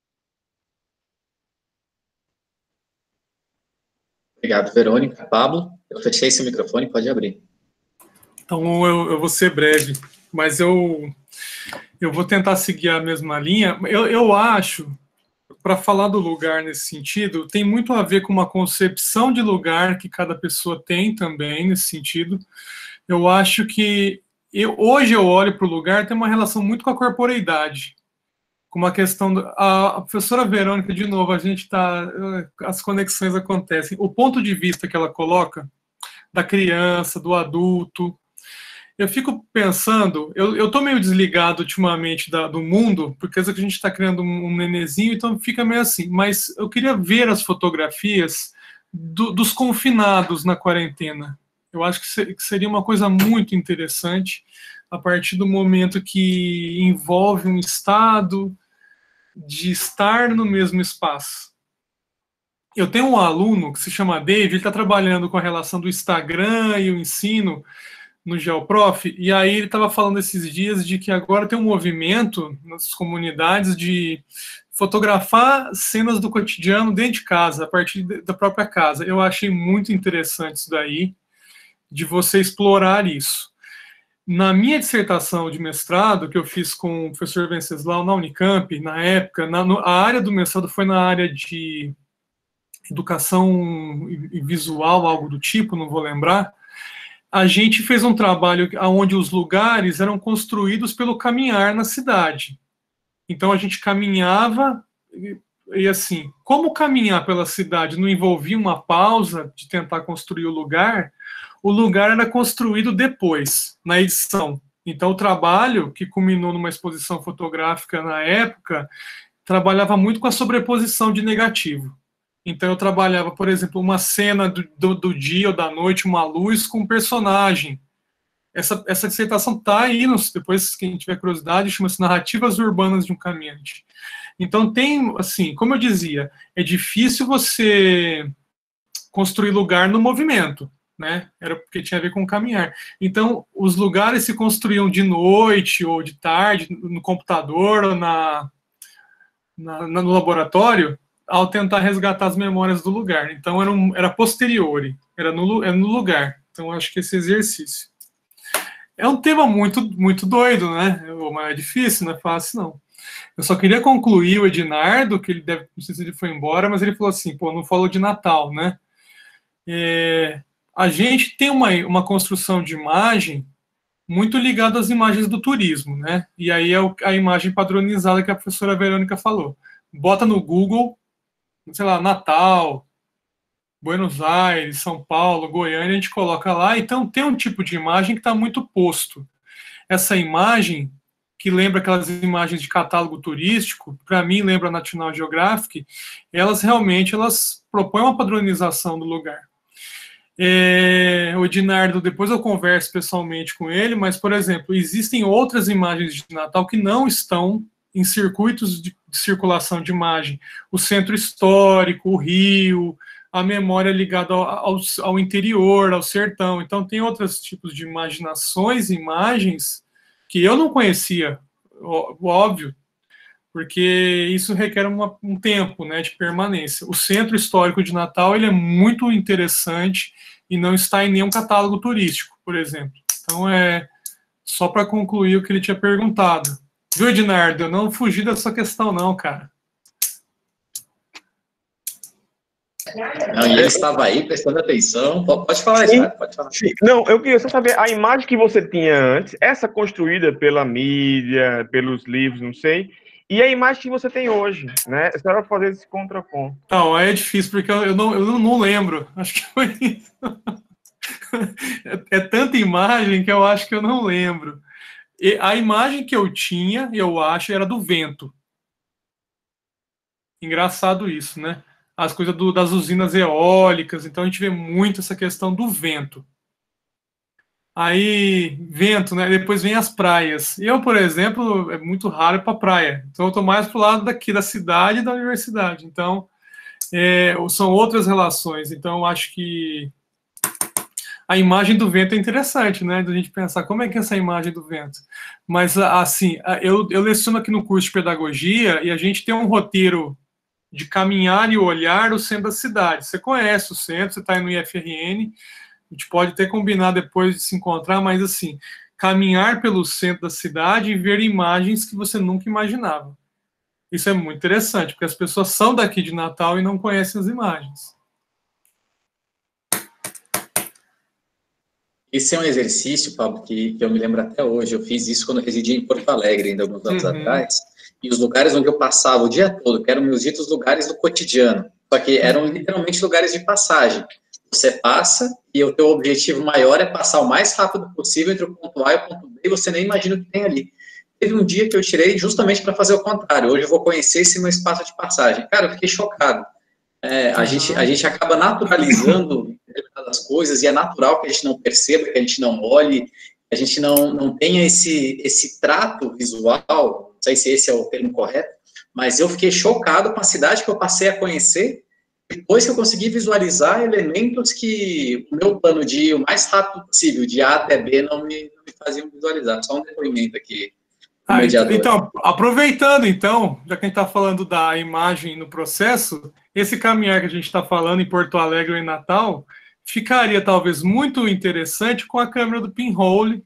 Obrigado, Verônica. Pablo, eu fechei seu microfone, pode abrir. Então, eu, eu vou ser breve, mas eu, eu vou tentar seguir a mesma linha. Eu, eu acho, para falar do lugar nesse sentido, tem muito a ver com uma concepção de lugar que cada pessoa tem também, nesse sentido. Eu acho que, eu, hoje eu olho para o lugar, tem uma relação muito com a corporeidade, com uma questão... Do, a, a professora Verônica, de novo, a gente está... As conexões acontecem. O ponto de vista que ela coloca, da criança, do adulto, eu fico pensando, eu estou meio desligado ultimamente da, do mundo, porque a gente está criando um, um nenezinho, então fica meio assim, mas eu queria ver as fotografias do, dos confinados na quarentena. Eu acho que seria uma coisa muito interessante a partir do momento que envolve um estado de estar no mesmo espaço. Eu tenho um aluno que se chama David, ele está trabalhando com a relação do Instagram e o ensino no GeoProf, e aí ele estava falando esses dias de que agora tem um movimento nas comunidades de fotografar cenas do cotidiano dentro de casa, a partir da própria casa. Eu achei muito interessante isso daí, de você explorar isso. Na minha dissertação de mestrado, que eu fiz com o professor Venceslau na Unicamp, na época, na, no, a área do mestrado foi na área de educação visual, algo do tipo, não vou lembrar. A gente fez um trabalho onde os lugares eram construídos pelo caminhar na cidade. Então, a gente caminhava, e, e assim, como caminhar pela cidade não envolvia uma pausa de tentar construir o lugar, o lugar era construído depois, na edição. Então, o trabalho, que culminou numa exposição fotográfica na época, trabalhava muito com a sobreposição de negativo. Então, eu trabalhava, por exemplo, uma cena do, do, do dia ou da noite, uma luz com um personagem. Essa, essa dissertação está aí, nos, depois, quem tiver curiosidade, chama-se Narrativas Urbanas de um Caminhante. Então, tem, assim, como eu dizia, é difícil você construir lugar no movimento, né? Era porque tinha a ver com caminhar. Então, os lugares se construíam de noite ou de tarde, no computador ou na, na, no laboratório, ao tentar resgatar as memórias do lugar. Então, era, um, era posteriori, era no, era no lugar. Então, acho que esse exercício. É um tema muito, muito doido, né? Mas é difícil, não é fácil, não. Eu só queria concluir o Ednardo, que ele deve, não sei se ele foi embora, mas ele falou assim, pô, não falou de Natal, né? É, a gente tem uma, uma construção de imagem muito ligada às imagens do turismo, né? E aí é a imagem padronizada que a professora Verônica falou. Bota no Google, sei lá, Natal, Buenos Aires, São Paulo, Goiânia, a gente coloca lá, então tem um tipo de imagem que está muito posto. Essa imagem, que lembra aquelas imagens de catálogo turístico, para mim lembra National Geographic, elas realmente elas propõem uma padronização do lugar. É, o Ednardo, depois eu converso pessoalmente com ele, mas, por exemplo, existem outras imagens de Natal que não estão em circuitos de, de circulação de imagem. O centro histórico, o Rio, a memória ligada ao, ao, ao interior, ao sertão. Então, tem outros tipos de imaginações, imagens, que eu não conhecia, óbvio, porque isso requer uma, um tempo, né, de permanência. O centro histórico de Natal ele é muito interessante e não está em nenhum catálogo turístico, por exemplo. Então, é só para concluir o que ele tinha perguntado. Viu, Ednardo? Eu não fugi dessa questão, não, cara. Não, e ele estava aí prestando atenção. Pode falar, Ednardo, pode falar. Sim. Não, eu queria só saber, a imagem que você tinha antes, essa construída pela mídia, pelos livros, não sei, e a imagem que você tem hoje, né? Só para fazer esse contraponto. Não, é difícil, porque eu não, eu não lembro. Acho que foi isso. É, é tanta imagem que eu acho que eu não lembro. E a imagem que eu tinha, eu acho, era do vento. Engraçado isso, né? As coisas do, das usinas eólicas, então a gente vê muito essa questão do vento. Aí, vento, né? Depois vem as praias. Eu, por exemplo, é muito raro ir para praia. Então, eu estou mais para o lado daqui, da cidade e da universidade. Então, é, são outras relações. Então, eu acho que a imagem do vento é interessante, né? Da gente pensar como é que é essa imagem do vento. Mas, assim, eu, eu leciono aqui no curso de pedagogia e a gente tem um roteiro de caminhar e olhar o centro da cidade. Você conhece o centro, você está aí no I F R N, a gente pode até combinar depois de se encontrar, mas assim, caminhar pelo centro da cidade e ver imagens que você nunca imaginava. Isso é muito interessante, porque as pessoas são daqui de Natal e não conhecem as imagens. Esse é um exercício, Pablo, que, que eu me lembro até hoje. Eu fiz isso quando eu residia em Porto Alegre, ainda alguns anos uhum. atrás. E os lugares onde eu passava o dia todo, que eram meus ditos lugares do cotidiano, só que eram literalmente lugares de passagem. Você passa e o teu objetivo maior é passar o mais rápido possível entre o ponto A e o ponto B, e você nem imagina o que tem ali. Teve um dia que eu tirei justamente para fazer o contrário. Hoje eu vou conhecer esse meu espaço de passagem. Cara, eu fiquei chocado. É, a, gente, a gente acaba naturalizando determinadas coisas e é natural que a gente não perceba, que a gente não olhe, que a gente não, não tenha esse, esse trato visual, não sei se esse é o termo correto, mas eu fiquei chocado com a cidade que eu passei a conhecer depois que eu consegui visualizar elementos que o meu plano de ir o mais rápido possível, de A até B, não me, não me faziam visualizar. Só um depoimento aqui. Ah, então, aproveitando, então, já que a gente está falando da imagem no processo, esse caminhar que a gente está falando em Porto Alegre ou em Natal, ficaria talvez muito interessante com a câmera do pinhole,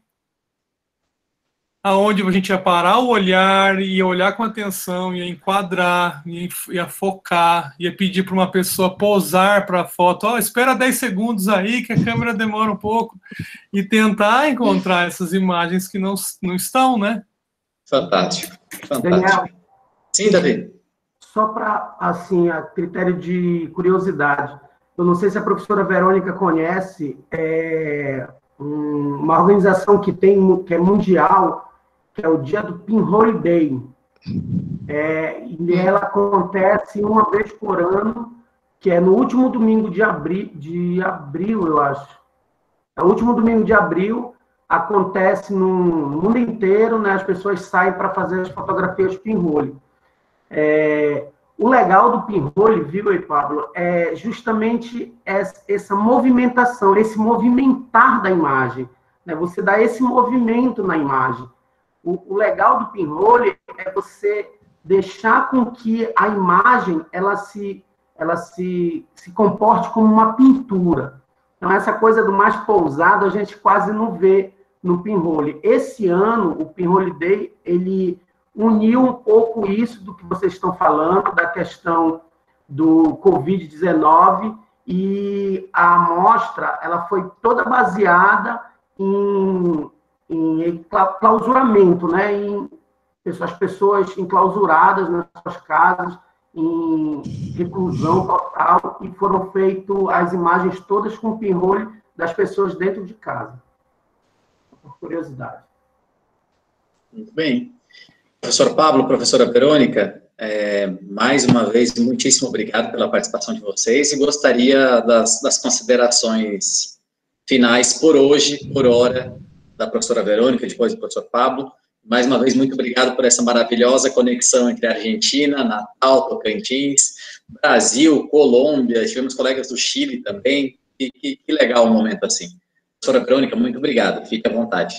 aonde a gente ia parar o olhar, ia olhar com atenção, ia enquadrar, ia, ia focar, ia pedir para uma pessoa posar para a foto, oh, espera dez segundos aí que a câmera demora um pouco, e tentar encontrar essas imagens que não, não estão, né? Fantástico, fantástico. Daniel, sim, Davi. Só para, assim, a critério de curiosidade, eu não sei se a professora Verônica conhece é, um, uma organização que tem, que é mundial, que é o dia do Pinhole Day. É, e ela acontece uma vez por ano, que é no último domingo de abril, de abril, eu acho. É o último domingo de abril, acontece no mundo inteiro, né? As pessoas saem para fazer as fotografias pinhole. É, o legal do pinhole, viu, aí, Pablo, é justamente essa movimentação, esse movimentar da imagem, né? Você dá esse movimento na imagem. O, o legal do pinhole é você deixar com que a imagem ela se, ela se, se comporte como uma pintura. Então, essa coisa do mais pousado a gente quase não vê no pinhole. Esse ano, o Pinhole Day, ele uniu um pouco isso do que vocês estão falando, da questão do covid dezenove, e a amostra ela foi toda baseada em, em clausuramento, né? Em as pessoas enclausuradas nas suas casas, em reclusão total, e foram feitas as imagens todas com pinhole das pessoas dentro de casa. Por curiosidade. Muito bem. Professor Pablo, professora Verônica, é, mais uma vez, muitíssimo obrigado pela participação de vocês e gostaria das, das considerações finais por hoje, por hora, da professora Verônica, depois do professor Pablo. Mais uma vez, muito obrigado por essa maravilhosa conexão entre Argentina, Natal, Tocantins, Brasil, Colômbia, tivemos colegas do Chile também, e que, que legal um momento assim. Professora Verônica, muito obrigado, fique à vontade.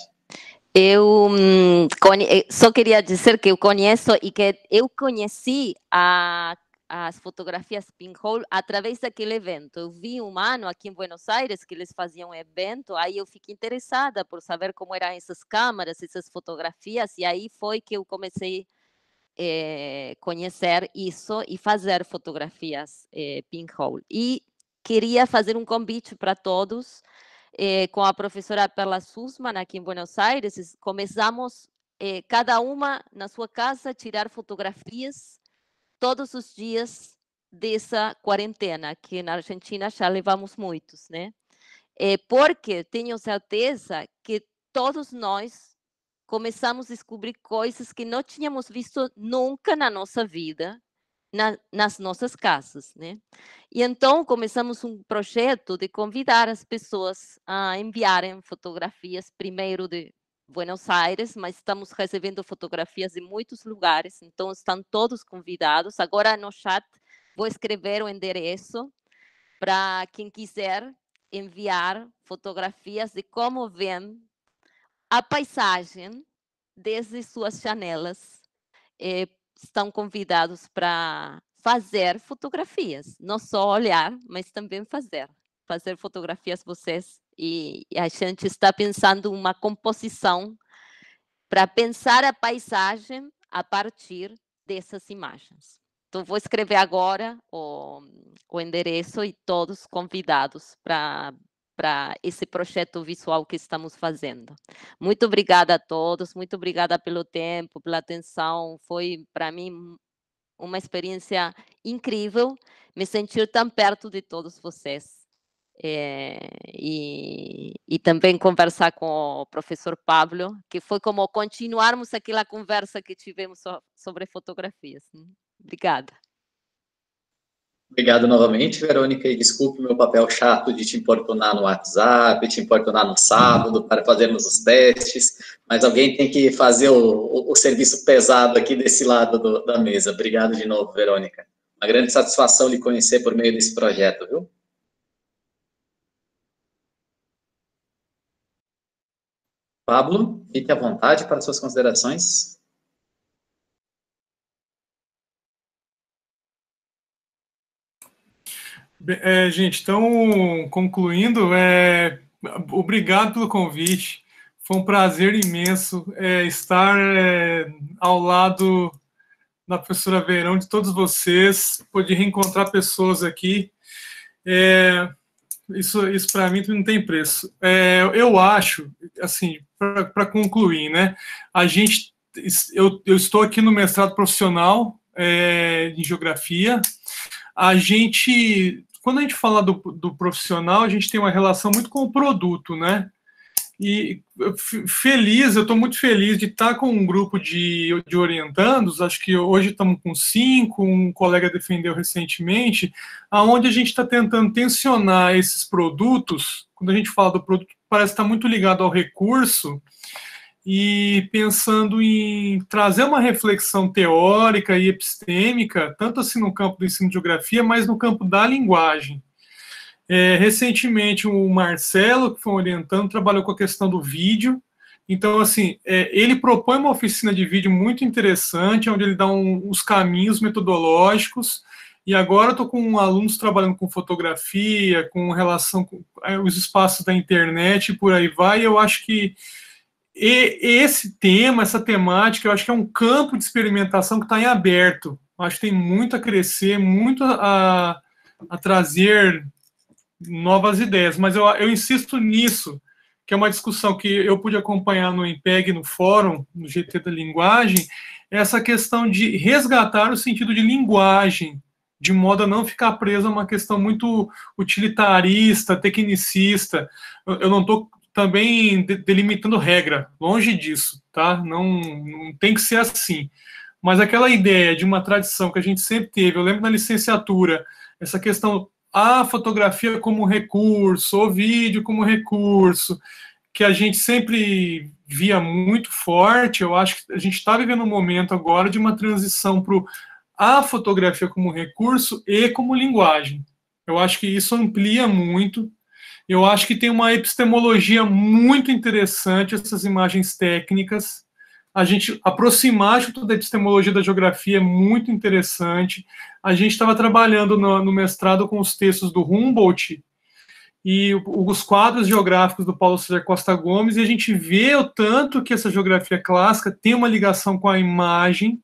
Eu hum, só queria dizer que eu conheço e que eu conheci a, as fotografias pinhole através daquele evento. Eu vi um ano aqui em Buenos Aires que eles faziam um evento, aí eu fiquei interessada por saber como eram essas câmeras, essas fotografias, e aí foi que eu comecei a eh, conhecer isso e fazer fotografias eh, pinhole. E queria fazer um convite para todos. Eh, com a professora Perla Sussman, aqui em Buenos Aires, começamos, eh, cada uma na sua casa, a tirar fotografias todos os dias dessa quarentena, que na Argentina já levamos muitos, né? Eh, porque tenho certeza que todos nós começamos a descobrir coisas que não tínhamos visto nunca na nossa vida, Na, nas nossas casas, né? E então começamos um projeto de convidar as pessoas a enviarem fotografias, primeiro de Buenos Aires, mas estamos recebendo fotografias de muitos lugares, então estão todos convidados. Agora no chat vou escrever o endereço para quem quiser enviar fotografias de como vem a paisagem desde suas janelas. Eh, estão convidados para fazer fotografias, não só olhar, mas também fazer, fazer fotografias vocês, e, e a gente está pensando uma composição para pensar a paisagem a partir dessas imagens. Então, vou escrever agora o, o endereço e todos convidados para para esse projeto visual que estamos fazendo. Muito obrigada a todos, muito obrigada pelo tempo, pela atenção. Foi, para mim, uma experiência incrível me sentir tão perto de todos vocês. É, e, e também conversar com o professor Pablo, que foi como continuarmos aquela conversa que tivemos so, sobre fotografias. Obrigada. Obrigado novamente, Verônica, e desculpe o meu papel chato de te importunar no WhatsApp, te importunar no sábado para fazermos os testes, mas alguém tem que fazer o, o, o serviço pesado aqui desse lado do, da mesa. Obrigado de novo, Verônica. Uma grande satisfação lhe conhecer por meio desse projeto, viu? Pablo, fique à vontade para suas considerações. É, gente, então, concluindo, é, obrigado pelo convite. Foi um prazer imenso é, estar é, ao lado da professora Verão, de todos vocês, poder reencontrar pessoas aqui. É, isso isso para mim não tem preço. É, eu acho, assim, para concluir, né? A gente, eu, eu estou aqui no mestrado profissional é, em geografia. A gente, quando a gente fala do, do profissional, a gente tem uma relação muito com o produto, né? E feliz, eu estou muito feliz de estar com um grupo de, de orientandos, acho que hoje estamos com cinco, um colega defendeu recentemente, aonde a gente está tentando tensionar esses produtos, quando a gente fala do produto, parece estar muito ligado ao recurso, e pensando em trazer uma reflexão teórica e epistêmica, tanto assim no campo do ensino de geografia, mas no campo da linguagem. É, recentemente, o Marcelo, que foi orientando, trabalhou com a questão do vídeo. Então, assim, é, ele propõe uma oficina de vídeo muito interessante, onde ele dá um, os caminhos metodológicos. E agora eu estou com alunos trabalhando com fotografia, com relação com é, os espaços da internet e por aí vai. E eu acho que e, esse tema, essa temática, eu acho que é um campo de experimentação que está em aberto. Eu acho que tem muito a crescer, muito a, a trazer novas ideias, mas eu, eu insisto nisso, que é uma discussão que eu pude acompanhar no IMPEG, no fórum, no G T da linguagem, essa questão de resgatar o sentido de linguagem, de modo a não ficar preso a uma questão muito utilitarista, tecnicista. Eu, eu não estou também de, delimitando regra, longe disso, tá? Não, não tem que ser assim. Mas aquela ideia de uma tradição que a gente sempre teve, eu lembro na licenciatura, essa questão a fotografia como recurso, o vídeo como recurso, que a gente sempre via muito forte. Eu acho que a gente está vivendo um momento agora de uma transição para a fotografia como recurso e como linguagem. Eu acho que isso amplia muito. Eu acho que tem uma epistemologia muito interessante, essas imagens técnicas. A gente aproximar junto da epistemologia da geografia é muito interessante. A gente estava trabalhando no, no mestrado com os textos do Humboldt e os quadros geográficos do Paulo César Costa Gomes, e a gente vê o tanto que essa geografia clássica tem uma ligação com a imagem.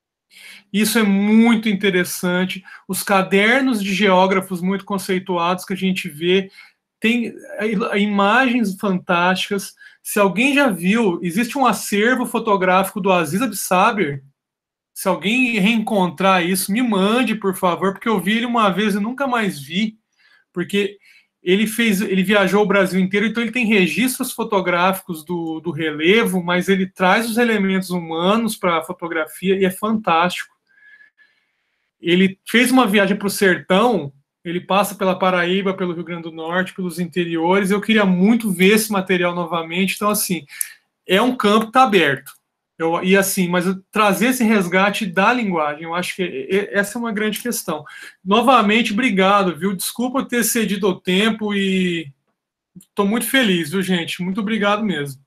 Isso é muito interessante. Os cadernos de geógrafos muito conceituados que a gente vê, tem imagens fantásticas. Se alguém já viu, existe um acervo fotográfico do Aziz Absaber. Se alguém reencontrar isso, me mande, por favor, porque eu vi ele uma vez e nunca mais vi, porque ele fez, ele viajou o Brasil inteiro, então ele tem registros fotográficos do, do relevo, mas ele traz os elementos humanos para a fotografia e é fantástico. Ele fez uma viagem para o sertão. Ele passa pela Paraíba, pelo Rio Grande do Norte, pelos interiores. Eu queria muito ver esse material novamente. Então, assim, é um campo que está aberto. Eu, e assim, mas trazer esse resgate da linguagem, eu acho que essa é uma grande questão. Novamente, obrigado, viu? Desculpa ter cedido ao tempo e estou muito feliz, viu, gente? Muito obrigado mesmo.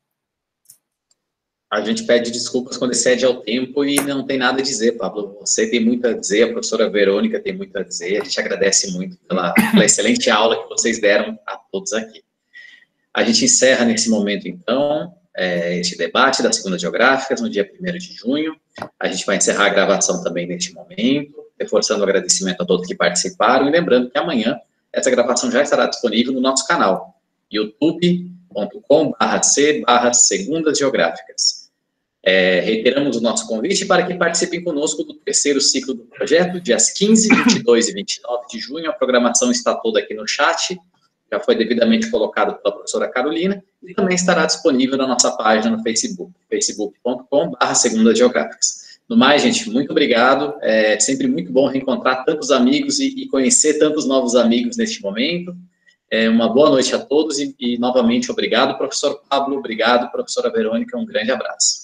A gente pede desculpas quando excede ao tempo e não tem nada a dizer, Pablo. Você tem muito a dizer, a professora Verônica tem muito a dizer. A gente agradece muito pela, pela excelente aula que vocês deram a todos aqui. A gente encerra nesse momento, então, é, este debate das segundas geográficas, no dia primeiro de junho. A gente vai encerrar a gravação também neste momento, reforçando o agradecimento a todos que participaram e lembrando que amanhã essa gravação já estará disponível no nosso canal, youtube ponto com barra c barra segundas geográficas. É, reiteramos o nosso convite para que participem conosco do terceiro ciclo do projeto, dias quinze, vinte e dois e vinte e nove de junho. A programação está toda aqui no chat, já foi devidamente colocado pela professora Carolina, e também estará disponível na nossa página no Facebook, facebook ponto com barra segundas geográficas. No mais, gente, muito obrigado. É sempre muito bom reencontrar tantos amigos e, e conhecer tantos novos amigos neste momento. É, uma boa noite a todos e, e, novamente, obrigado, professor Pablo, obrigado, professora Verônica, um grande abraço.